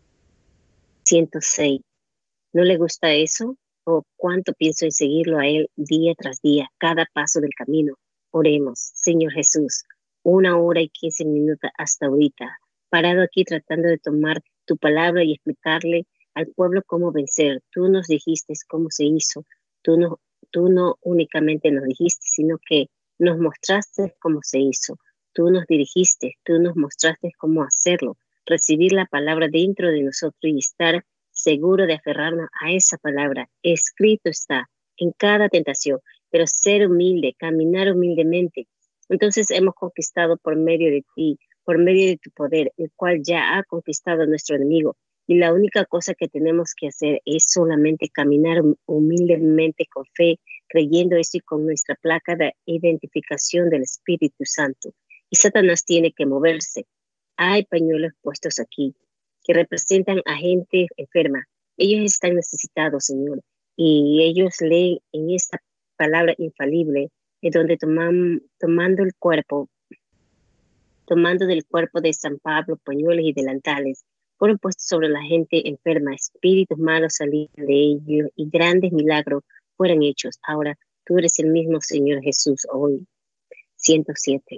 ciento seis. ¿No le gusta eso? ¿O cuánto pienso en seguirlo a Él día tras día, cada paso del camino? Oremos, Señor Jesús, una hora y quince minutos hasta ahorita, parado aquí tratando de tomar tu palabra y explicarle al pueblo cómo vencer. Tú nos dijiste cómo se hizo. Tú no, tú no únicamente nos dijiste, sino que nos mostraste cómo se hizo. Tú nos dirigiste, tú nos mostraste cómo hacerlo. Recibir la palabra dentro de nosotros y estar seguro de aferrarnos a esa palabra. Escrito está en cada tentación, pero ser humilde, caminar humildemente. Entonces hemos conquistado por medio de ti, por medio de tu poder, el cual ya ha conquistado a nuestro enemigo. Y la única cosa que tenemos que hacer es solamente caminar humildemente con fe, creyendo eso y con nuestra placa de identificación del Espíritu Santo. Y Satanás tiene que moverse. Hay pañuelos puestos aquí que representan a gente enferma. Ellos están necesitados, Señor. Y ellos leen en esta palabra infalible, de donde toman, tomando el cuerpo, tomando del cuerpo de San Pablo pañuelos y delantales, fueron puestos sobre la gente enferma, espíritus malos salían de ellos y grandes milagros fueron hechos. Ahora tú eres el mismo Señor Jesús hoy. ciento siete.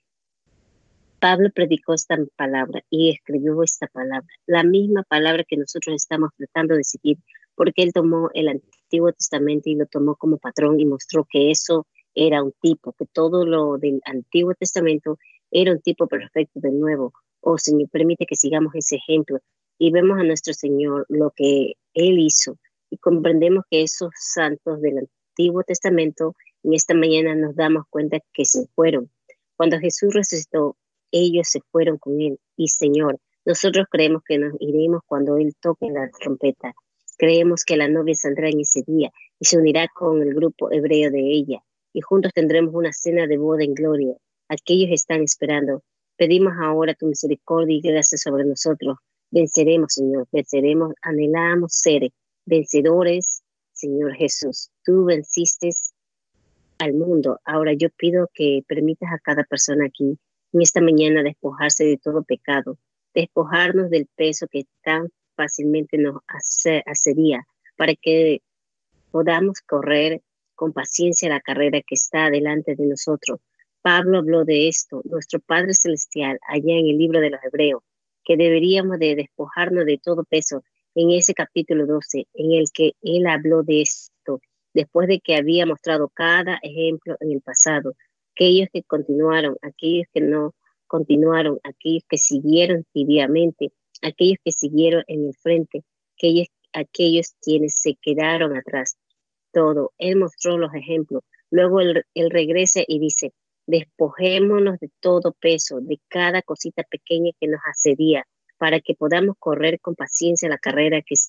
Pablo predicó esta palabra y escribió esta palabra, la misma palabra que nosotros estamos tratando de seguir, porque él tomó el Antiguo Testamento y lo tomó como patrón y mostró que eso era un tipo, que todo lo del Antiguo Testamento era un tipo perfecto del Nuevo. Oh, Señor, permite que sigamos ese ejemplo y vemos a nuestro Señor lo que Él hizo y comprendemos que esos santos del Antiguo Testamento en esta mañana nos damos cuenta que se fueron. Cuando Jesús resucitó, ellos se fueron con Él. Y Señor, nosotros creemos que nos iremos cuando Él toque la trompeta. Creemos que la novia saldrá en ese día y se unirá con el grupo hebreo de ella y juntos tendremos una cena de boda en gloria. Aquellos están esperando. Pedimos ahora tu misericordia y gracia sobre nosotros. Venceremos, Señor, venceremos, anhelamos ser vencedores, Señor Jesús. Tú venciste al mundo. Ahora yo pido que permitas a cada persona aquí en esta mañana despojarse de todo pecado, despojarnos del peso que tan fácilmente nos hace, hacería, para que podamos correr con paciencia la carrera que está delante de nosotros. Pablo habló de esto, nuestro Padre Celestial, allá en el libro de los Hebreos, que deberíamos de despojarnos de todo peso, en ese capítulo doce, en el que él habló de esto, después de que había mostrado cada ejemplo en el pasado, aquellos que continuaron, aquellos que no continuaron, aquellos que siguieron tibiamente, aquellos que siguieron en el frente, aquellos, aquellos quienes se quedaron atrás. Todo, él mostró los ejemplos. Luego él, él regresa y dice, despojémonos de todo peso, de cada cosita pequeña que nos asedia, para que podamos correr con paciencia la carrera que está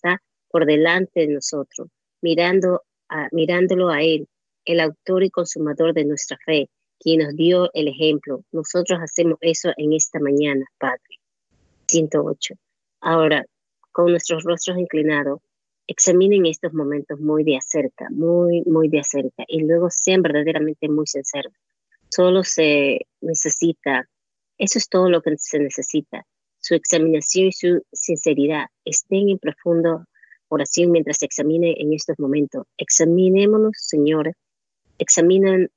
por delante de nosotros, mirando a, mirándolo a Él, el autor y consumador de nuestra fe, quien nos dio el ejemplo. Nosotros hacemos eso en esta mañana, Padre. ciento ocho. Ahora, con nuestros rostros inclinados, examinen estos momentos muy de acerca, muy, muy de acerca, y luego sean verdaderamente muy sinceros. Solo se necesita, eso es todo lo que se necesita, su examinación y su sinceridad. Estén en profunda oración mientras se examinen en estos momentos. Examinémonos, Señor. Examinan,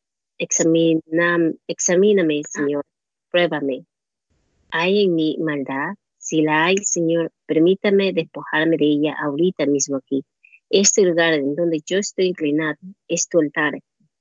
examinan, examíname, Señor. Pruébame. ¿Hay en mi maldad? Si la hay, Señor, permítame despojarme de ella ahorita mismo aquí. Este lugar en donde yo estoy inclinado es tu altar.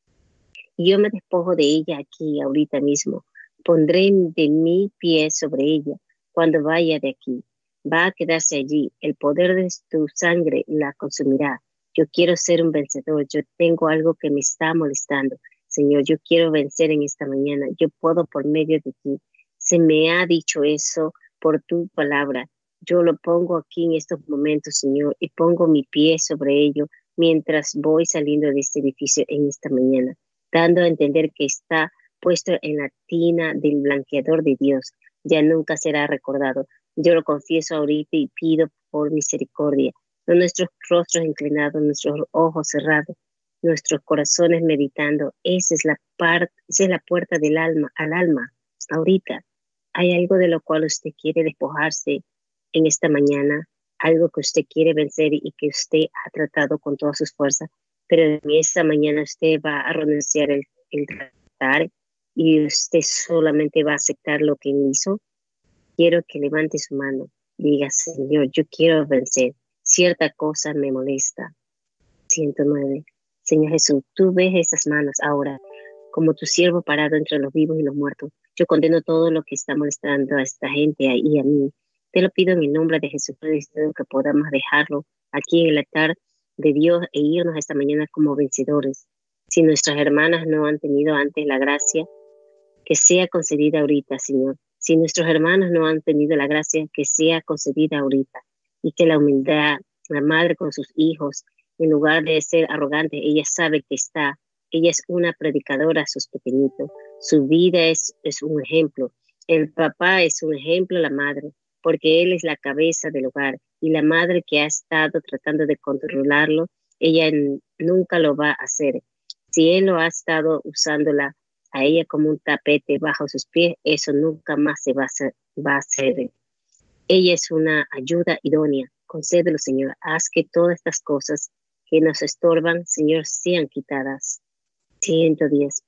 Y yo me despojo de ella aquí ahorita mismo. Pondré de mi pie sobre ella cuando vaya de aquí. Va a quedarse allí. El poder de tu sangre la consumirá. Yo quiero ser un vencedor. Yo tengo algo que me está molestando. Señor, yo quiero vencer en esta mañana. Yo puedo por medio de ti. Se me ha dicho eso por tu palabra. Yo lo pongo aquí en estos momentos, Señor, y pongo mi pie sobre ello mientras voy saliendo de este edificio en esta mañana, dando a entender que está puesto en la tina del blanqueador de Dios. Ya nunca será recordado. Yo lo confieso ahorita y pido por misericordia. Con nuestros rostros inclinados, nuestros ojos cerrados, nuestros corazones meditando. Esa es la parte, esa es la puerta del alma, al alma, ahorita. ¿Hay algo de lo cual usted quiere despojarse en esta mañana? Algo que usted quiere vencer y que usted ha tratado con todas sus fuerzas, pero en esta mañana usted va a renunciar el, el tratar y usted solamente va a aceptar lo que hizo. Quiero que levante su mano. Diga, Señor, yo quiero vencer. Cierta cosa me molesta. ciento nueve. Señor Jesús, tú ves estas manos ahora como tu siervo parado entre los vivos y los muertos. Yo condeno todo lo que está molestando a esta gente y a mí. Te lo pido en el nombre de Jesucristo, que podamos dejarlo aquí en el altar de Dios e irnos esta mañana como vencedores. Si nuestras hermanas no han tenido antes la gracia, que sea concedida ahorita, Señor. Si nuestros hermanos no han tenido la gracia, que sea concedida ahorita. Y que la humildad, la madre con sus hijos, en lugar de ser arrogante, ella sabe que está. Ella es una predicadora a sus pequeñitos. Su vida es, es un ejemplo. El papá es un ejemplo a la madre, porque él es la cabeza del hogar. Y la madre que ha estado tratando de controlarlo, ella n- nunca lo va a hacer. Si él lo ha estado usándola a ella como un tapete bajo sus pies, eso nunca más se va a hacer. Va a hacer. Ella es una ayuda idónea. Concédelo, Señor. Haz que todas estas cosas que nos estorban, Señor, sean quitadas. ciento diez.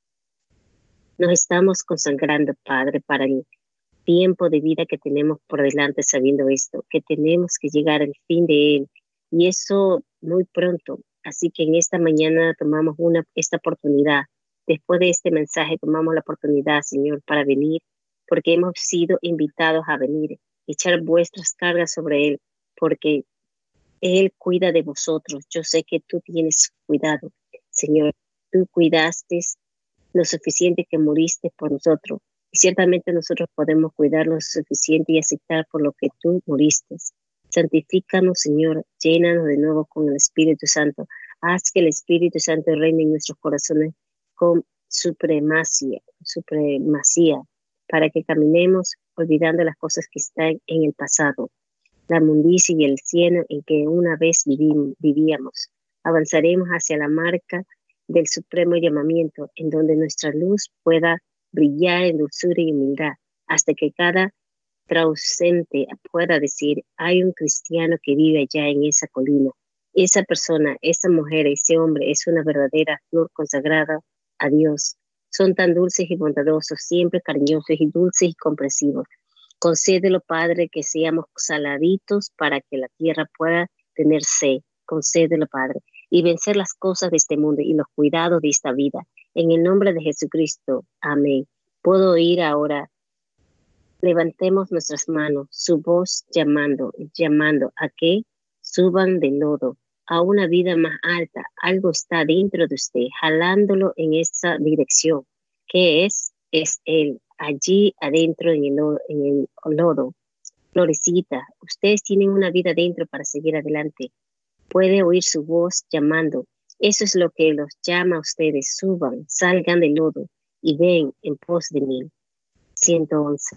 Nos estamos consagrando, Padre, para el tiempo de vida que tenemos por delante, sabiendo esto, que tenemos que llegar al fin de él, y eso muy pronto. Así que en esta mañana tomamos una, esta oportunidad. Después de este mensaje tomamos la oportunidad, Señor, para venir, porque hemos sido invitados a venir, echar vuestras cargas sobre él, porque él cuida de vosotros. Yo sé que tú tienes cuidado, Señor. Tú cuidaste lo suficiente que moriste por nosotros. Y ciertamente nosotros podemos cuidar lo suficiente y aceptar por lo que tú moriste. Santifícanos, Señor. Llénanos de nuevo con el Espíritu Santo. Haz que el Espíritu Santo reine en nuestros corazones con supremacía, supremacía, para que caminemos olvidando las cosas que están en el pasado, la mundicia y el cielo en que una vez vivim- vivíamos. Avanzaremos hacia la marca del supremo llamamiento, en donde nuestra luz pueda brillar en dulzura y humildad, hasta que cada trausente pueda decir, hay un cristiano que vive allá en esa colina. Esa persona, esa mujer, ese hombre es una verdadera flor consagrada a Dios. Son tan dulces y bondadosos, siempre cariñosos y dulces y comprensivos. Concédelo, Padre, que seamos saladitos para que la tierra pueda tener sed. Concédelo, Padre, y vencer las cosas de este mundo y los cuidados de esta vida. En el nombre de Jesucristo. Amén. Puedo oír ahora. Levantemos nuestras manos, su voz llamando, llamando a que suban del lodo a una vida más alta. Algo está dentro de usted, jalándolo en esa dirección. ¿Qué es? Es Él, allí adentro en el, lodo, en el lodo. Florecita, ustedes tienen una vida dentro para seguir adelante. Puede oír su voz llamando. Eso es lo que los llama a ustedes. Suban, salgan del lodo y ven en pos de mí. ciento once.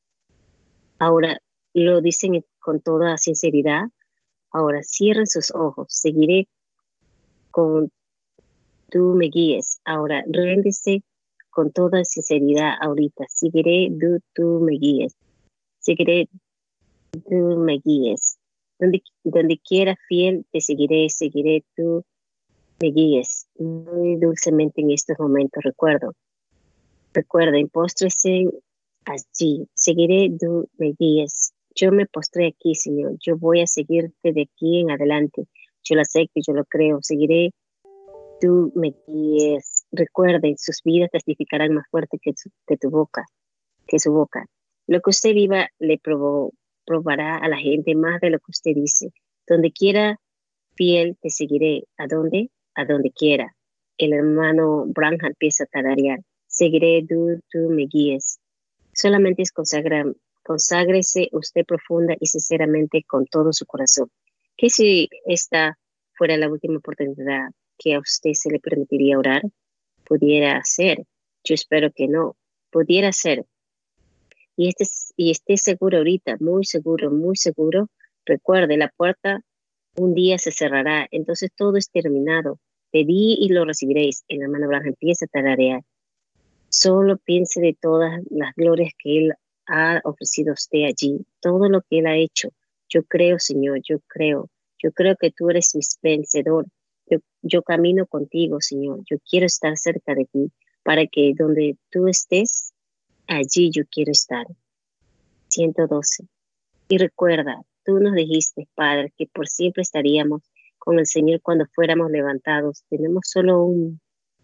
Ahora lo dicen con toda sinceridad. Ahora cierren sus ojos. Seguiré con tú me guíes. Ahora réndese con toda sinceridad ahorita. Seguiré tú, tú me guíes. Seguiré tú me guíes. Donde, donde quiera fiel te seguiré, seguiré tú me guíes. Muy dulcemente en estos momentos, recuerdo. Recuerden, póstrese allí. Seguiré tú me guíes. Yo me postré aquí, Señor. Yo voy a seguirte de aquí en adelante. Yo lo sé que yo lo creo. Seguiré tú me guíes. Recuerden, sus vidas testificarán más fuerte que, su, que tu boca, que su boca. Lo que usted viva le probó, probará a la gente más de lo que usted dice. Donde quiera fiel te seguiré. ¿A dónde? A donde quiera. El hermano Branham empieza a tararear. Seguiré, tú, tú me guíes. Solamente es consagra, conságrese usted profunda y sinceramente con todo su corazón. ¿Qué si esta fuera la última oportunidad que a usted se le permitiría orar? Pudiera ser. Yo espero que no. Pudiera ser. Y, este, y esté seguro ahorita, muy seguro, muy seguro. Recuerde, la puerta un día se cerrará. Entonces todo es terminado. Pedí y lo recibiréis. El hermano Branham empieza a tararear. Solo piense de todas las glorias que Él ha ofrecido a usted allí. Todo lo que Él ha hecho. Yo creo, Señor, yo creo. Yo creo que tú eres mi vencedor. Yo, yo camino contigo, Señor. Yo quiero estar cerca de ti para que donde tú estés, allí yo quiero estar. ciento doce. Y recuerda, tú nos dijiste, Padre, que por siempre estaríamos con el Señor cuando fuéramos levantados. Tenemos solo un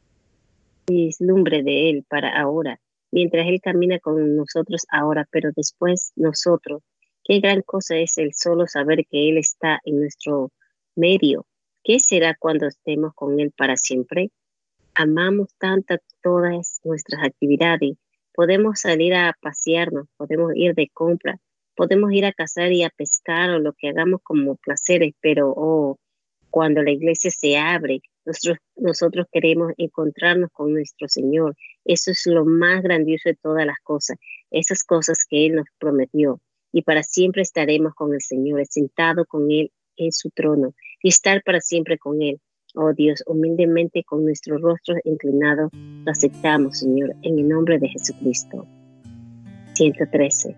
vislumbre de Él para ahora, mientras Él camina con nosotros ahora, pero después nosotros. Qué gran cosa es el solo saber que Él está en nuestro medio. ¿Qué será cuando estemos con Él para siempre? Amamos tanto todas nuestras actividades. Podemos salir a pasearnos, podemos ir de compra, podemos ir a cazar y a pescar o lo que hagamos como placeres, pero oh, cuando la iglesia se abre, nosotros, nosotros queremos encontrarnos con nuestro Señor. Eso es lo más grandioso de todas las cosas, esas cosas que Él nos prometió. Y para siempre estaremos con el Señor, sentado con Él en su trono y estar para siempre con Él. Oh Dios, humildemente con nuestros rostros inclinados, lo aceptamos, Señor, en el nombre de Jesucristo. ciento trece.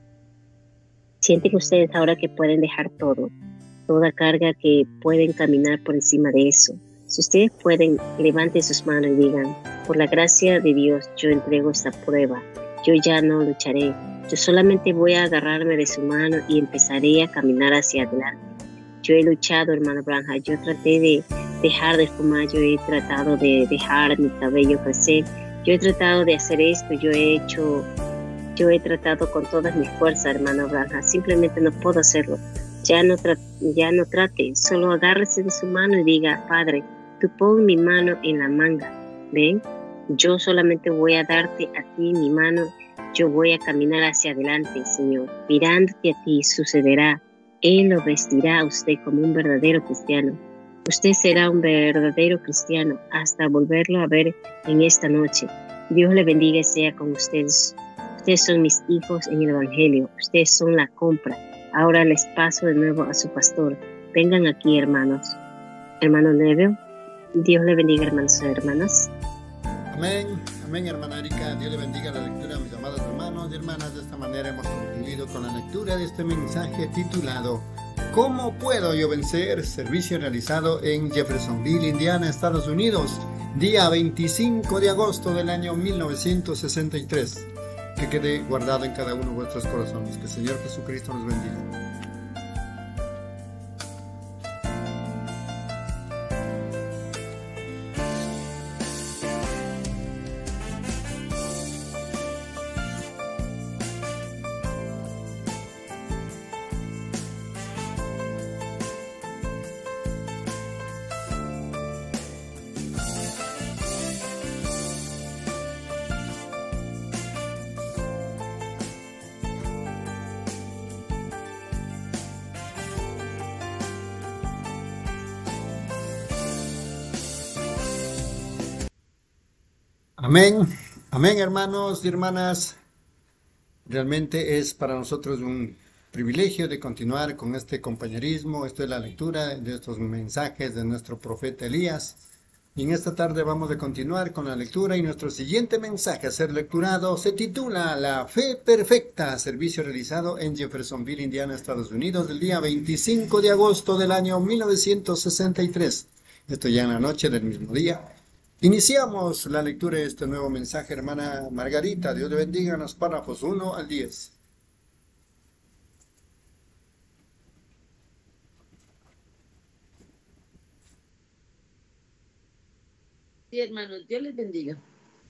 Sienten ustedes ahora que pueden dejar todo, toda carga, que pueden caminar por encima de eso. Si ustedes pueden, levanten sus manos y digan, por la gracia de Dios, yo entrego esta prueba. Yo ya no lucharé. Yo solamente voy a agarrarme de su mano y empezaré a caminar hacia adelante. Yo he luchado, hermano Branham. Yo traté de dejar de fumar. Yo he tratado de dejar mi cabello crecer. Yo he tratado de hacer esto. Yo he hecho, yo he tratado con todas mis fuerzas, hermano Branham. Simplemente no puedo hacerlo. Ya no, tra ya no trate. Solo agárrese de su mano y diga, Padre, tú pon mi mano en la manga. ¿Ven? Yo solamente voy a darte a ti mi mano. Yo voy a caminar hacia adelante, Señor. Mirándote a ti sucederá. Él lo vestirá a usted como un verdadero cristiano. Usted será un verdadero cristiano hasta volverlo a ver en esta noche. Dios le bendiga y sea con ustedes. Ustedes son mis hijos en el Evangelio. Ustedes son la compra. Ahora les paso de nuevo a su pastor. Vengan aquí, hermanos. Hermano Neville, Dios le bendiga, hermanos y hermanas. Amén, amén, hermana Erika. Dios le bendiga la lectura, mis amados hermanos y hermanas. De esta manera hemos concluido con la lectura de este mensaje titulado ¿Cómo puedo yo vencer? Servicio realizado en Jeffersonville, Indiana, Estados Unidos, día veinticinco de agosto del año mil novecientos sesenta y tres. Que quede guardado en cada uno de vuestros corazones. Que el Señor Jesucristo nos bendiga. Amén, amén, hermanos y hermanas. Realmente es para nosotros un privilegio de continuar con este compañerismo. Esto es la lectura de estos mensajes de nuestro profeta Elías. Y en esta tarde vamos a continuar con la lectura y nuestro siguiente mensaje a ser lecturado se titula La Fe Perfecta, servicio realizado en Jeffersonville, Indiana, Estados Unidos, el día veinticinco de agosto del año mil novecientos sesenta y tres. Esto ya en la noche del mismo día. Iniciamos la lectura de este nuevo mensaje, hermana Margarita. Dios le bendiga en los párrafos uno al diez. Sí, hermanos, Dios les bendiga.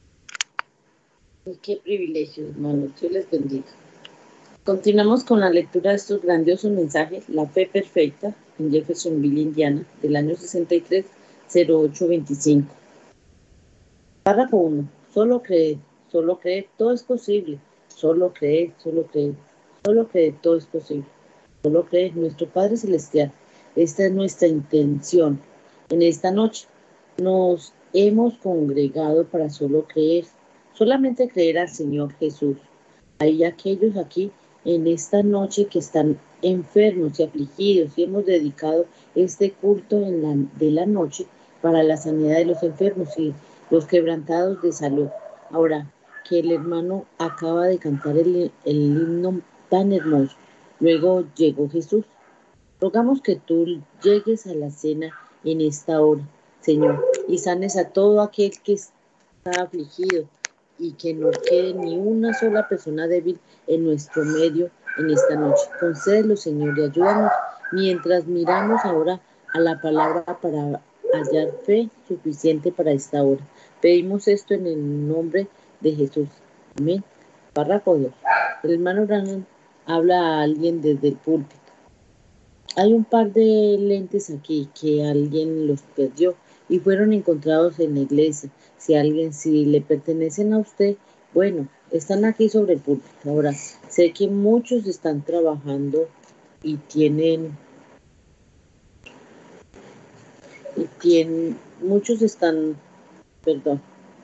Qué privilegio, hermanos, Dios les bendiga. Continuamos con la lectura de estos grandiosos mensajes, La Fe Perfecta, en Jeffersonville, Indiana, del año sesenta y tres, cero ocho veinticinco. Párrafo uno. Solo creed, solo creed, todo es posible. Solo creed, solo creed, solo creed, todo es posible. Solo creed, nuestro Padre Celestial. Esta es nuestra intención. En esta noche nos hemos congregado para solo creer, solamente creer al Señor Jesús. Hay aquellos aquí en esta noche que están enfermos y afligidos y hemos dedicado este culto en la, de la noche para la sanidad de los enfermos y los quebrantados de salud. Ahora que el hermano acaba de cantar el, el himno tan hermoso, luego llegó Jesús. Rogamos que tú llegues a la cena en esta hora, Señor, y sanes a todo aquel que está afligido y que no quede ni una sola persona débil en nuestro medio en esta noche. Concédelo, Señor, y ayúdanos mientras miramos ahora a la palabra para hallar fe suficiente para esta hora. Pedimos esto en el nombre de Jesús. Amén. Párrafo dos. El hermano Branham habla a alguien desde el púlpito. Hay un par de lentes aquí que alguien los perdió y fueron encontrados en la iglesia. Si alguien, si le pertenecen a usted, bueno, están aquí sobre el púlpito. Ahora, sé que muchos están trabajando y tienen, y tienen, muchos están, perdón,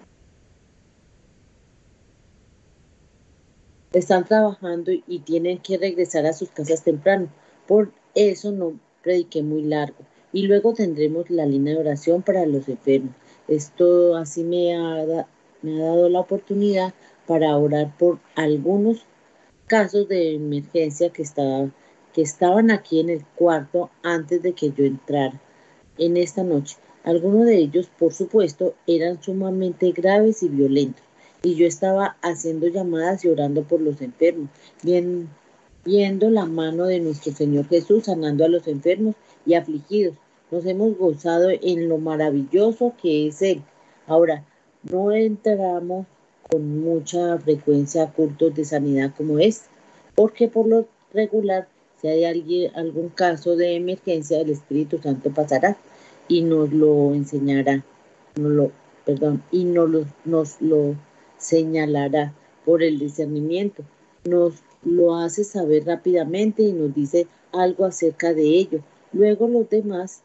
están trabajando y tienen que regresar a sus casas temprano. Por eso no prediqué muy largo. Y luego tendremos la línea de oración para los enfermos. Esto así me ha, me ha dado la oportunidad para orar por algunos casos de emergencia que, estaba, que estaban aquí en el cuarto antes de que yo entrara en esta noche. Algunos de ellos, por supuesto, eran sumamente graves y violentos. Y yo estaba haciendo llamadas y orando por los enfermos, bien, viendo la mano de nuestro Señor Jesús sanando a los enfermos y afligidos. Nos hemos gozado en lo maravilloso que es Él. Ahora, no entramos con mucha frecuencia a cultos de sanidad como este, porque por lo regular, si hay alguien, algún caso de emergencia, el Espíritu Santo pasará y nos lo enseñará, nos lo, perdón, y nos lo, nos lo señalará por el discernimiento. Nos lo hace saber rápidamente y nos dice algo acerca de ello. Luego los demás,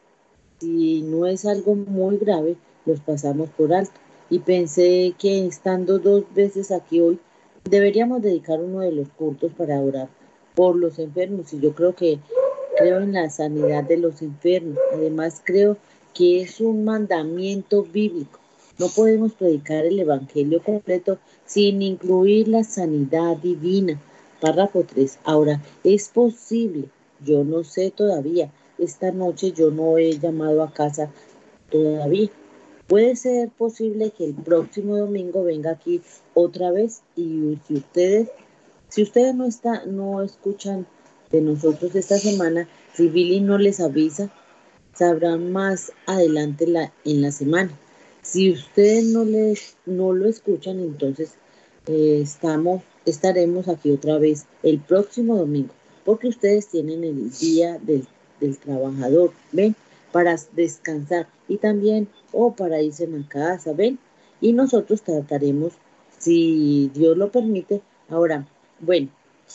si no es algo muy grave, los pasamos por alto. Y pensé que estando dos veces aquí hoy, deberíamos dedicar uno de los cultos para orar por los enfermos. Y yo creo que creo en la sanidad de los enfermos. Además, creo que es un mandamiento bíblico. No podemos predicar el evangelio completo sin incluir la sanidad divina. Párrafo tres. Ahora, es posible, yo no sé todavía, esta noche yo no he llamado a casa todavía. Puede ser posible que el próximo domingo venga aquí otra vez y si ustedes, si ustedes no está, no escuchan de nosotros esta semana, si Billy no les avisa, sabrán más adelante la, en la semana. Si ustedes no les no lo escuchan, entonces eh, estamos estaremos aquí otra vez el próximo domingo, porque ustedes tienen el día del, del trabajador, ¿ven? Para descansar y también, o oh, para irse a casa, ¿ven? Y nosotros trataremos, si Dios lo permite. Ahora, bueno,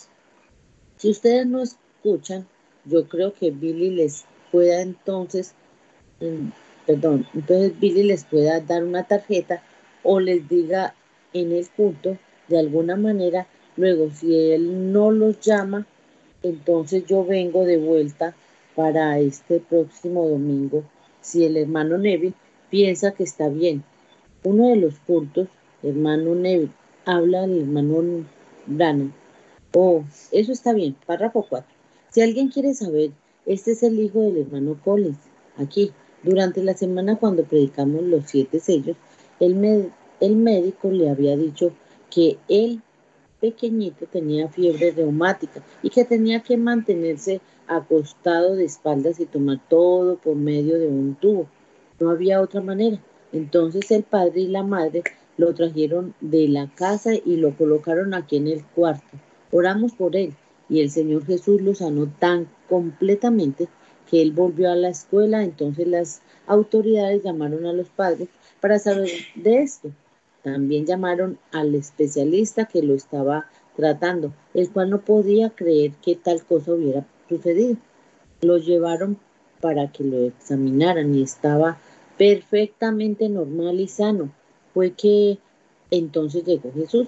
si ustedes no escuchan, yo creo que Billy les pueda entonces, eh, perdón, entonces Billy les pueda dar una tarjeta o les diga en el culto de alguna manera. Luego, si él no los llama, entonces yo vengo de vuelta para este próximo domingo. Si el hermano Neville piensa que está bien, uno de los cultos, hermano Neville, habla al hermano Branham. Oh, eso está bien. Párrafo cuatro. Si alguien quiere saber, este es el hijo del hermano Collins. Aquí, durante la semana cuando predicamos los siete sellos, el, med el médico le había dicho que él pequeñito tenía fiebre reumática y que tenía que mantenerse acostado de espaldas y tomar todo por medio de un tubo. No había otra manera. Entonces el padre y la madre lo trajeron de la casa y lo colocaron aquí en el cuarto. Oramos por él y el Señor Jesús lo sanó tan completamente que él volvió a la escuela. Entonces las autoridades llamaron a los padres para saber de esto. También llamaron al especialista que lo estaba tratando, el cual no podía creer que tal cosa hubiera sucedido. Lo llevaron para que lo examinaran y estaba perfectamente normal y sano. Fue que entonces llegó Jesús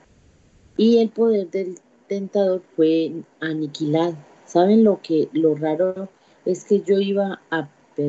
y el poder del tentador fue aniquilado. ¿Saben lo que lo raro es que yo iba a,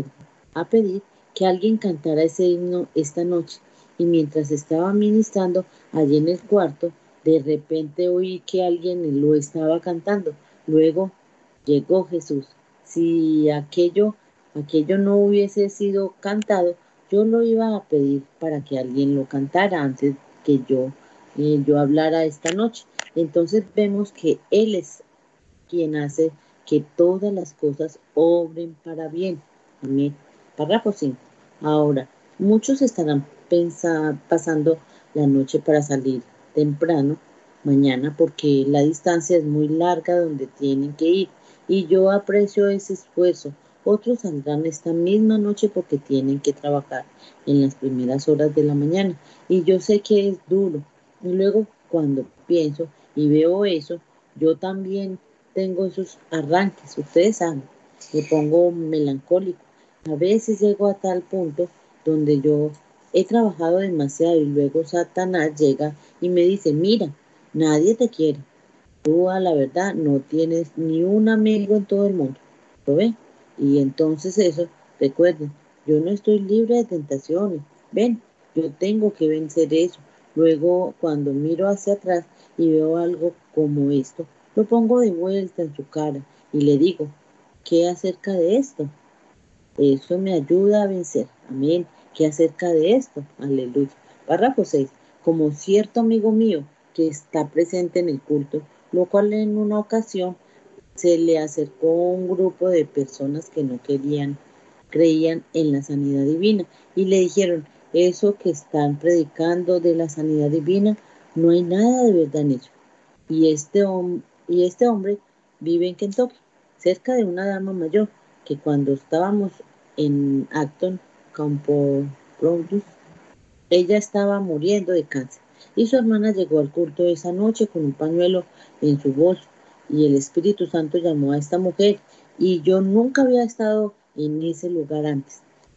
a pedir que alguien cantara ese himno esta noche? Y mientras estaba ministrando allí en el cuarto, de repente oí que alguien lo estaba cantando. Luego llegó Jesús. Si aquello, aquello no hubiese sido cantado, yo lo iba a pedir para que alguien lo cantara antes que yo, eh, yo hablara esta noche. Entonces vemos que Él es quien hace que todas las cosas obren para bien. Amén. Párrafo cinco. Ahora, muchos estarán pensa, pasando la noche para salir temprano mañana porque la distancia es muy larga donde tienen que ir y yo aprecio ese esfuerzo. Otros saldrán esta misma noche porque tienen que trabajar en las primeras horas de la mañana y yo sé que es duro. Y luego cuando pienso y veo eso, yo también tengo esos arranques, ustedes saben, me pongo melancólico. A veces llego a tal punto donde yo he trabajado demasiado y luego Satanás llega y me dice, mira, nadie te quiere. Tú a la verdad no tienes ni un amigo en todo el mundo. ¿Lo ven? Y entonces eso, recuerden, yo no estoy libre de tentaciones. Ven, yo tengo que vencer eso. Luego cuando miro hacia atrás y veo algo como esto, lo pongo de vuelta en su cara y le digo, ¿qué acerca de esto? Eso me ayuda a vencer. Amén. ¿Qué acerca de esto? Aleluya. Párrafo seis. Como cierto amigo mío que está presente en el culto, lo cual en una ocasión se le acercó un grupo de personas que no querían, creían en la sanidad divina y le dijeron, eso que están predicando de la sanidad divina, no hay nada de verdad en ello. Y este, y este hombre vive en Kentucky, cerca de una dama mayor, que cuando estábamos en Acton, Campo Produce, ella estaba muriendo de cáncer y su hermana llegó al culto esa noche con un pañuelo en su bolso y el Espíritu Santo llamó a esta mujer y yo nunca había estado en ese lugar antes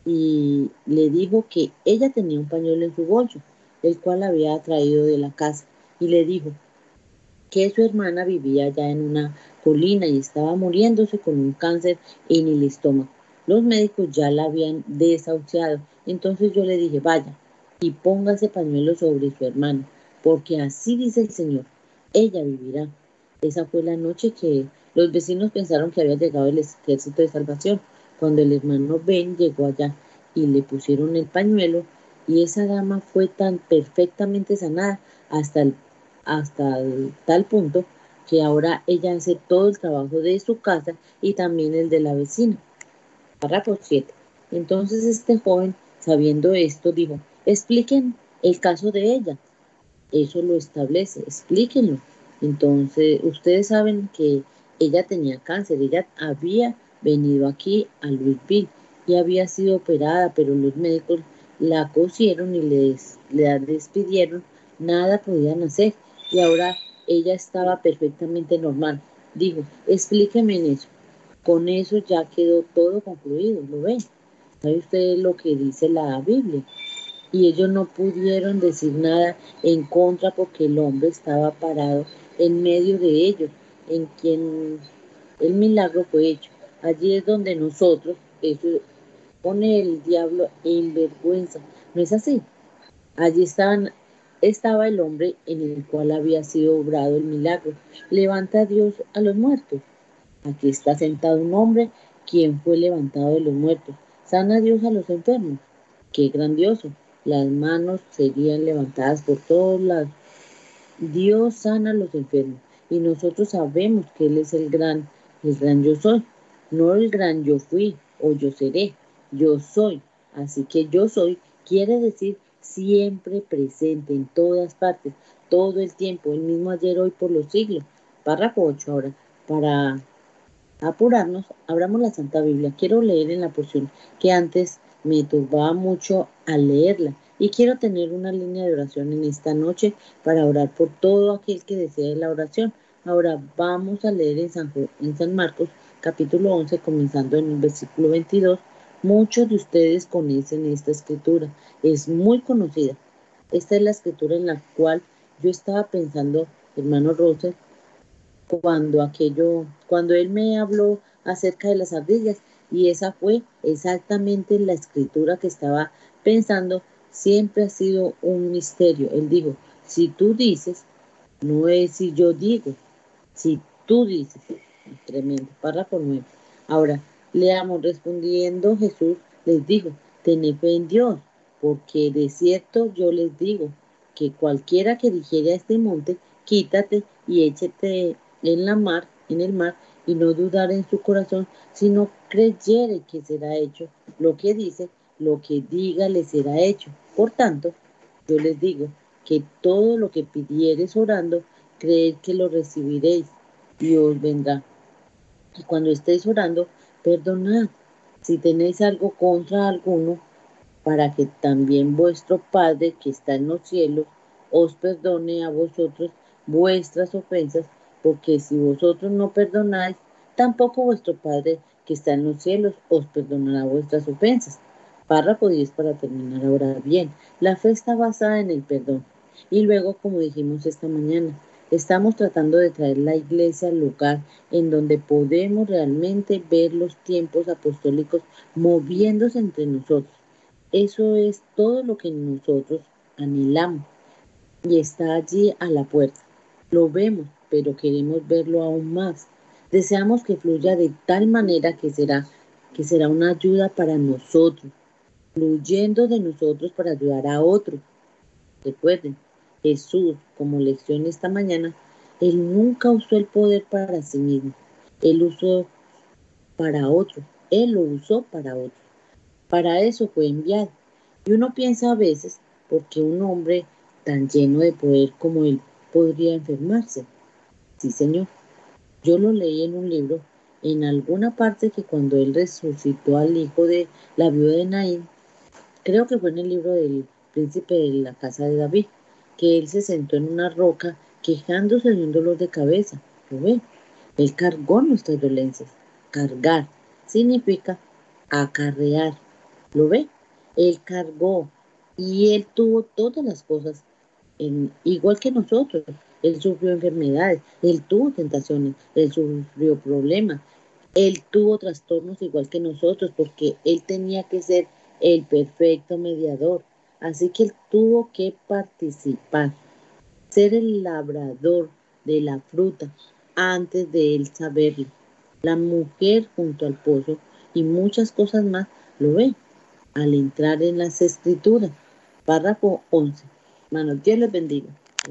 y le dijo que ella tenía un pañuelo en su bolso, el cual había traído de la casa y le dijo que su hermana vivía ya en una colina y estaba muriéndose con un cáncer en el estómago. Los médicos ya la habían desahuciado. Entonces yo le dije, vaya y póngase pañuelo sobre su hermana, porque así dice el Señor, ella vivirá. Esa fue la noche que los vecinos pensaron que había llegado el ejército de salvación, cuando el hermano Ben llegó allá y le pusieron el pañuelo y esa dama fue tan perfectamente sanada hasta el hasta el, tal punto que ahora ella hace todo el trabajo de su casa y también el de la vecina. Párrafo siete. Entonces este joven, sabiendo esto, dijo, expliquen el caso de ella. Eso lo establece, explíquenlo. Entonces, ustedes saben que ella tenía cáncer, ella había venido aquí a Louisville y había sido operada, pero los médicos la cosieron y les, la despidieron, nada podían hacer. Y ahora ella estaba perfectamente normal. Dijo, explíqueme en eso. Con eso ya quedó todo concluido, ¿lo ven? ¿Sabe usted lo que dice la Biblia? y ellos no pudieron decir nada en contra porque el hombre estaba parado en medio de ellos, en quien el milagro fue hecho. Allí es donde nosotros, eso pone el diablo en vergüenza, ¿no es así? Allí estaban, estaba el hombre en el cual había sido obrado el milagro. Levanta a Dios a los muertos. Aquí está sentado un hombre quien fue levantado de los muertos. Sana a Dios a los enfermos. ¡Qué grandioso! Las manos serían levantadas por todos lados. Dios sana a los enfermos. Y nosotros sabemos que Él es el gran, el gran yo soy. No el gran yo fui o yo seré. Yo soy. Así que yo soy quiere decir siempre presente en todas partes, todo el tiempo, el mismo ayer, hoy, por los siglos. Párrafo ocho ahora. Para apurarnos, abramos la Santa Biblia. Quiero leer en la porción que antes me turbaba mucho al leerla y quiero tener una línea de oración en esta noche para orar por todo aquel que desee la oración. Ahora vamos a leer en San, en San Marcos capítulo once, comenzando en el versículo veintidós. Muchos de ustedes conocen esta escritura, es muy conocida. Esta es la escritura en la cual yo estaba pensando, hermano Rosel, cuando aquello, cuando él me habló acerca de las ardillas, y esa fue exactamente la escritura que estaba pensando. Siempre ha sido un misterio. Él dijo, si tú dices, no es si yo digo, si tú dices. Tremendo, párrafo nueve. Ahora, leamos, respondiendo Jesús les dijo, tened fe en Dios, porque de cierto yo les digo, que cualquiera que dijere a este monte, quítate y échate en la mar, en el mar, y no dudar en su corazón, sino creyere que será hecho lo que dice, lo que diga le será hecho. Por tanto, yo les digo que todo lo que pidiereis orando, creed que lo recibiréis y os vendrá. Y cuando estéis orando, perdonad si tenéis algo contra alguno, para que también vuestro Padre que está en los cielos os perdone a vosotros vuestras ofensas, porque si vosotros no perdonáis, tampoco vuestro Padre que está en los cielos os perdonará vuestras ofensas. Párrafo diez para terminar ahora bien. La fe está basada en el perdón. Y luego, como dijimos esta mañana, estamos tratando de traer la iglesia al lugar en donde podemos realmente ver los tiempos apostólicos moviéndose entre nosotros. Eso es todo lo que nosotros anhelamos y está allí a la puerta. Lo vemos, pero queremos verlo aún más. Deseamos que fluya de tal manera que será, que será una ayuda para nosotros, fluyendo de nosotros para ayudar a otros. Recuerden, Jesús, como lección esta mañana, Él nunca usó el poder para sí mismo. Él usó para otro. Él lo usó para otro. Para eso fue enviado. Y uno piensa a veces, ¿por qué un hombre tan lleno de poder como Él podría enfermarse? Sí, Señor. Yo lo leí en un libro, en alguna parte, que cuando Él resucitó al hijo de la viuda de Naín, creo que fue en el libro del príncipe de la casa de David, que Él se sentó en una roca quejándose de un dolor de cabeza. ¿Lo ve? Él cargó nuestras dolencias. Cargar significa acarrear. ¿Lo ve? Él cargó y Él tuvo todas las cosas, en, igual que nosotros. Él sufrió enfermedades, Él tuvo tentaciones, Él sufrió problemas, Él tuvo trastornos igual que nosotros, porque Él tenía que ser el perfecto mediador. Así que Él tuvo que participar, ser el labrador de la fruta antes de Él saberlo. La mujer junto al pozo y muchas cosas más. ¿Lo ve? Al entrar en las escrituras. Párrafo once. Hermanos, Dios les bendiga.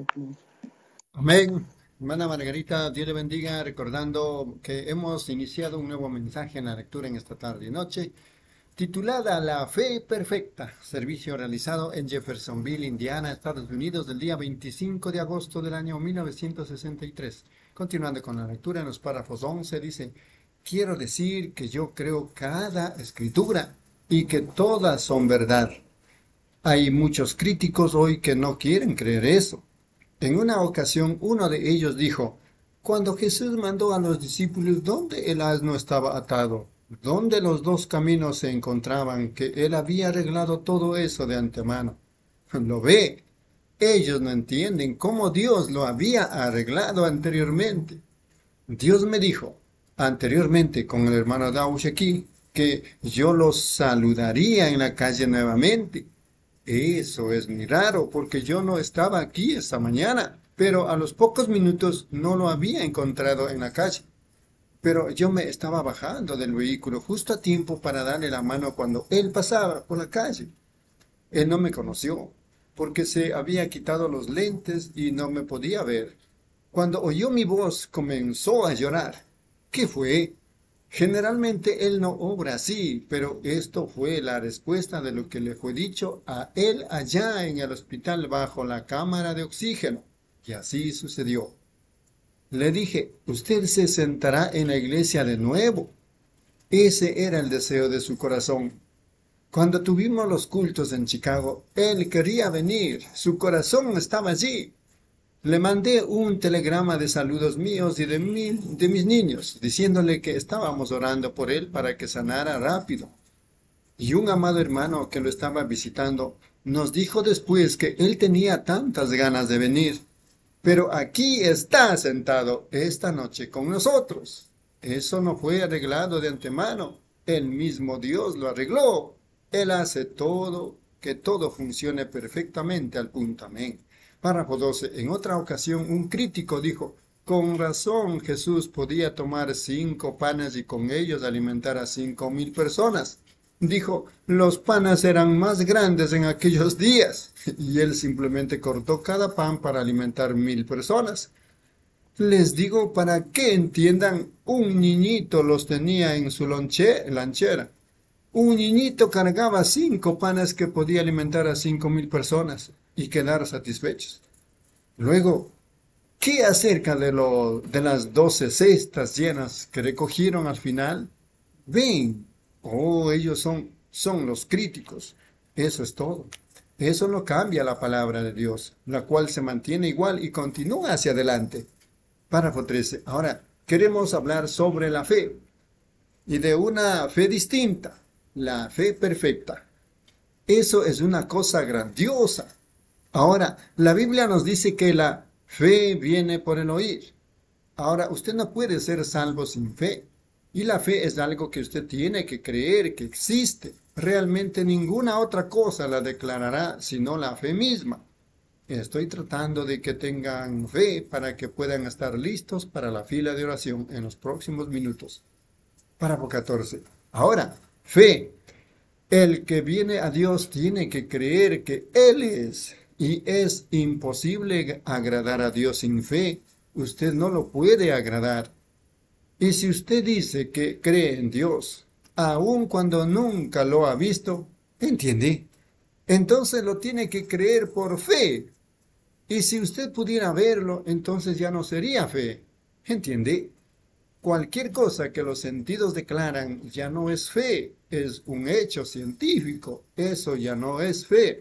Amén. Hermana Margarita, Dios le bendiga, recordando que hemos iniciado un nuevo mensaje en la lectura en esta tarde y noche, titulada La Fe Perfecta, servicio realizado en Jeffersonville, Indiana, Estados Unidos, del día veinticinco de agosto del año mil novecientos sesenta y tres. Continuando con la lectura en los párrafos once, dice, quiero decir que yo creo cada escritura y que todas son verdad. Hay muchos críticos hoy que no quieren creer eso. En una ocasión uno de ellos dijo, cuando Jesús mandó a los discípulos, ¿dónde el asno estaba atado? ¿Dónde los dos caminos se encontraban? Que él había arreglado todo eso de antemano. lo ve. Ellos no entienden cómo Dios lo había arreglado anteriormente. Dios me dijo anteriormente con el hermano Daush aquí que yo los saludaría en la calle nuevamente. Eso es muy raro porque yo no estaba aquí esta mañana, pero a los pocos minutos no lo había encontrado en la calle. Pero yo me estaba bajando del vehículo justo a tiempo para darle la mano cuando él pasaba por la calle. Él no me conoció porque se había quitado los lentes y no me podía ver. Cuando oyó mi voz comenzó a llorar. ¿Qué fue? Generalmente él no obra así, pero esto fue la respuesta de lo que le fue dicho a él allá en el hospital bajo la cámara de oxígeno. Y así sucedió. Le dije, usted se sentará en la iglesia de nuevo. Ese era el deseo de su corazón. Cuando tuvimos los cultos en Chicago, él quería venir. Su corazón estaba allí. Le mandé un telegrama de saludos míos y de, mi, de mis niños, diciéndole que estábamos orando por él para que sanara rápido. Y un amado hermano que lo estaba visitando nos dijo después que él tenía tantas ganas de venir, pero aquí está sentado esta noche con nosotros. Eso no fue arreglado de antemano, el mismo Dios lo arregló. Él hace todo, que todo funcione perfectamente al punto. Amén. Párrafo doce. En otra ocasión, un crítico dijo, con razón Jesús podía tomar cinco panes y con ellos alimentar a cinco mil personas. Dijo, los panes eran más grandes en aquellos días, y él simplemente cortó cada pan para alimentar mil personas. Les digo para que entiendan, un niñito los tenía en su lonche, lanchera. Un niñito cargaba cinco panes que podía alimentar a cinco mil personas y quedar satisfechos. Luego, ¿qué acerca de, lo, de las doce cestas llenas que recogieron al final? Ven, oh, ellos son, son los críticos. Eso es todo. Eso no cambia la palabra de Dios, la cual se mantiene igual y continúa hacia adelante. Párrafo trece. Ahora, queremos hablar sobre la fe y de una fe distinta, la fe perfecta. Eso es una cosa grandiosa. Ahora, la Biblia nos dice que la fe viene por el oír. Ahora, usted no puede ser salvo sin fe. Y la fe es algo que usted tiene que creer que existe. Realmente ninguna otra cosa la declarará sino la fe misma. Estoy tratando de que tengan fe para que puedan estar listos para la fila de oración en los próximos minutos. Párrafo catorce. Ahora, fe. El que viene a Dios tiene que creer que Él es. Y es imposible agradar a Dios sin fe. Usted no lo puede agradar. Y si usted dice que cree en Dios, aun cuando nunca lo ha visto, ¿entiende? Entonces lo tiene que creer por fe. Y si usted pudiera verlo, entonces ya no sería fe. ¿Entiende? Cualquier cosa que los sentidos declaran ya no es fe, es un hecho científico. Eso ya no es fe.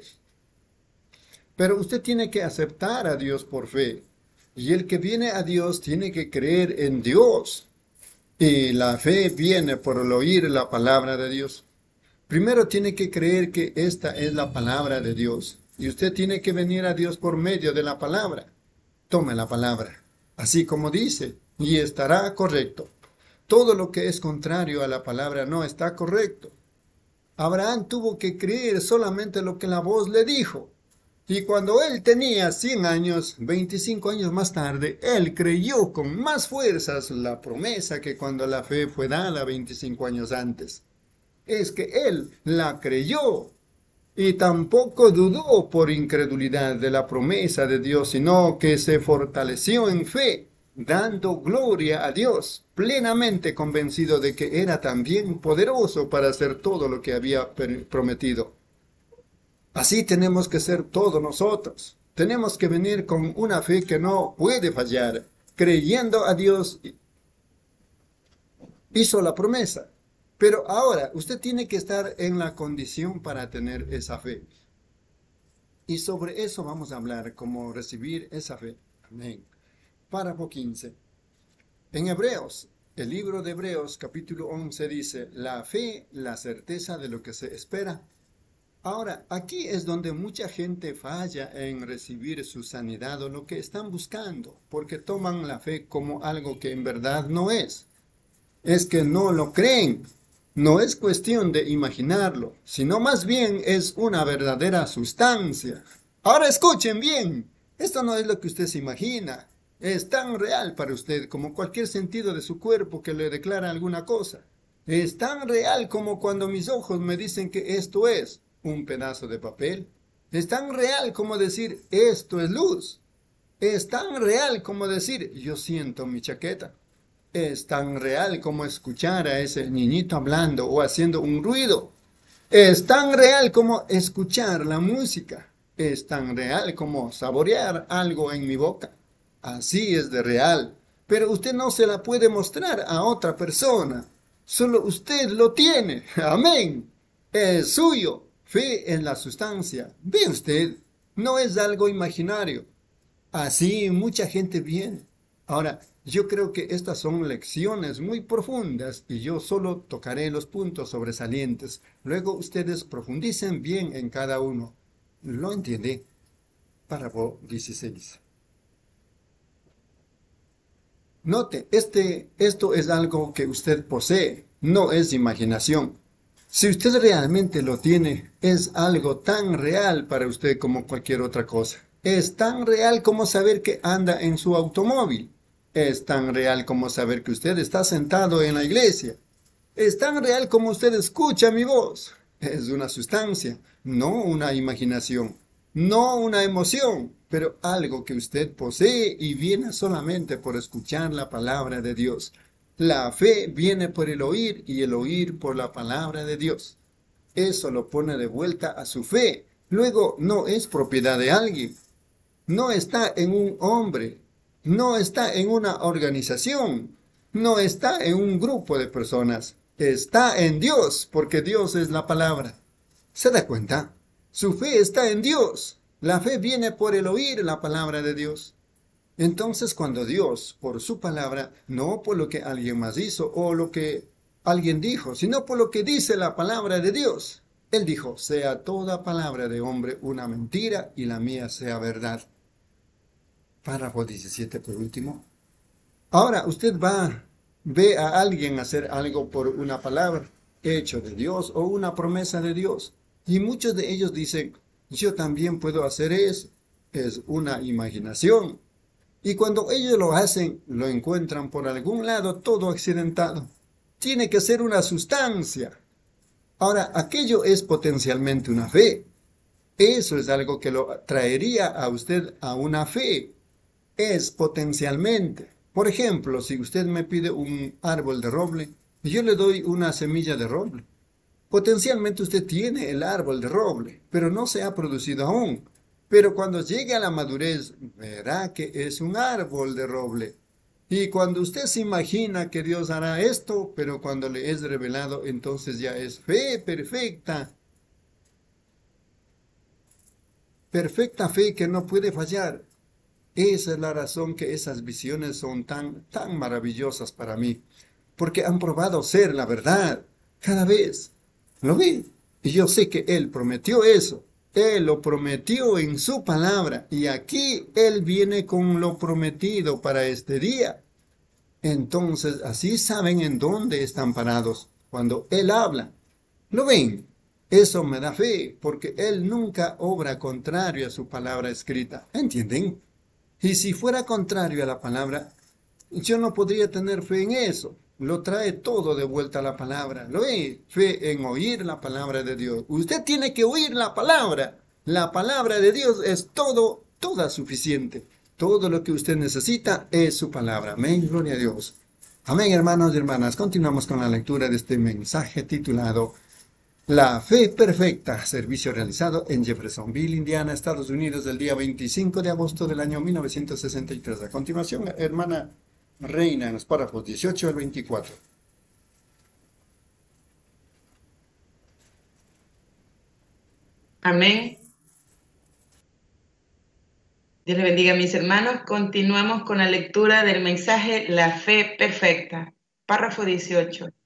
Pero usted tiene que aceptar a Dios por fe. Y el que viene a Dios tiene que creer en Dios. Y la fe viene por el oír la palabra de Dios. Primero tiene que creer que esta es la palabra de Dios. Y usted tiene que venir a Dios por medio de la palabra. Tome la palabra, así como dice, y estará correcto. Todo lo que es contrario a la palabra no está correcto. Abraham tuvo que creer solamente lo que la voz le dijo. Y cuando él tenía cien años, veinticinco años más tarde, él creyó con más fuerzas la promesa que cuando la fe fue dada veinticinco años antes. Es que él la creyó y tampoco dudó por incredulidad de la promesa de Dios, sino que se fortaleció en fe, dando gloria a Dios, plenamente convencido de que era también poderoso para hacer todo lo que había prometido. Así tenemos que ser todos nosotros. Tenemos que venir con una fe que no puede fallar, creyendo a Dios. Hizo la promesa. Pero ahora usted tiene que estar en la condición para tener esa fe. Y sobre eso vamos a hablar, cómo recibir esa fe. Amén. Párrafo quince. En Hebreos, el libro de Hebreos, capítulo once, dice, la fe, la certeza de lo que se espera, Ahora, aquí es donde mucha gente falla en recibir su sanidad o lo que están buscando, porque toman la fe como algo que en verdad no es. Es que no lo creen. No es cuestión de imaginarlo, sino más bien es una verdadera sustancia. Ahora escuchen bien, esto no es lo que usted se imagina. Es tan real para usted como cualquier sentido de su cuerpo que le declara alguna cosa. Es tan real como cuando mis ojos me dicen que esto es un pedazo de papel. Es tan real como decir esto es luz. Es tan real como decir yo siento mi chaqueta. Es tan real como escuchar a ese niñito hablando o haciendo un ruido. Es tan real como escuchar la música. Es tan real como saborear algo en mi boca. Así es de real. Pero usted no se la puede mostrar a otra persona. Solo usted lo tiene. Amén. Es suyo. Fe en la sustancia. Ve usted, no es algo imaginario. Así mucha gente viene. Ahora, yo creo que estas son lecciones muy profundas y yo solo tocaré los puntos sobresalientes. Luego ustedes profundicen bien en cada uno. ¿Lo entiende? Párrafo dieciséis. Note, este, esto es algo que usted posee, no es imaginación. Si usted realmente lo tiene, es algo tan real para usted como cualquier otra cosa. Es tan real como saber que anda en su automóvil. Es tan real como saber que usted está sentado en la iglesia. Es tan real como usted escucha mi voz. Es una sustancia, no una imaginación, no una emoción, pero algo que usted posee y viene solamente por escuchar la palabra de Dios. La fe viene por el oír y el oír por la palabra de Dios. Eso lo pone de vuelta a su fe. Luego no es propiedad de alguien. No está en un hombre. No está en una organización. No está en un grupo de personas. Está en Dios, porque Dios es la palabra. ¿Se da cuenta? Su fe está en Dios. La fe viene por el oír la palabra de Dios. Entonces, cuando Dios, por su palabra, no por lo que alguien más hizo o lo que alguien dijo, sino por lo que dice la palabra de Dios, Él dijo, sea toda palabra de hombre una mentira y la mía sea verdad. Párrafo diecisiete por último. Ahora usted va, ve a alguien hacer algo por una palabra, hecho de Dios o una promesa de Dios. Y muchos de ellos dicen, yo también puedo hacer eso. Es una imaginación. Y cuando ellos lo hacen, lo encuentran por algún lado todo accidentado. Tiene que ser una sustancia. Ahora, aquello es potencialmente una fe. Eso es algo que lo traería a usted a una fe. Es potencialmente. Por ejemplo, si usted me pide un árbol de roble, yo le doy una semilla de roble. Potencialmente usted tiene el árbol de roble, pero no se ha producido aún. Pero cuando llegue a la madurez, verá que es un árbol de roble. Y cuando usted se imagina que Dios hará esto, pero cuando le es revelado, entonces ya es fe perfecta. Perfecta fe que no puede fallar. Esa es la razón que esas visiones son tan, tan maravillosas para mí. Porque han probado ser la verdad cada vez. ¿Lo ven? Y yo sé que Él prometió eso. Él lo prometió en su palabra. Y aquí Él viene con lo prometido para este día. Entonces, así saben en dónde están parados cuando Él habla. ¿Lo ven? Eso me da fe, porque Él nunca obra contrario a su palabra escrita. ¿Entienden? Y si fuera contrario a la palabra, yo no podría tener fe en eso. Lo trae todo de vuelta a la palabra. Lo ve, fe en oír la palabra de Dios. Usted tiene que oír la palabra. La palabra de Dios es todo, toda suficiente. Todo lo que usted necesita es su palabra. Amén, gloria a Dios. Amén, hermanos y hermanas. Continuamos con la lectura de este mensaje titulado La Fe Perfecta, servicio realizado en Jeffersonville, Indiana, Estados Unidos, el día veinticinco de agosto del año mil novecientos sesenta y tres. A continuación, hermana Reina, en los párrafos dieciocho al veinticuatro. Amén. Dios le bendiga a mis hermanos. Continuamos con la lectura del mensaje La Fe Perfecta. Párrafo dieciocho.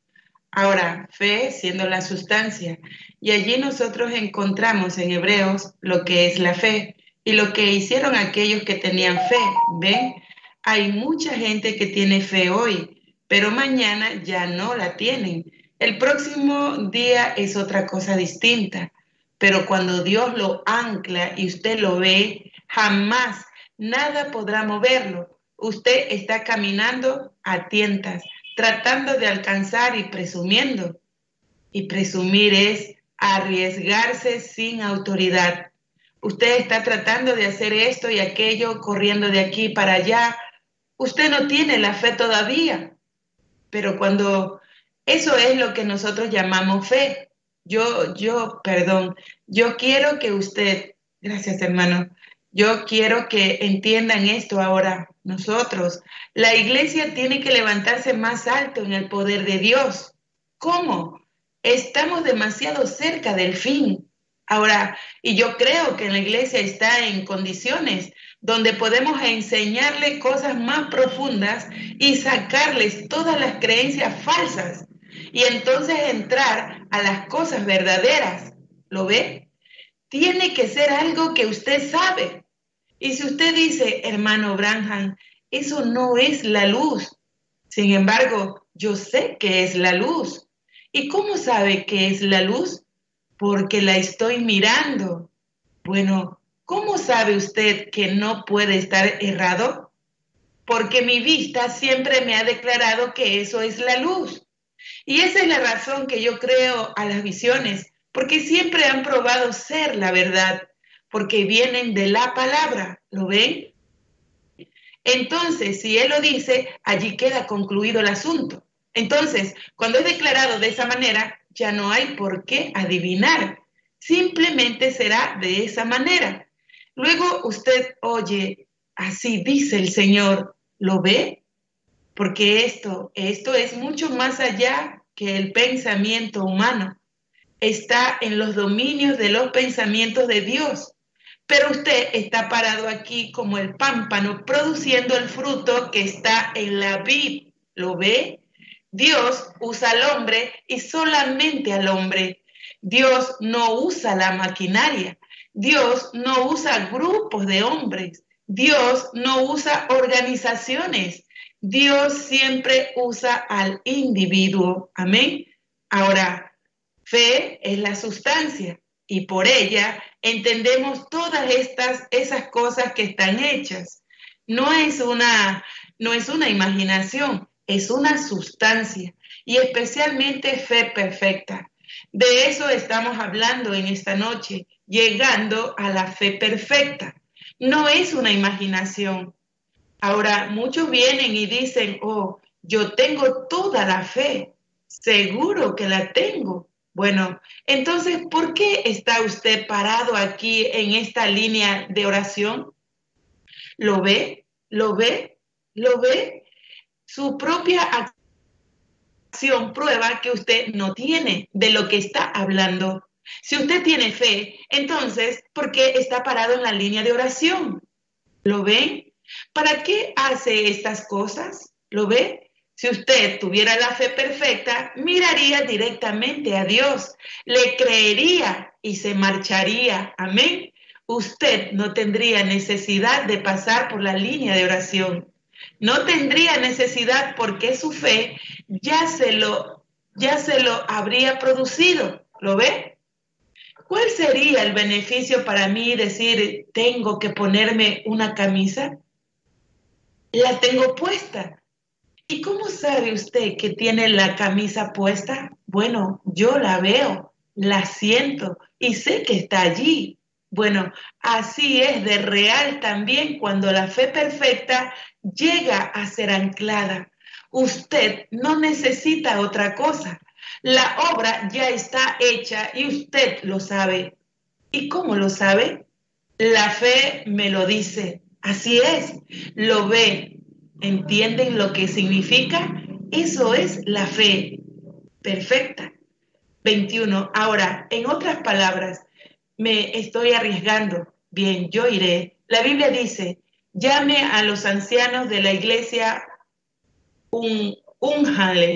Ahora, fe siendo la sustancia. Y allí nosotros encontramos en Hebreos lo que es la fe y lo que hicieron aquellos que tenían fe. ¿Ven? Hay mucha gente que tiene fe hoy, pero mañana ya no la tienen. El próximo día es otra cosa distinta. Pero cuando Dios lo ancla y usted lo ve, jamás nada podrá moverlo. Usted está caminando a tientas, tratando de alcanzar y presumiendo. Y presumir es arriesgarse sin autoridad. Usted está tratando de hacer esto y aquello, corriendo de aquí para allá. Usted no tiene la fe todavía. Pero cuando eso es lo que nosotros llamamos fe. Yo, yo, perdón, yo quiero que usted, gracias hermano, yo quiero que entiendan esto ahora. Nosotros, la iglesia tiene que levantarse más alto en el poder de Dios. ¿Cómo? Estamos demasiado cerca del fin. Ahora, y yo creo que la iglesia está en condiciones donde podemos enseñarle cosas más profundas y sacarles todas las creencias falsas y entonces entrar a las cosas verdaderas. ¿Lo ve? Tiene que ser algo que usted sabe. Y si usted dice, hermano Branham, eso no es la luz. Sin embargo, yo sé que es la luz. ¿Y cómo sabe que es la luz? Porque la estoy mirando. Bueno, ¿cómo sabe usted que no puede estar errado? Porque mi vista siempre me ha declarado que eso es la luz. Y esa es la razón que yo creo a las visiones, porque siempre han probado ser la verdad, porque vienen de la palabra. ¿Lo ven? Entonces, si él lo dice, allí queda concluido el asunto. Entonces, cuando es declarado de esa manera, ya no hay por qué adivinar. Simplemente será de esa manera. Luego usted oye, así dice el Señor. ¿Lo ve? Porque esto, esto es mucho más allá que el pensamiento humano. Está en los dominios de los pensamientos de Dios. Pero usted está parado aquí como el pámpano, produciendo el fruto que está en la vid. ¿Lo ve? Dios usa al hombre y solamente al hombre. Dios no usa la maquinaria. Dios no usa grupos de hombres. Dios no usa organizaciones. Dios siempre usa al individuo. Amén. Ahora, fe es la sustancia y por ella entendemos todas estas esas cosas que están hechas. No es una, no es una imaginación, es una sustancia y especialmente fe perfecta. De eso estamos hablando en esta noche, llegando a la fe perfecta. No es una imaginación. Ahora, muchos vienen y dicen, oh, yo tengo toda la fe, seguro que la tengo. Bueno, entonces, ¿por qué está usted parado aquí en esta línea de oración? ¿Lo ve? ¿Lo ve? ¿Lo ve? Su propia acción prueba que usted no tiene de lo que está hablando. Si usted tiene fe, entonces, ¿por qué está parado en la línea de oración? ¿Lo ven? ¿Para qué hace estas cosas? ¿Lo ve? Si usted tuviera la fe perfecta, miraría directamente a Dios, le creería y se marcharía. Amén. Usted no tendría necesidad de pasar por la línea de oración. No tendría necesidad porque su fe ya se lo, ya se lo habría producido. ¿Lo ve? ¿Cuál sería el beneficio para mí decir, tengo que ponerme una camisa? La tengo puesta. ¿Y cómo sabe usted que tiene la camisa puesta? Bueno, yo la veo, la siento y sé que está allí. Bueno, así es de real también cuando la fe perfecta llega a ser anclada. Usted no necesita otra cosa. La obra ya está hecha y usted lo sabe. ¿Y cómo lo sabe? La fe me lo dice. Así es, lo ve. ¿Entienden lo que significa? Eso es la fe perfecta. veintiuno. Ahora, en otras palabras, me estoy arriesgando. Bien, yo iré. La Biblia dice, llame a los ancianos de la iglesia, un, únjale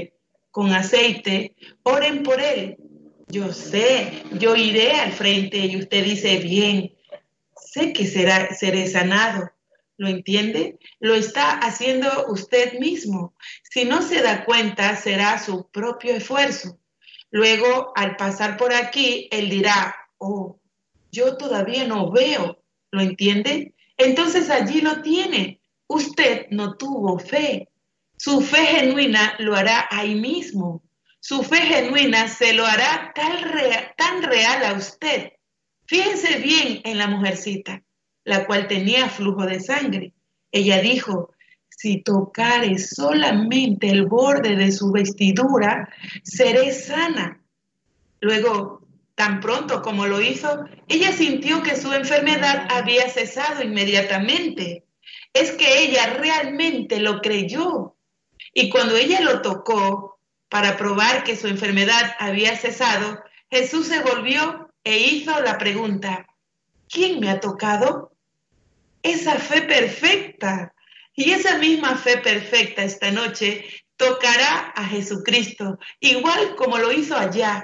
con aceite, oren por él. Yo sé, yo iré al frente y usted dice, bien, sé que será, seré sanado. ¿Lo entiende? Lo está haciendo usted mismo. Si no se da cuenta, será su propio esfuerzo. Luego, al pasar por aquí, él dirá, oh, yo todavía no veo. ¿Lo entiende? Entonces allí lo tiene. Usted no tuvo fe. Su fe genuina lo hará ahí mismo. Su fe genuina se lo hará tan real, tan real a usted. Fíjense bien en la mujercita, la cual tenía flujo de sangre. Ella dijo, si tocare solamente el borde de su vestidura, seré sana. Luego, tan pronto como lo hizo, ella sintió que su enfermedad había cesado inmediatamente. Es que ella realmente lo creyó. Y cuando ella lo tocó para probar que su enfermedad había cesado, Jesús se volvió e hizo la pregunta, ¿quién me ha tocado? Esa fe perfecta. Y esa misma fe perfecta esta noche tocará a Jesucristo, igual como lo hizo allá.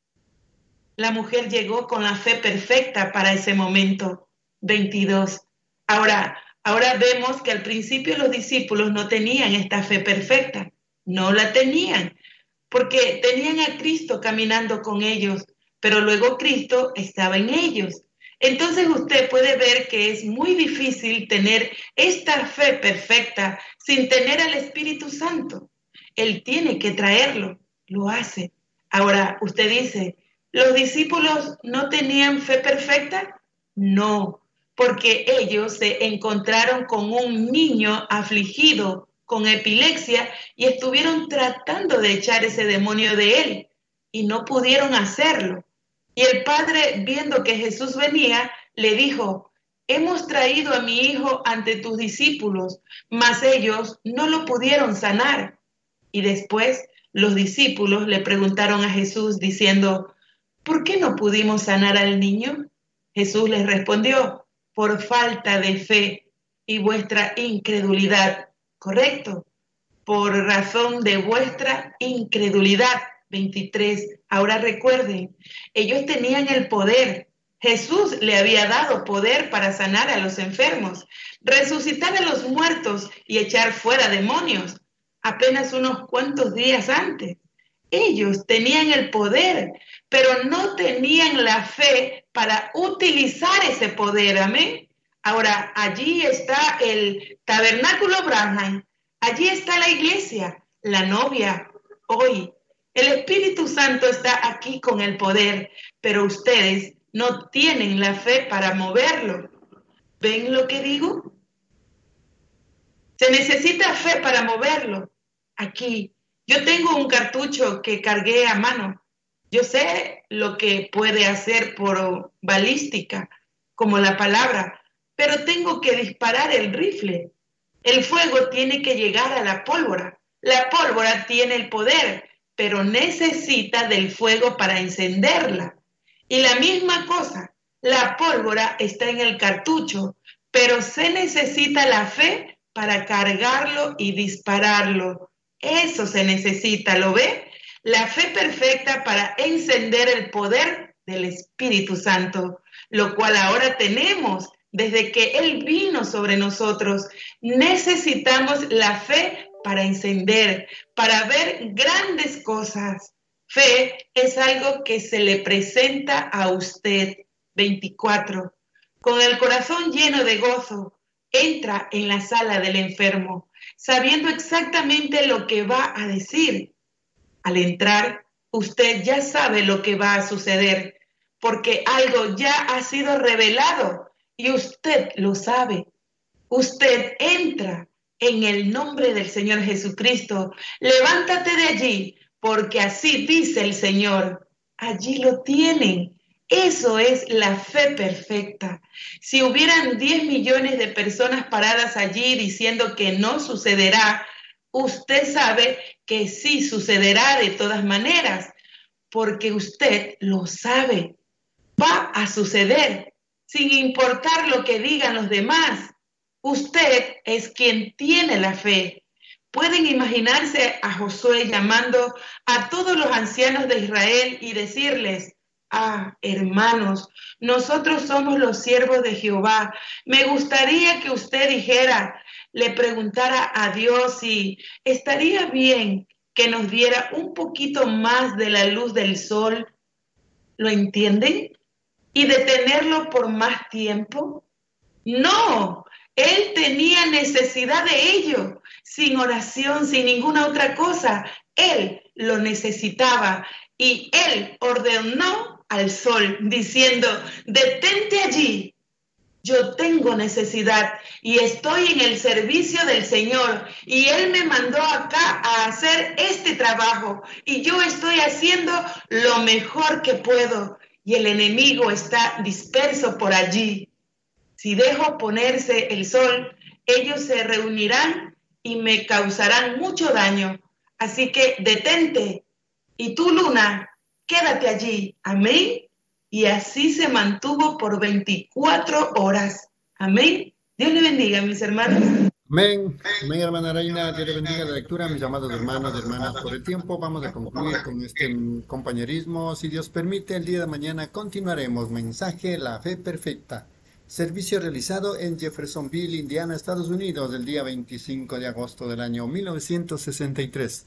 La mujer llegó con la fe perfecta para ese momento. veintidós. Ahora, ahora vemos que al principio los discípulos no tenían esta fe perfecta. No la tenían, porque tenían a Cristo caminando con ellos, pero luego Cristo estaba en ellos. Entonces usted puede ver que es muy difícil tener esta fe perfecta sin tener al Espíritu Santo. Él tiene que traerlo, lo hace. Ahora, usted dice, ¿los discípulos no tenían fe perfecta? No, porque ellos se encontraron con un niño afligido con epilepsia y estuvieron tratando de echar ese demonio de él y no pudieron hacerlo. Y el padre, viendo que Jesús venía, le dijo, hemos traído a mi hijo ante tus discípulos, mas ellos no lo pudieron sanar. Y después los discípulos le preguntaron a Jesús diciendo, ¿por qué no pudimos sanar al niño? Jesús les respondió, por falta de fe y vuestra incredulidad. ¿Correcto? Por razón de vuestra incredulidad. veintitrés. Ahora recuerden, ellos tenían el poder. Jesús le había dado poder para sanar a los enfermos, resucitar a los muertos y echar fuera demonios, apenas unos cuantos días antes. Ellos tenían el poder, pero no tenían la fe para utilizar ese poder. Amén. Ahora, allí está el tabernáculo Branham, allí está la iglesia, la novia, hoy. El Espíritu Santo está aquí con el poder, pero ustedes no tienen la fe para moverlo. ¿Ven lo que digo? Se necesita fe para moverlo. Aquí, yo tengo un cartucho que cargué a mano. Yo sé lo que puede hacer por balística, como la palabra, pero tengo que disparar el rifle. El fuego tiene que llegar a la pólvora. La pólvora tiene el poder, pero necesita del fuego para encenderla. Y la misma cosa, la pólvora está en el cartucho, pero se necesita la fe para cargarlo y dispararlo. Eso se necesita, ¿lo ve? La fe perfecta para encender el poder del Espíritu Santo, lo cual ahora tenemos desde que Él vino sobre nosotros. Necesitamos la fe para encender, para ver grandes cosas. Fe es algo que se le presenta a usted. veinticuatro. Con el corazón lleno de gozo, entra en la sala del enfermo, sabiendo exactamente lo que va a decir. Al entrar, usted ya sabe lo que va a suceder, porque algo ya ha sido revelado y usted lo sabe. Usted entra en el nombre del Señor Jesucristo. Levántate de allí, porque así dice el Señor. Allí lo tienen. Eso es la fe perfecta. Si hubieran diez millones de personas paradas allí diciendo que no sucederá, usted sabe que sí sucederá de todas maneras, porque usted lo sabe. Va a suceder, sin importar lo que digan los demás. Usted es quien tiene la fe. Pueden imaginarse a Josué llamando a todos los ancianos de Israel y decirles: ah, hermanos, nosotros somos los siervos de Jehová. Me gustaría que usted dijera, le preguntara a Dios si estaría bien que nos diera un poquito más de la luz del sol. ¿Lo entienden? ¿Y detenerlo por más tiempo? No, él tenía necesidad de ello, sin oración, sin ninguna otra cosa. Él lo necesitaba y él ordenó al sol diciendo: detente allí, yo tengo necesidad y estoy en el servicio del Señor y él me mandó acá a hacer este trabajo y yo estoy haciendo lo mejor que puedo y el enemigo está disperso por allí. Si dejo ponerse el sol, ellos se reunirán y me causarán mucho daño. Así que detente. Y tú, luna, quédate allí. Amén. Y así se mantuvo por veinticuatro horas. Amén. Dios le bendiga, mis hermanos. Amén. Amén, hermana Reina. Dios le bendiga la lectura, mis amados hermanos y hermanas. Por el tiempo vamos a concluir con este compañerismo. Si Dios permite, el día de mañana continuaremos. Mensaje, la fe perfecta. Servicio realizado en Jeffersonville, Indiana, Estados Unidos, el día veinticinco de agosto del año mil novecientos sesenta y tres.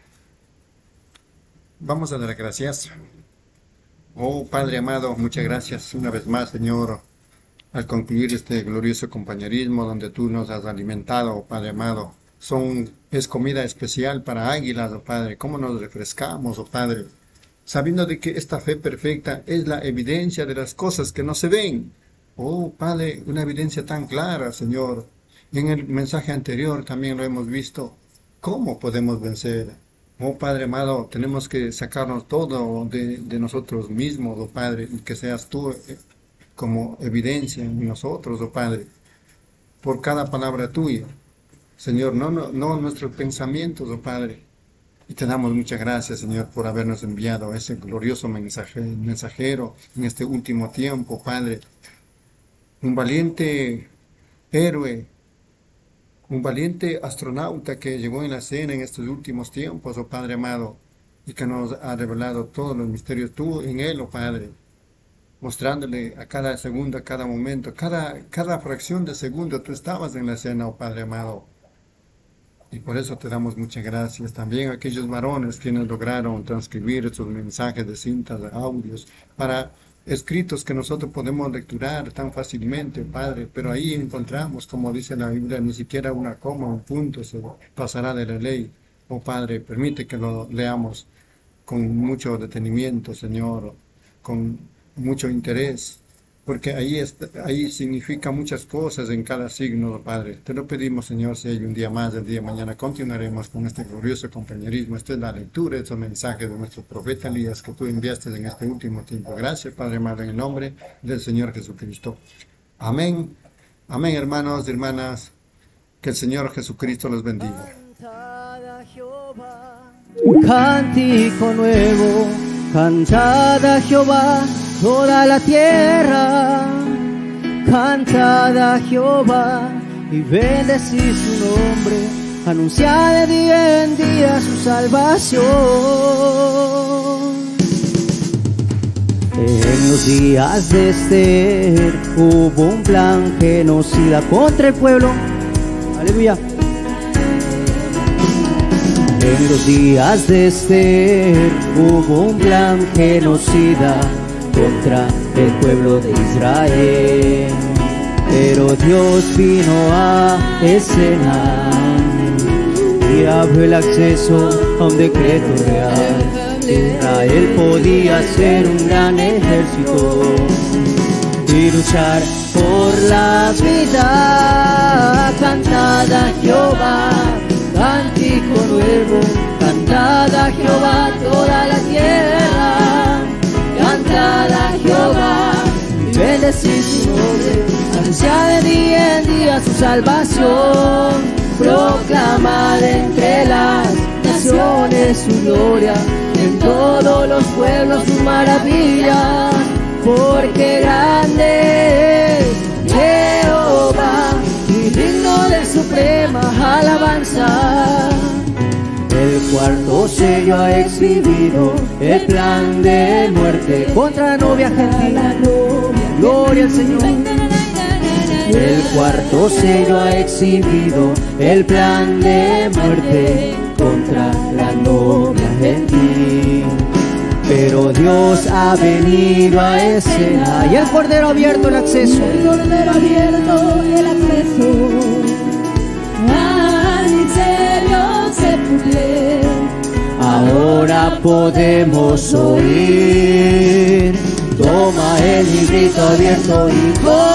Vamos a dar gracias. Oh Padre amado, muchas gracias una vez más, Señor, al concluir este glorioso compañerismo donde tú nos has alimentado, oh Padre amado. Son, es comida especial para águilas, oh Padre. ¿Cómo nos refrescamos, oh Padre? Sabiendo de que esta fe perfecta es la evidencia de las cosas que no se ven. Oh, Padre, una evidencia tan clara, Señor. En el mensaje anterior también lo hemos visto. ¿Cómo podemos vencer? Oh, Padre amado, tenemos que sacarnos todo de, de nosotros mismos, oh Padre, y que seas tú eh, como evidencia en nosotros, oh Padre, por cada palabra tuya. Señor, no, no, no nuestros pensamientos, oh Padre. Y te damos muchas gracias, Señor, por habernos enviado ese glorioso mensaje, mensajero en este último tiempo, Padre. Un valiente héroe, un valiente astronauta que llegó en la escena en estos últimos tiempos, oh Padre amado, y que nos ha revelado todos los misterios tú en él, oh Padre, mostrándole a cada segundo, a cada momento, cada, cada fracción de segundo, tú estabas en la escena, oh Padre amado. Y por eso te damos muchas gracias. También a aquellos varones quienes lograron transcribir estos mensajes de cintas, de audios, para escritos que nosotros podemos lecturar tan fácilmente, Padre, pero ahí encontramos, como dice la Biblia, ni siquiera una coma, un punto se pasará de la ley. Oh Padre, permite que lo leamos con mucho detenimiento, Señor, con mucho interés, porque ahí, está, ahí significa muchas cosas en cada signo, Padre. Te lo pedimos, Señor, si hay un día más, el día de mañana continuaremos con este glorioso compañerismo. Esta es la lectura de estos mensajes de nuestro profeta Elías que tú enviaste en este último tiempo. Gracias, Padre amado, en el nombre del Señor Jesucristo. Amén. Amén, hermanos y hermanas. Que el Señor Jesucristo los bendiga. Un cántico nuevo, cantad a Jehová toda la tierra, cantad a Jehová y bendecid su nombre, anunciad de día en día su salvación. En los días de Esther hubo un plan genocida contra el pueblo. Aleluya. En los días de Esther hubo un plan genocida contra el pueblo de Israel, pero Dios vino a escena y abrió el acceso a un decreto real. Israel podía ser un gran ejército y luchar por la vida. Cantad a Jehová, cántico nuevo, cantad a Jehová toda la tierra, cantad a Jehová y bendecid su nombre, anunciad de día en día su salvación, proclamad entre las naciones su gloria, en todos los pueblos sus maravillas, porque grande es Jehová y digno de suprema alabanza. cuarto sello ha exhibido el plan de muerte contra la novia gentil. Gloria al Señor. El cuarto sello ha exhibido el plan de muerte contra la novia gentil. Pero Dios ha venido a escena y el Cordero ha abierto el acceso. El Cordero ha abierto el acceso al misterio sepulcro. Ahora podemos oír. Toma el librito abierto y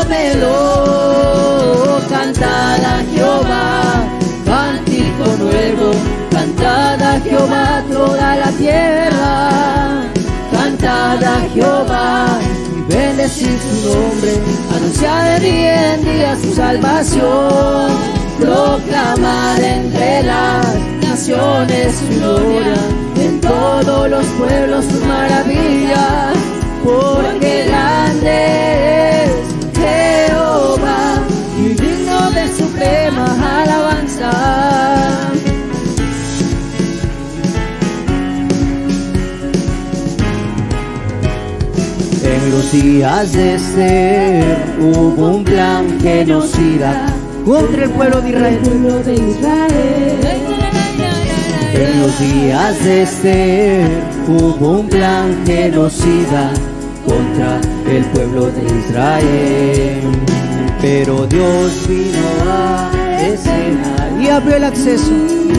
cómelo. Cantad a Jehová, cántico nuevo. Cantad a Jehová toda la tierra. Cantad a Jehová y bendecid su nombre. Anunciad de día en día su salvación. Proclamad entre las naciones su gloria. En todos los pueblos sus maravillas. Porque grande es Jehová y digno de suprema alabanza. En los días de Esther hubo un plan genocida contra el pueblo de Israel. En los días de Esther hubo un plan genocida contra el pueblo de Israel. Pero Dios vino a escena y abrió el acceso.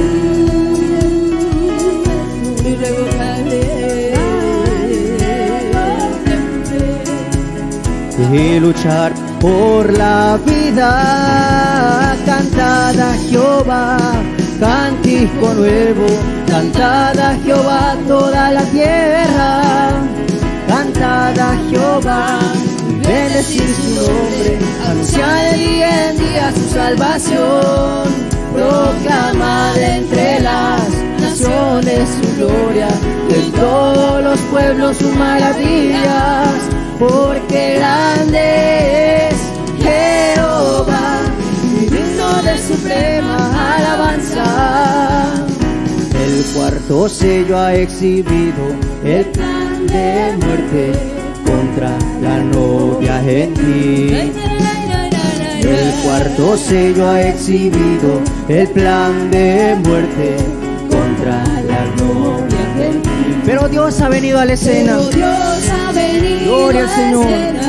Y luchar por la vida. Cantad a Jehová, cántico nuevo. Cantad a Jehová toda la tierra. Cantad a Jehová y bendecid su nombre. Anunciad de día en día su salvación. Proclamad entre las naciones su gloria. En todos los pueblos sus maravillas. Porque grande es Jehová y digno de suprema alabanza. El cuarto sello ha exhibido el plan de muerte contra la novia gentil. El cuarto sello ha exhibido el plan de muerte contra la novia gentil. Pero Dios ha venido a la escena. Gloria al Señor.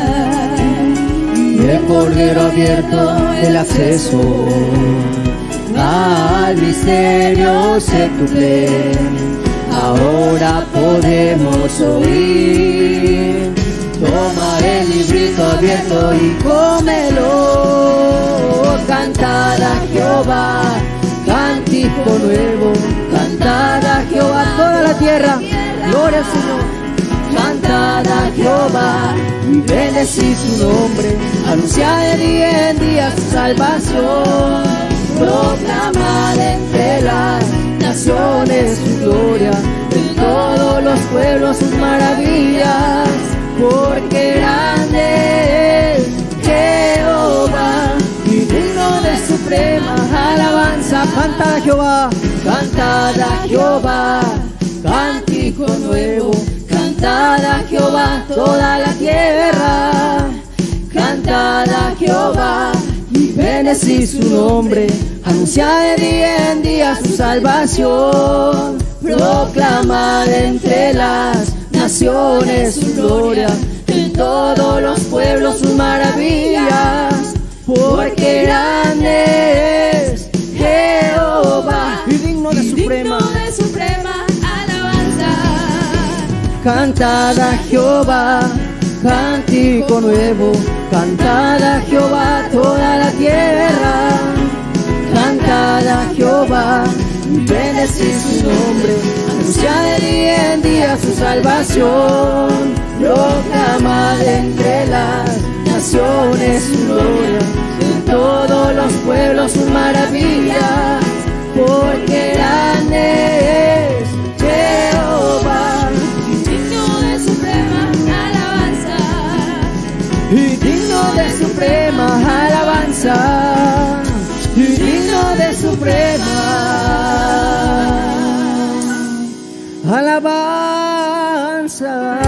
Y el Cordero ha abierto el acceso al misterio sepulcro. Ahora podemos oír. Toma el librito abierto y cómelo. Cantad a Jehová, cántico nuevo. Cantad a Jehová toda la tierra. Gloria al Señor. Cantad a Jehová y bendecid su nombre. Anunciad de día en día su salvación. Proclamad entre las naciones su gloria. En todos los pueblos sus maravillas. Porque grande es Jehová y digno de suprema alabanza. Cantad a Jehová, cantad a Jehová, cántico nuevo. Cantad a Jehová toda la tierra. Cantad a Jehová y bendecid su nombre. Anunciad de día en día su salvación. Proclamad entre las naciones su gloria. En todos los pueblos sus maravillas. Porque grande es Jehová y digno de suprema alabanza. Cantad a Jehová, cántico nuevo. Cantad a Jehová toda la tierra. Cantad a Jehová y bendecid su nombre. Anunciad de día en día su salvación. Proclamad entre las naciones su gloria. En todos los pueblos sus maravillas. Porque grande es Jehová y digno de suprema alabanza. Y digno de suprema alabanza. Y digno de suprema alabanza.